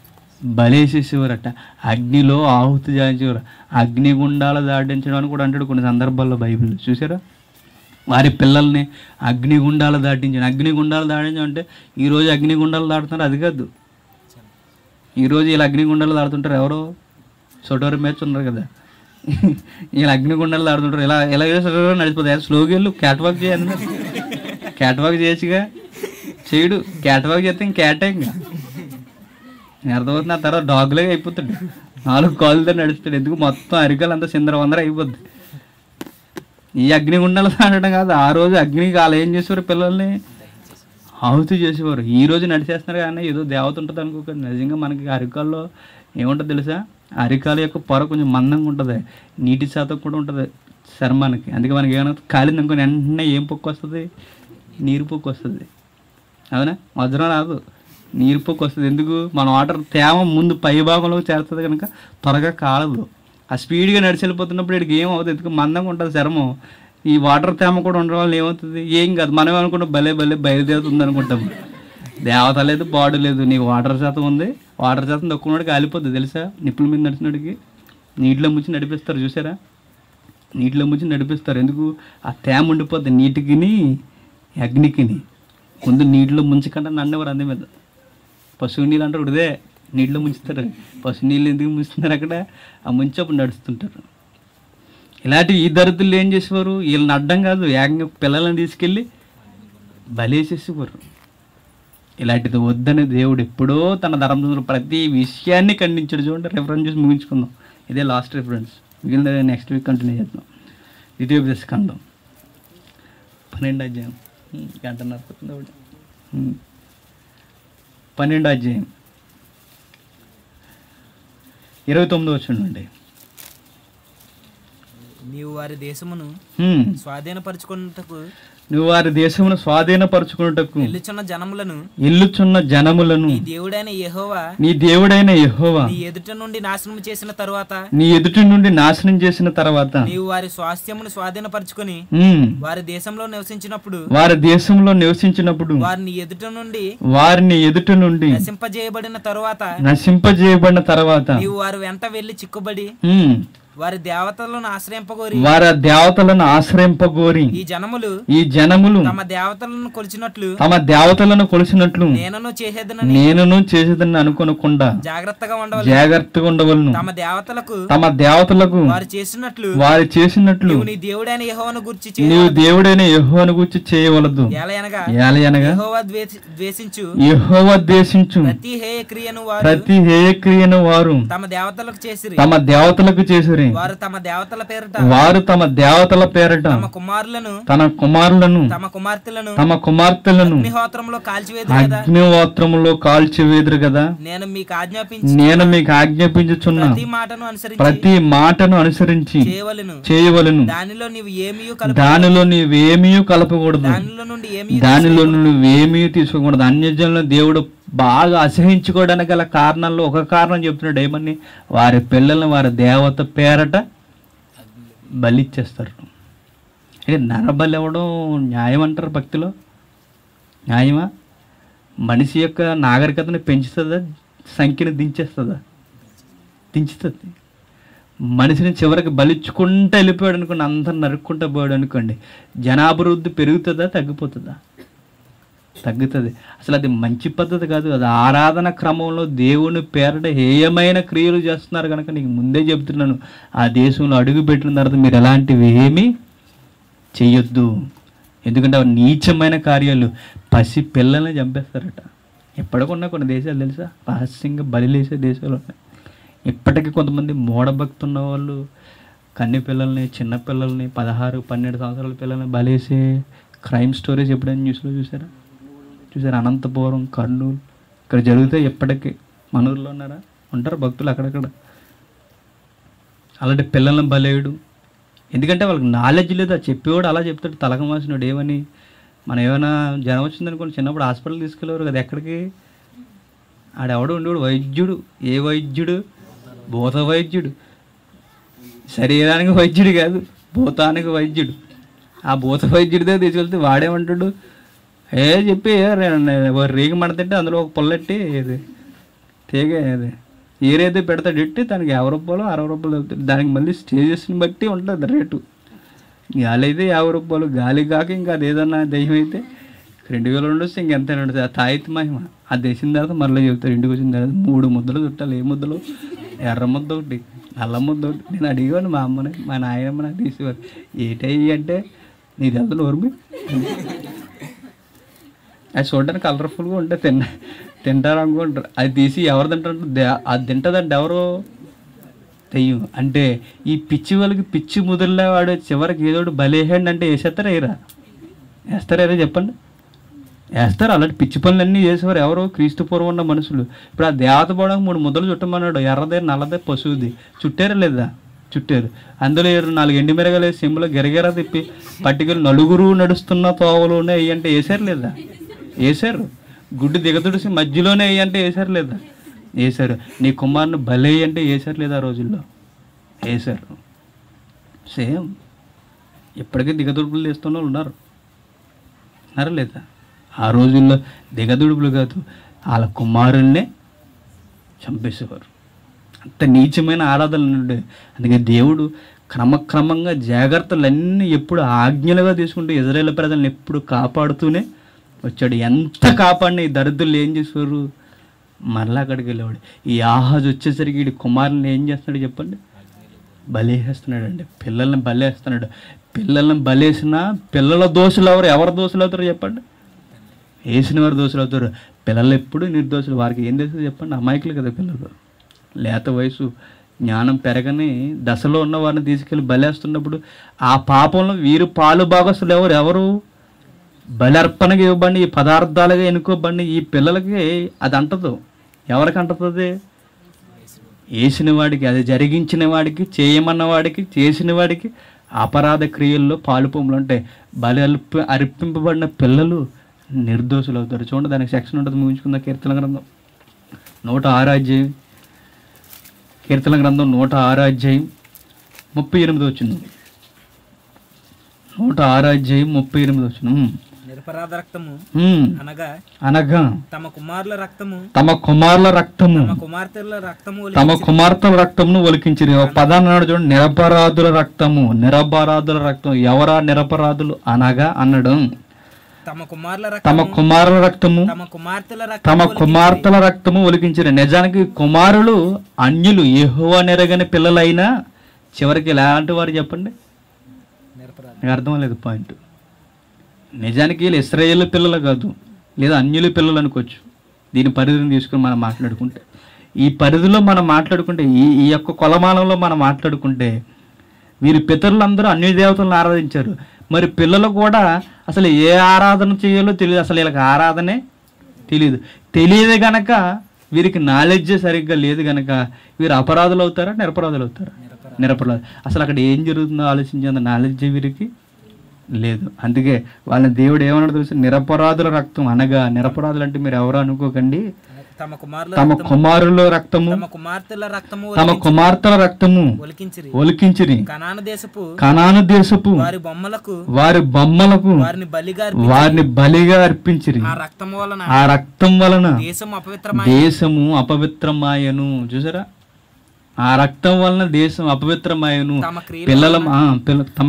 బలేసేసేవారట, అగ్నిలో ఆహుతి చేసేవారు. అగ్నిగుండాలు దాటించడం అని కూడా అంటాడు కొన్ని సందర్భాల్లో బైబిల్. చూసారా? వారి పిల్లల్ని అగ్నిగుండాలు దాటించడం. అగ్నిగుండాలు దాటించడం అంటే ఈరోజు అగ్నిగుండాలు దాటుతున్నారు అది కాదు. ఈరోజు ఇలా అగ్నిగుండాలు దాడుతుంటారు ఎవరో సొటోరి మ్యాచ్ ఉన్నారు కదా, ఇలా అగ్నిగుండాలు దాడుతుంటారు. ఇలా ఇలా నడిచిపోతాయి. స్లోగా వెళ్ళు, క్యాట్ వాక్ చేయాలి. క్యాట్ వాక్ చేయొచ్చుగా, చేయడు. క్యాట్ వాక్ చేస్తే ఇంకేటే ఇంకా అర్థమవుతుంది. ఆ తర్వాత డాగ్లాగా అయిపోతాడు, 4 కాళ్ళతో నడుస్తాడు. ఎందుకు మొత్తం అరికాలు అంతా చిందర అయిపోద్ది. ఈ అగ్నిగుండాలు దాటడం కాదు, ఆ రోజు అగ్నికి వాళ్ళు ఏం చేసేవారు, పిల్లల్ని ఆహుతి చేసేవారు. ఈ రోజు నడిచేస్తున్నారు కానీ ఏదో దేవత ఉంటుంది అనుకోకండి. నిజంగా మనకి అరికాల్లో ఏముంటుంది తెలుసా? అరికాల యొక్క పొర కొంచెం మందంగా ఉంటుంది, నీటి శాతం కూడా ఉంటుంది చర్మానికి. అందుకే మనకి ఏమైనా కాలింది అనుకుని వెంటనే ఏం పొక్కు వస్తుంది? నీరు పొక్కు వస్తుంది. అవునా? వజ్రం రాదు, నీరు పొక్కు వస్తుంది. ఎందుకు? మన వాటర్ తేమ ముందు పై భాగంలోకి చేరుతుంది కనుక త్వరగా కాలదు. ఆ స్పీడ్గా నడిచి వెళ్ళిపోతున్నప్పుడు వీడికి ఏమవుతుంది? ఎందుకు మందంగా ఉంటుంది చర్మం. ఈ వాటర్ తేమ కూడా ఉండడం వల్ల ఏమవుతుంది? ఏం కాదు. మనం అనుకుంటాం భలే బయలుదేరుతుంది అనుకుంటాము. దేవత లేదు, బాడీ లేదు, నీకు వాటర్ శాతం ఉంది. వాటర్ శాతం తక్కువ ఉన్నవాడికి కాలిపోద్ది తెలుసా? నిప్పుల మీద నడిచినడికి నీటిలో ముంచి నడిపిస్తారు. చూసారా? నీటిలో ముంచి నడిపిస్తారు. ఎందుకు? ఆ తేమ ఉండిపోద్ది నీటికిని అగ్నికిని. ముందు నీటిలో ముంచకుండా నన్నెవరు అంది మీద. పశువు నీళ్ళు అంటారు ఇదే నీటిలో ముంచుతారు. పశువు నీళ్ళు ఎందుకు ముంచుతున్నారు? అక్కడ ఆ ముంచి అప్పుడు నడుస్తుంటారు. ఇలాంటి ఈ దరిద్రులు ఏం చేసేవారు? వీళ్ళని అడ్డం కాదు, ఏకంగా పిల్లల్ని తీసుకెళ్ళి బలేసేసేవారు. ఇలాంటిది వద్దని దేవుడు ఎప్పుడో తన ధర్మశాస్త్రంలో ప్రతి విషయాన్ని ఖండించాడు. చూడండి, రిఫరెన్స్ చూసి ముగించుకుందాం. ఇదే లాస్ట్ రిఫరెన్స్. మిగిలిన నెక్స్ట్ వీక్ కంటిన్యూ చేద్దాం. ద్వితీయోపదేశకాండం 12వ అధ్యాయం. గంటన్నర పోతుంది ఒకటి. 12వ అధ్యాయం 29వ వచనం నుండి. నీవు వారి దేశమును స్వాధీనపరచుకున్నటకు నువ్వు వారి దేశమును స్వాధీనపరచుకున్నటకు ఎల్లుచున్న జనములను నీ దేవుడైన యెహోవా నీ ఎదుట నుండి నాశనం చేసిన తరువాత నీవు వారి స్వాస్థ్యమును స్వాధీనపరచుకొని వారి దేశంలో నివసించినప్పుడు వారిని ఎదుట నుండి నశింపజేయబడిన తరువాత నీవు వారి వెంట వెళ్లి చిక్కుబడి వారి దేవతలను ఆశ్రయింపగోరి ఈ జనములు తమ దేవతలను కొలిచినట్లు నేనును చేసేదనని అనుకోనకుండా జాగ్రత్తగా ఉండవలను. తమ దేవతలకు వారు చేసినట్లు నీవు దేవుడైన యెహోవాను గూర్చి చేయవలదు. ఏలయనగా యెహోవా ద్వేషించు ప్రతి హేయ క్రియను వారు తమ దేవతలకు చేసిరి. వారు తమ దేవతల పేరట తమ కుమారులను తమ కుమార్తెలను అగ్నిహోత్రములో కాల్చివేదురు కదా. నేను మీకు ఆజ్ఞాపించుచున్న ప్రతి మాటను అనుసరించి చేయవలెను. దానిలో నీవేమీ కలపకూడదు, దానిలో నువ్వేమీ తీసుకోకూడదు. అన్యజనులను దేవుడు బాగా అసహించుకోవడానికి గల కారణాల్లో ఒక కారణం చెప్తున్నాడు. ఏమని? వారి పిల్లల్ని వారి దేవత పేరట బలిచ్చేస్తారు. అంటే నరబలి అవ్వడం న్యాయం అంటారు భక్తిలో? న్యాయమా? మనిషి యొక్క నాగరికతను పెంచుతుందా, సంఖ్యను దించేస్తుందా? దించుతుంది. మనిషిని చివరికి బలిచ్చుకుంటూ వెళ్ళిపోయాడు అనుకోండి, అందరు నరుక్కుంటూ పోయాడు అనుకోండి, జనాభివృద్ధి పెరుగుతుందా తగ్గిపోతుందా? తగ్గుతుంది. అసలు అది మంచి పద్ధతి కాదు. అది ఆరాధన క్రమంలో దేవుని పేరట హేయమైన క్రియలు చేస్తున్నారు కనుక నీకు ముందే చెప్తున్నాను, ఆ దేశంలో అడుగు పెట్టిన తర్వాత మీరు ఎలాంటివి ఏమీ చెయ్యొద్దు. ఎందుకంటే అవి నీచమైన కార్యాలు. పసి పిల్లల్ని చంపేస్తారట. ఎప్పటికున్నా కొన్ని దేశాలు తెలుసా, రహస్యంగా బలిలేసే దేశాలు ఉన్నాయి. ఇప్పటికీ కొంతమంది మూఢభక్తి ఉన్న వాళ్ళు కన్నె పిల్లల్ని, చిన్న పిల్లల్ని, 16-12 సంవత్సరాల పిల్లల్ని బలేసే క్రైమ్ స్టోరీస్ ఎప్పుడైనా న్యూస్లో చూసారా? అనంతపురం, కర్నూలు ఇక్కడ జరుగుతాయి. ఎప్పటికీ మన ఊర్లో ఉన్నారా? ఉంటారు భక్తులు అక్కడక్కడ. అలాంటి పిల్లలను బలేయడు. ఎందుకంటే వాళ్ళకి నాలెడ్జ్ లేదు. అది చెప్పేవాడు అలా చెప్తాడు, తలకమాసినాడు. ఏమని? మనం ఏమైనా జ్వరం వచ్చిందనుకోండి, చిన్నప్పుడు హాస్పిటల్ తీసుకెళ్ళేవారు కదా. ఎక్కడికి? ఆడెవడు ఉండేవాడు వైద్యుడు. ఏ వైద్యుడు? భూత వైద్యుడు. శరీరానికి వైద్యుడు కాదు, భూతానికి వైద్యుడు. ఆ భూత వైద్యుడిదే తీసుకెళ్తే వాడేమంటాడు? చెప్పి రేగి మడతంటే అందులో ఒక పుల్లెట్టి తీగ ఏదైతే పెడతాడెట్టి దానికి 50 రూపాయలు 60 రూపాయలు అవుతుంది. దానికి మళ్ళీ స్టేజెస్ని బట్టి ఉంటుంది రేటు. గాలి అయితే 50 రూపాయలు, గాలి కాక ఇంకా అదేదన్నా దెయ్యం అయితే 2000 ఉండొచ్చు, ఇంకెంత ఉండొచ్చు. ఆ తాయితీ మహిమ అది వేసిన తర్వాత మళ్ళీ చెబుతారు. ఇంటికి వచ్చిన తర్వాత 3 ముద్దలు చుట్టాలి. ఏ ముద్దలు? ఎర్ర ముద్ద ఒకటి, నల్ల ముద్ద ఒకటి. నేను అడిగాను మా అమ్మని, మా నాయనమ్మ నాకు తీసేవారు. ఏటయ్యి అంటే నీది ఎంత నోర్మి, అది చూడడానికి కలర్ఫుల్గా ఉంటే తింటారు అనుకుంటారు. అది తీసి ఎవరు తింటారు? అది తింటుందంటే ఎవరు? తెయ్యం. అంటే ఈ పిచ్చి వాళ్ళకి పిచ్చి ముదిరిలే వాడు చివరికి ఏదో బలేహండి అంటే వేసేస్తారా వేయరా? వేస్తారా చెప్పండి? వేస్తారు. అలాంటి పిచ్చి పనులన్నీ చేసేవారు ఎవరో క్రీస్తు పూర్వం ఉన్న మనుషులు. ఇప్పుడు ఆ దేవత పోవడానికి 3 ముద్దలు చుట్టమన్నాడు. ఎర్రదే, నల్లదే, పశువుది. చుట్టారా లేదా? చుట్టారు. అందులో 4 ఎండి మిరగాలు వేసి సింబులో గిరగిర తిప్పి పట్టికలు నలుగురు నడుస్తున్న తోవలోనే వేయంటే వేసారు లేదా? వేసారు. గుడ్డు దిగదుడిసి మధ్యలోనే వేయంటే వేసారు లేదా? వేసారు. నీ కుమారుని బలే అంటే వేసారు లేదా? ఆ రోజుల్లో వేసారు. సేమ్ ఇప్పటికీ దిగదుడుపులు తీస్తున్న వాళ్ళు ఉన్నారు లేదా? ఆ రోజుల్లో దిగదుడుపులు కాదు, వాళ్ళ కుమారుల్నే చంపేసేవారు. అంత నీచమైన ఆరాధనలు ఉండే. అందుకే దేవుడు క్రమక్రమంగా జాగ్రత్తలన్నీ ఎప్పుడు ఆజ్ఞలుగా తీసుకుంటూ ఇజ్రాయేల్ ప్రజలను ఎప్పుడు కాపాడుతూనే వచ్చాడు. ఎంత కాపాడిన ఈ దరిద్రులు ఏం చేసేవారు? మరలా అక్కడికి వెళ్ళేవాడు. ఈ ఆహాజు వచ్చేసరికి ఈ కుమారుని ఏం చేస్తున్నాడు చెప్పండి? బలేస్తున్నాడు అండి. పిల్లల్ని బలేస్తున్నాడు. పిల్లల్ని బలేసిన పిల్లల దోషులు ఎవరు దోషులు అవుతారో చెప్పండి? వేసిన వారు దోషులు అవుతారు. పిల్లలు ఎప్పుడు నిర్దోషులు. వారికి ఏం తెలుసు చెప్పండి? అమాయకులు కదా పిల్లలు. లేత వయసు, జ్ఞానం పెరగని దశలో ఉన్న వారిని తీసుకెళ్ళి బలేస్తున్నప్పుడు ఆ పాపంలో వీరు పాలు భాగస్తులు ఎవరు? బలర్పణగా ఇవ్వబడి ఈ పదార్థాలుగా ఎన్నుకోబడి ఈ పిల్లలకి అది అంటదు. ఎవరికి అంటుతుంది? వేసిన వాడికి, అది జరిగించిన వాడికి, చేయమన్న వాడికి, చేసిన వాడికి అపరాధ క్రియల్లో పాలుపొమ్ములు ఉంటాయి. అర్పింపబడిన పిల్లలు నిర్దోషులు అవుతారు. చూడండి, దానికి సెక్షన్ ఉంటుంది. ముగించుకుందా కీర్తన గ్రంథం 106 అధ్యాయం. కీర్తన గ్రంథం 106 అధ్యాయం 38 వచ్చింది. 106 అధ్యాయం 38 వచ్చింది. నిరపరాధ రక్తము అనగా తమ కుమారుల రక్తము, తమ కుమార్తెల రక్తమును ఒలికించిరి. పదాన్ని అన్నాడు చూడండి, నిరపరాధుల రక్తము. నిరపరాధుల రక్తం ఎవరా? నిరపరాధులు అనగా అన్నాడు తమ కుమారుల రక్తము, తమ కుమార్తెల రక్తము ఒలికించిరి. నిజానికి కుమారులు అన్యులు, యెహోవా నెరగని పిల్లలైనా చివరికి ఎలాంటి వారు చెప్పండి? నాకు అర్థం లేదు పాయింట్. నిజానికి వీళ్ళు ఇశ్రాయేలు పిల్లలు కాదు, లేదా అన్యుల పిల్లలు అనుకోవచ్చు. దీని పరిధిని తీసుకుని మనం మాట్లాడుకుంటే, ఈ పరిధిలో మనం మాట్లాడుకుంటే, ఈ యొక్క కొలమానంలో మనం మాట్లాడుకుంటే వీరి పితరులందరూ అన్య దేవతలను ఆరాధించారు. మరి పిల్లలు కూడా అసలు ఏ ఆరాధన చేయాలో తెలియదు. అసలు వీళ్ళకి ఆరాధనే తెలియదు గనక, వీరికి నాలెడ్జే సరిగ్గా లేదు గనక వీరు అపరాధులు అవుతారా? నిరపరాధులు అవుతారా? నిరపరాధులు. అసలు అక్కడ ఏం జరుగుతుందో ఆలోచించేంత నాలెడ్జే వీరికి లేదు. అందుకే వాళ్ళని దేవుడు ఏమన్నాడు తెలుసు? నిరపరాధుల రక్తం అనగా, నిరపరాధులు అంటే మీరు ఎవరు అనుకోకండి, తమ కుమారుల రక్తము, తమ కుమార్తెల రక్తము ఒలికించిరి. కనాను దేశపు వారి బొమ్మలకు వారిని బలిగా అర్పించిరి. ఆ రక్తం వలన దేశము అపవిత్రమాయను. చూసారా? ఆ రక్తం వలన దేశం అపవిత్రమాయను. తమ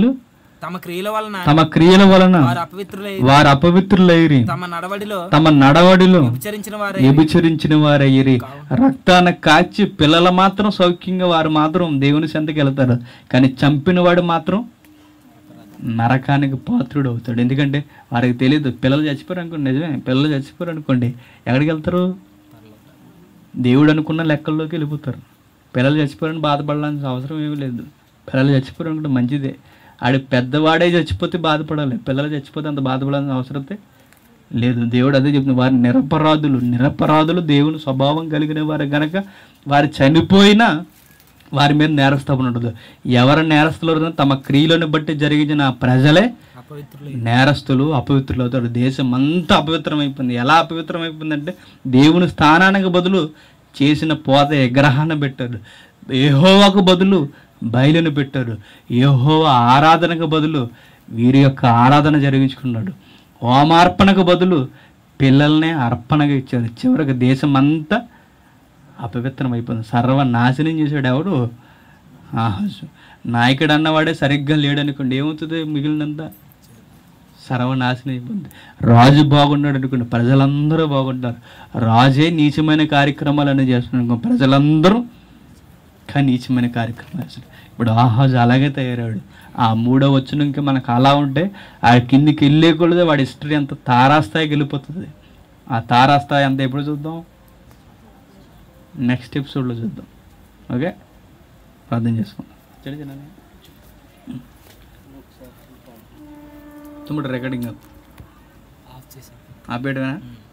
క్రియల వలన వారు అపవిత్రులైరి. తమ నడవడిలో వ్యభిచరించిన వారయ్యిరి. రక్తాన్ని కాచి పిల్లలు మాత్రం సౌఖ్యంగా వారు మాత్రం దేవుని చెంతకి వెళ్తారు, కానీ చంపిన వాడు మాత్రం నరకానికి పాత్రుడు అవుతాడు. ఎందుకంటే వారికి తెలియదు. పిల్లలు చచ్చిపోయారు అనుకోండి, నిజమే, పిల్లలు చచ్చిపోయారు అనుకోండి, ఎక్కడికి వెళ్తారు? దేవుడు అనుకున్న లెక్కల్లోకి వెళ్ళిపోతారు. పిల్లలు చచ్చిపోయారని బాధపడాల్సిన అవసరం ఏమీ లేదు. పిల్లలు చచ్చిపోయారు అనుకుంటే మంచిదే. ఆడి పెద్దవాడే చచ్చిపోతే బాధపడాలి, పిల్లలు చచ్చిపోతే అంత బాధపడాల్సిన అవసరతే లేదు. దేవుడు అదే చెప్తుంది, వారి నిరపరాధులు దేవుని స్వభావం కలిగిన వారు గనక వారు చనిపోయినా వారి మీద నేరస్థాపన ఉండదు. ఎవరి నేరస్తులు? తమ క్రియలను బట్టి జరిగించిన ప్రజలే నేరస్తులు, అపవిత్రులు అవుతారు. దేశం అంతా అపవిత్రమైపోయింది. ఎలా అపవిత్రమైపోయిందంటే దేవుని స్థానానికి బదులు చేసిన పోత విగ్రహాన్ని పెట్టారు. యెహోవాకు బదులు బయలును పెట్టారు. యెహోవా ఆరాధనకు బదులు వీరి యొక్క ఆరాధన జరిగించుకున్నాడు. హోమార్పణకు బదులు పిల్లల్నే అర్పణగా ఇచ్చారు. చివరికి దేశం అంతా అపవిత్రం అయిపోయింది, సర్వనాశనం చేశాడు ఎవడు? ఆహాజు. నాయకుడు అన్నవాడే సరిగ్గా లేడనుకోండి, ఏమవుతుంది? మిగిలినంతా సర్వనాశనం అయిపోతుంది. రాజు బాగున్నాడు అనుకోండి, ప్రజలందరూ బాగుంటారు. రాజే నీచమైన కార్యక్రమాలన్నీ చేస్తున్నాడు అనుకో, ప్రజలందరూ కానీ నీచమైన కార్యక్రమాలు చేస్తారు. ఇప్పుడు ఆహాజు అలాగే తయారాడు. ఆ 3వ వచనంకి మనకు అలా ఉంటే ఆ కిందికి వెళ్ళే కొలదే వాడి హిస్టరీ అంత తారాస్థాయికి వెళ్ళిపోతుంది. ఆ తారాస్థాయి అంతా ఎప్పుడు చూద్దాం? నెక్స్ట్ ఎపిసోడ్లో చూద్దాం. ఓకే, ప్రార్థన చేసుకుందాం. తమ్ముడు రికార్డింగ్ ఆపేయడమేనా?